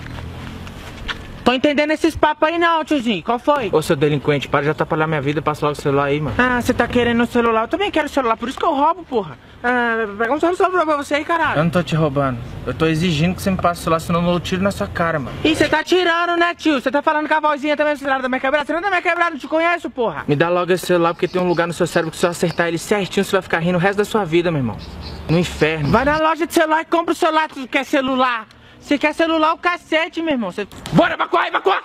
Tô entendendo esses papos aí não, tiozinho. Qual foi? Ô, seu delinquente, para de atrapalhar minha vida. Passa logo o celular aí, mano. Ah, você tá querendo o celular? Eu também quero o celular, por isso que eu roubo, porra. Ah, pega um celular pra você aí, caralho. Eu não tô te roubando. Eu tô exigindo que você me passe o celular, senão eu tiro na sua cara, mano. Ih, você tá tirando, né, tio? Você tá falando com a vozinha também, você da minha quebrada? Você não é da minha quebrada, não te conheço, porra. Me dá logo esse celular, porque tem um lugar no seu cérebro que se eu acertar ele certinho, você vai ficar rindo o resto da sua vida, meu irmão. No inferno. Vai na loja de celular e compra o celular que tu quer celular. Você quer celular o cacete, meu irmão. Você... Bora evacuar, evacuar!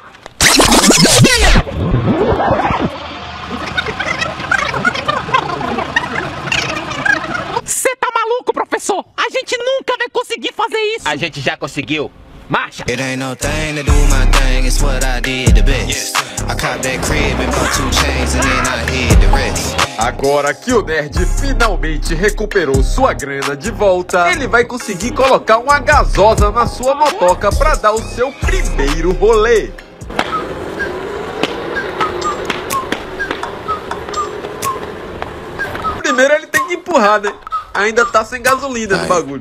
Você tá maluco, professor? A gente nunca vai conseguir fazer isso. A gente já conseguiu. Marcha! It ain't no thing to do my thing, it's what I did the best. I caught that crib and bought two chains and then I hid the rest. Agora que o nerd finalmente recuperou sua grana de volta, ele vai conseguir colocar uma gasosa na sua motoca pra dar o seu primeiro rolê. Primeiro ele tem que empurrar, né? Ainda tá sem gasolina no bagulho.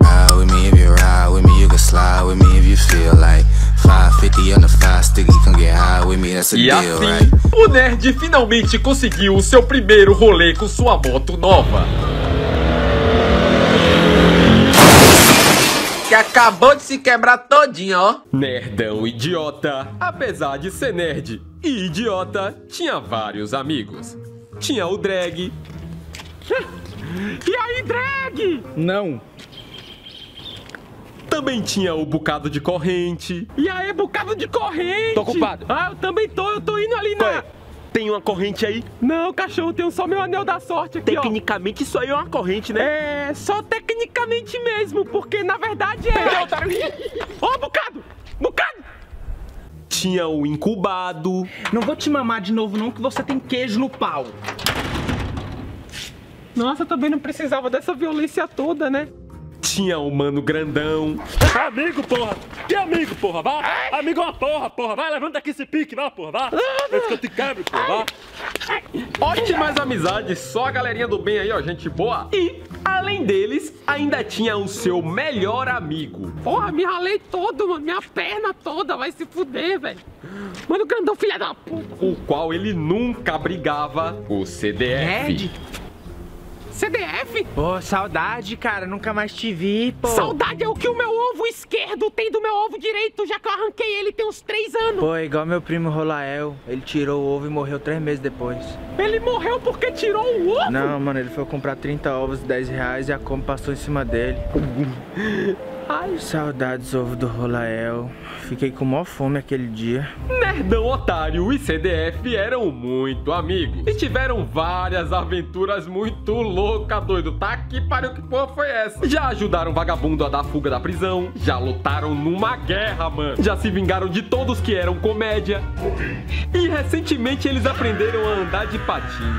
E assim, o nerd finalmente conseguiu o seu primeiro rolê com sua moto nova. Que acabou de se quebrar todinha, ó. Nerdão idiota. Apesar de ser nerd e idiota, tinha vários amigos. Tinha o Drag. E aí, Drag? Não. Também tinha o Bocado de Corrente. E aí, Bocado de Corrente? Tô ocupado. Ah, eu também tô, eu tô indo ali na... Tem uma corrente aí? Não, cachorro, tenho só meu anel da sorte aqui, Tecnicamente, ó. Isso aí é uma corrente, né? É, só tecnicamente mesmo, porque na verdade é... Ô, oh, Bocado! Bocado! Tinha o Incubado. Não vou te mamar de novo não, que você tem queijo no pau. Nossa, eu também não precisava dessa violência toda, né? Tinha o Mano Grandão. Amigo, porra! Que amigo, porra? Vá! Ai. Amigo é uma porra, porra! Vai, levanta aqui esse pique, vá, porra! Vá! Antes que eu te quebre, porra! Vá! Ótimas amizades, só a galerinha do bem aí, ó, gente boa. E, além deles, ainda tinha o seu melhor amigo. Porra, me ralei todo, mano. Minha perna toda vai se fuder, velho. Mano Grandão, filha da puta. O qual ele nunca brigava, o C D F. Nerd? C D F? Pô, saudade, cara. Nunca mais te vi, pô. Saudade é o que o meu ovo esquerdo tem do meu ovo direito, já que eu arranquei ele tem uns três anos. Pô, igual meu primo Rolael. Ele tirou o ovo e morreu três meses depois. Ele morreu porque tirou o ovo? Não, mano, ele foi comprar trinta ovos de dez reais e a Kombi passou em cima dele. Ai, saudades, ovo do Rolael. Fiquei com maior fome aquele dia. Nerdão Otário e C D F eram muito amigos e tiveram várias aventuras muito loucas, doido. Tá que pariu, que porra foi essa? Já ajudaram vagabundo a dar fuga da prisão, já lutaram numa guerra, mano. Já se vingaram de todos que eram comédia. E recentemente eles aprenderam a andar de patins.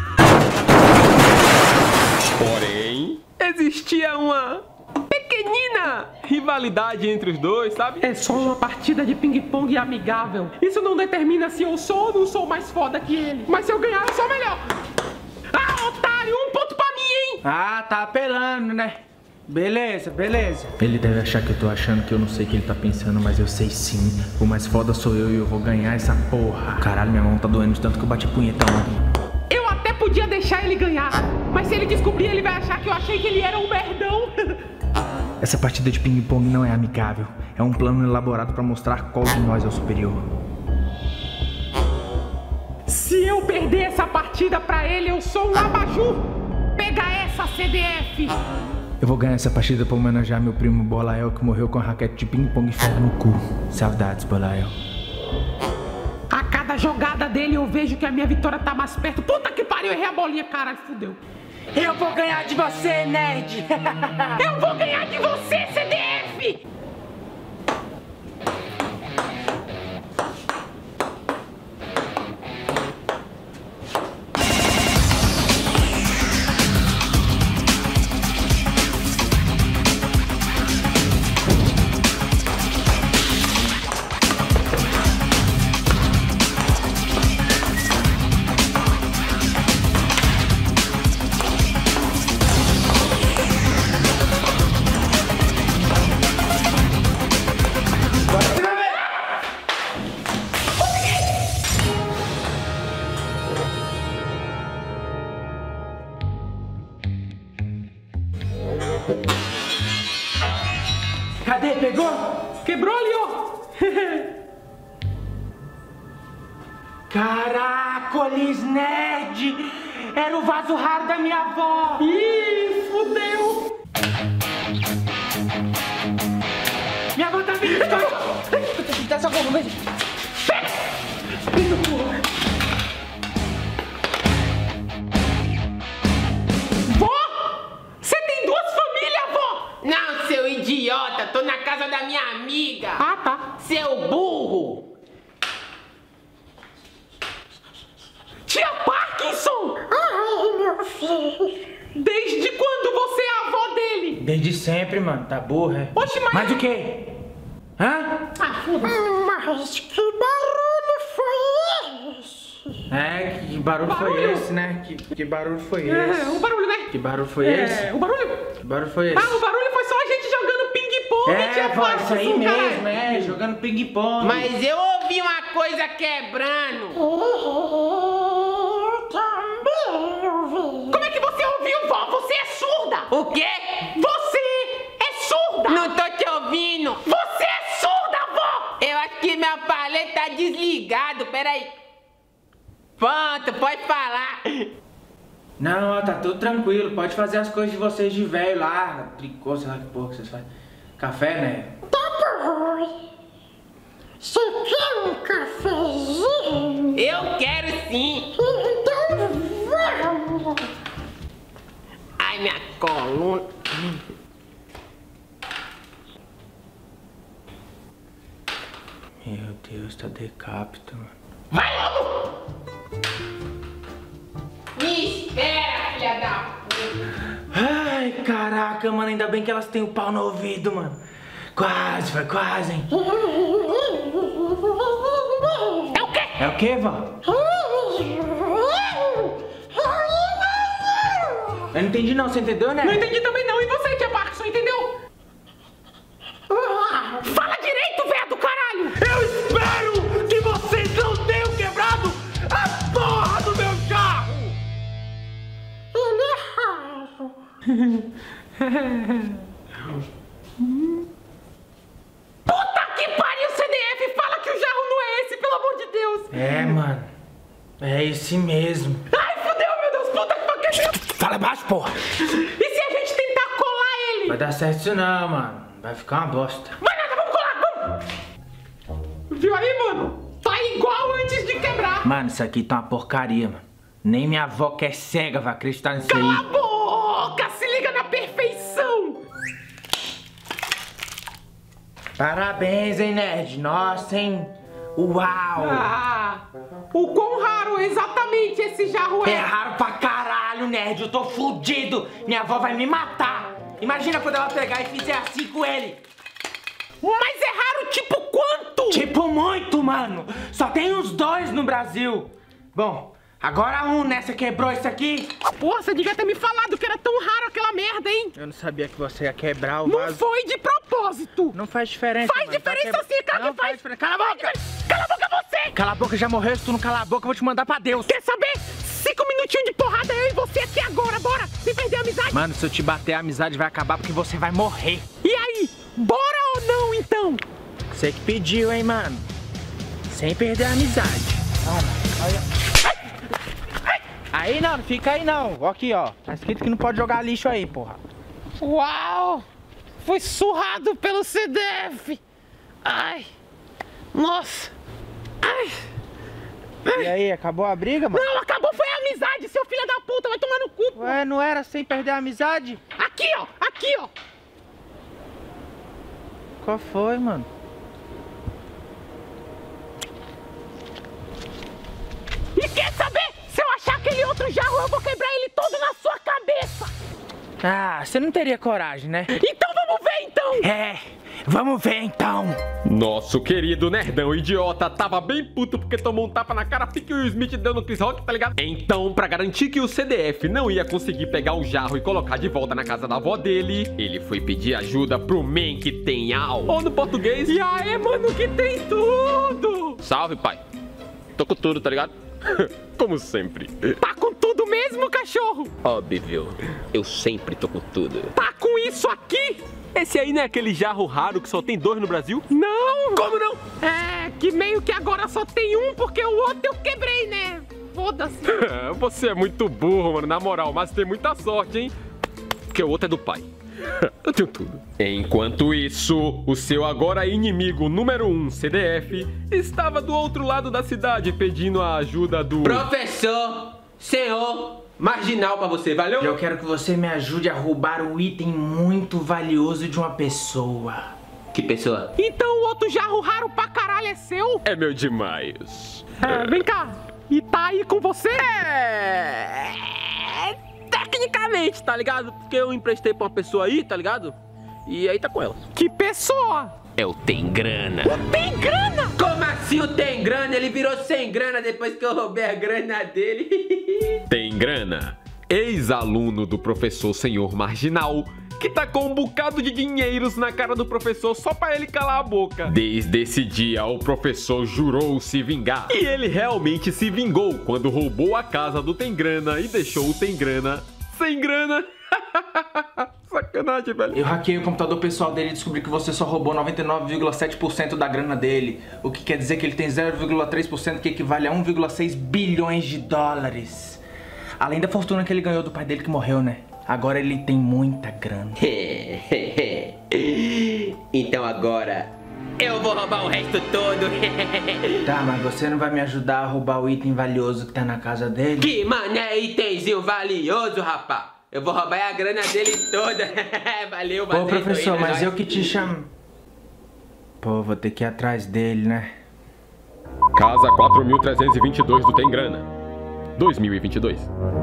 Porém, existia uma pequenina rivalidade entre os dois, sabe? É só uma partida de ping-pong amigável. Isso não determina se eu sou ou não sou mais foda que ele. Mas se eu ganhar, eu sou melhor. Ah, otário, um ponto pra mim, hein? Ah, tá apelando, né? Beleza, beleza. Ele deve achar que eu tô achando que eu não sei o que ele tá pensando, mas eu sei sim. O mais foda sou eu e eu vou ganhar essa porra. Caralho, minha mão tá doendo de tanto que eu bati a punheta ontem. Eu até podia deixar ele ganhar, mas se ele descobrir, ele vai achar que eu achei que ele era um merdão. Essa partida de ping-pong não é amigável. É um plano elaborado pra mostrar qual de nós é o superior. Se eu perder essa partida pra ele, eu sou um abajur. Pega essa, C D F. Eu vou ganhar essa partida pra homenagear meu primo Bolael, que morreu com a raquete de ping-pong enfiada no cu. Saudades, Bolael. A cada jogada dele eu vejo que a minha vitória tá mais perto. Puta que pariu, errei a bolinha, caralho, fudeu. Eu vou ganhar de você, nerd! Eu vou ganhar de você, C D F! Caracoles, nerd! Era o vaso raro da minha avó! Ih, fudeu! Minha avó tá vindo! Dá só como, veja! Vó! Você tem duas famílias, vó! Não, seu idiota, tô na casa da minha amiga. Ah, tá. Seu burro. Tia Parkinson! Ai, meu filho. Desde quando você é a avó dele? Desde sempre, mano. Tá burra, é? Oxe, mas... Mas o quê? Hã? Ah, foda-se. Mas que barulho foi esse? É, que barulho, Barulho. foi esse, né? Que, que barulho foi É, esse? o barulho, né? Que barulho foi É, esse? o barulho. Que barulho foi esse? Ah, o barulho foi só a gente jogando ping-pong, É, tia pô, isso aí Parkinson, cara. mesmo, é, jogando ping-pong. Mas eu ouvi uma coisa quebrando. Eu também ouvi. Como é que você ouviu, vó? Você é surda! O quê? Você é surda! Não tô te ouvindo. Você é surda, vó! Eu acho que meu aparelho tá desligado, peraí. Pronto, pode falar. Não, tá tudo tranquilo. Pode fazer as coisas de vocês de velho lá. Tricô, sei lá que porra que vocês fazem. Café, né? Tá bom. Você quer um cafezinho? Eu quero sim. Então vamos. Ai, minha coluna. Meu Deus, tá decapito, mano. Vai logo! Me espera, filha da puta. Ai, caraca, mano. Ainda bem que elas têm o pau no ouvido, mano. Quase, foi quase, hein? É o quê? É o quê, vó? Eu não entendi não, você entendeu, né? Não entendi também não. E você, tia Parkinson, entendeu? Fala direito, velho do caralho! Eu espero que vocês não tenham quebrado a porra do meu carro! Ele é raro. Puta que pariu, C D F! Fala que o jarro não é esse, pelo amor de Deus! É, mano. É esse mesmo. Ai, fudeu, meu Deus! Puta que pariu! Fala baixo, porra! E se a gente tentar colar ele? Vai dar certo isso não, mano. Vai ficar uma bosta. Vai nada, vamos colar, vamos! Viu aí, mano? Tá igual antes de quebrar! Mano, isso aqui tá uma porcaria, mano. Nem minha avó que é cega vai acreditar nisso Cala a aí. boca! Se liga na perfeição! Parabéns, hein, nerd? Nossa, hein? Uau! Ah, o quão raro exatamente esse jarro é? É raro pra caralho, nerd. Eu tô fudido. Minha avó vai me matar. Imagina quando ela pegar e fizer assim com ele. Mas é raro tipo quanto? Tipo muito, mano. Só tem uns dois no Brasil. Bom, agora um, né? Você quebrou isso aqui? Porra, você devia ter me falado que era tão raro aquela merda, hein? Eu não sabia que você ia quebrar o Não vaso. foi de propósito. Não faz diferença, Faz mano. Tá diferença quebra- sim, claro Não que faz. diferença. Cala a boca! Cala a boca você! Cala a boca, já morreu. Se tu não calar a boca, eu vou te mandar pra Deus. Quer saber? Cinco minutinhos de porrada eu e você aqui agora, bora! Sem perder a amizade! Mano, se eu te bater, a amizade vai acabar porque você vai morrer. E aí? Bora ou não, então? Você que pediu, hein, mano? Sem perder a amizade. Toma, olha. Aí não, não fica aí não. Ó aqui, ó. Tá escrito que não pode jogar lixo aí, porra. Uau! Fui surrado pelo C D F! Ai! Nossa! Ai! E aí, acabou a briga, mano? Não, acabou foi a amizade, seu filho da puta! Vai tomar no cu! Ué, não era sem perder a amizade? Aqui, ó! Aqui, ó! Qual foi, mano? E quer saber? Se eu achar aquele outro jarro, eu vou quebrar ele todo na sua cabeça! Ah, você não teria coragem, né? Então vamos ver, então! É, vamos ver, então! Nosso querido nerdão idiota tava bem puto porque tomou um tapa na cara porque o Smith deu no Chris Rock, tá ligado? Então, pra garantir que o C D F não ia conseguir pegar o jarro e colocar de volta na casa da avó dele, ele foi pedir ajuda pro Man que tem al. Ou no português... E aí, mano, que tem tudo! Salve, pai. Tô com tudo, tá ligado? Como sempre. Tá com tudo mesmo, cachorro? Óbvio. Eu sempre tô com tudo. Tá com isso aqui? Esse aí não é aquele jarro raro que só tem dois no Brasil? Não! Como não? É, que meio que agora só tem um porque o outro eu quebrei, né? Foda-se. Você é muito burro, mano, na moral, mas tem muita sorte, hein? Porque o outro é do pai. Eu tenho tudo. Enquanto isso, o seu agora inimigo número um, C D F, estava do outro lado da cidade pedindo a ajuda do... Professor, senhor, marginal pra você, valeu? Eu quero que você me ajude a roubar um item muito valioso de uma pessoa. Que pessoa? Então o outro jarro raro pra caralho é seu? É meu demais. É, vem cá. E tá aí com você? É... Tecnicamente, tá ligado? Porque eu emprestei pra uma pessoa aí, tá ligado? E aí tá com ela. Que pessoa? É o Tem Grana. O Tem Grana? Como assim o Tem Grana? Ele virou sem grana depois que eu roubei a grana dele. Tem Grana, ex-aluno do professor Senhor Marginal, que tacou um bocado de dinheiros na cara do professor só pra ele calar a boca. Desde esse dia, o professor jurou se vingar. E ele realmente se vingou quando roubou a casa do Tem Grana e deixou o Tem Grana sem grana. Sacanagem, velho. Eu hackei o computador pessoal dele e descobri que você só roubou noventa e nove vírgula sete por cento da grana dele. O que quer dizer que ele tem zero vírgula três por cento, que equivale a um vírgula seis bilhões de dólares. Além da fortuna que ele ganhou do pai dele que morreu, né? Agora ele tem muita grana. Então agora eu vou roubar o resto todo. Tá, mas você não vai me ajudar a roubar o item valioso que tá na casa dele? Que mané itemzinho valioso, rapá. Eu vou roubar a grana dele toda. Valeu, valeu. Pô, professor, mas eu que te chamo. Pô, vou ter que ir atrás dele, né? Casa quatro mil trezentos e vinte e dois do Tem Grana, dois mil e vinte e dois.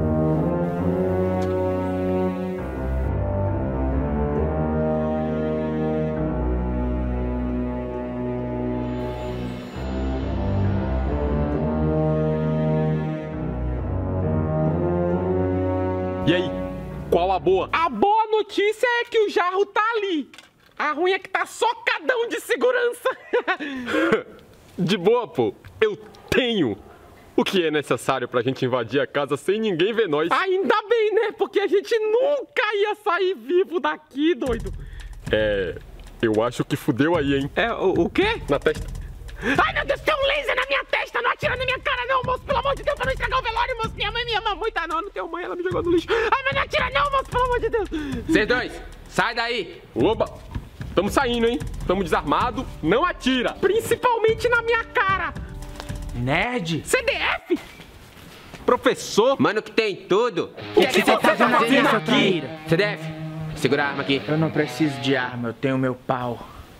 E aí, qual a boa? A boa notícia é que o jarro tá ali. A ruim é que tá socadão de segurança. De boa, pô. Eu tenho o que é necessário pra gente invadir a casa sem ninguém ver nós. Ainda bem, né? Porque a gente nunca ia sair vivo daqui, doido. É... eu acho que fudeu aí, hein? É, o, o quê? Na testa. Ai, meu Deus, tem um laser na minha testa. Não atira na minha cara, não, moço. Pelo amor de Deus, pra não estragar o velório, moço. Minha mãe me ama muito. Ah, não, não tenho mãe. Ela me jogou no lixo. Ai, mas não atira não, moço. Pelo amor de Deus. Vocês dois, sai daí. Oba. Tamo saindo, hein? Tamo desarmado. Não atira. Principalmente na minha cara. Nerd. C D F. Professor. Mano que tem tudo. O que, que, que você tá fazendo aqui? C D F, segura a arma aqui. Eu não preciso de arma. Eu tenho meu pau.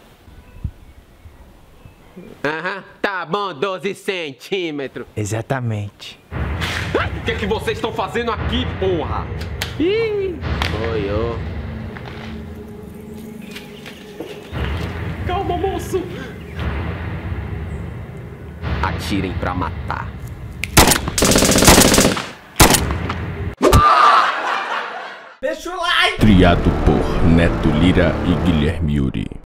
Aham, tá bom, doze centímetros. Exatamente. O que é que vocês estão fazendo aqui, porra? Ih! Oi, ô. Calma, moço. Atirem pra matar. Deixa o like! Criado por Neto Lira e Guilherme Yuri.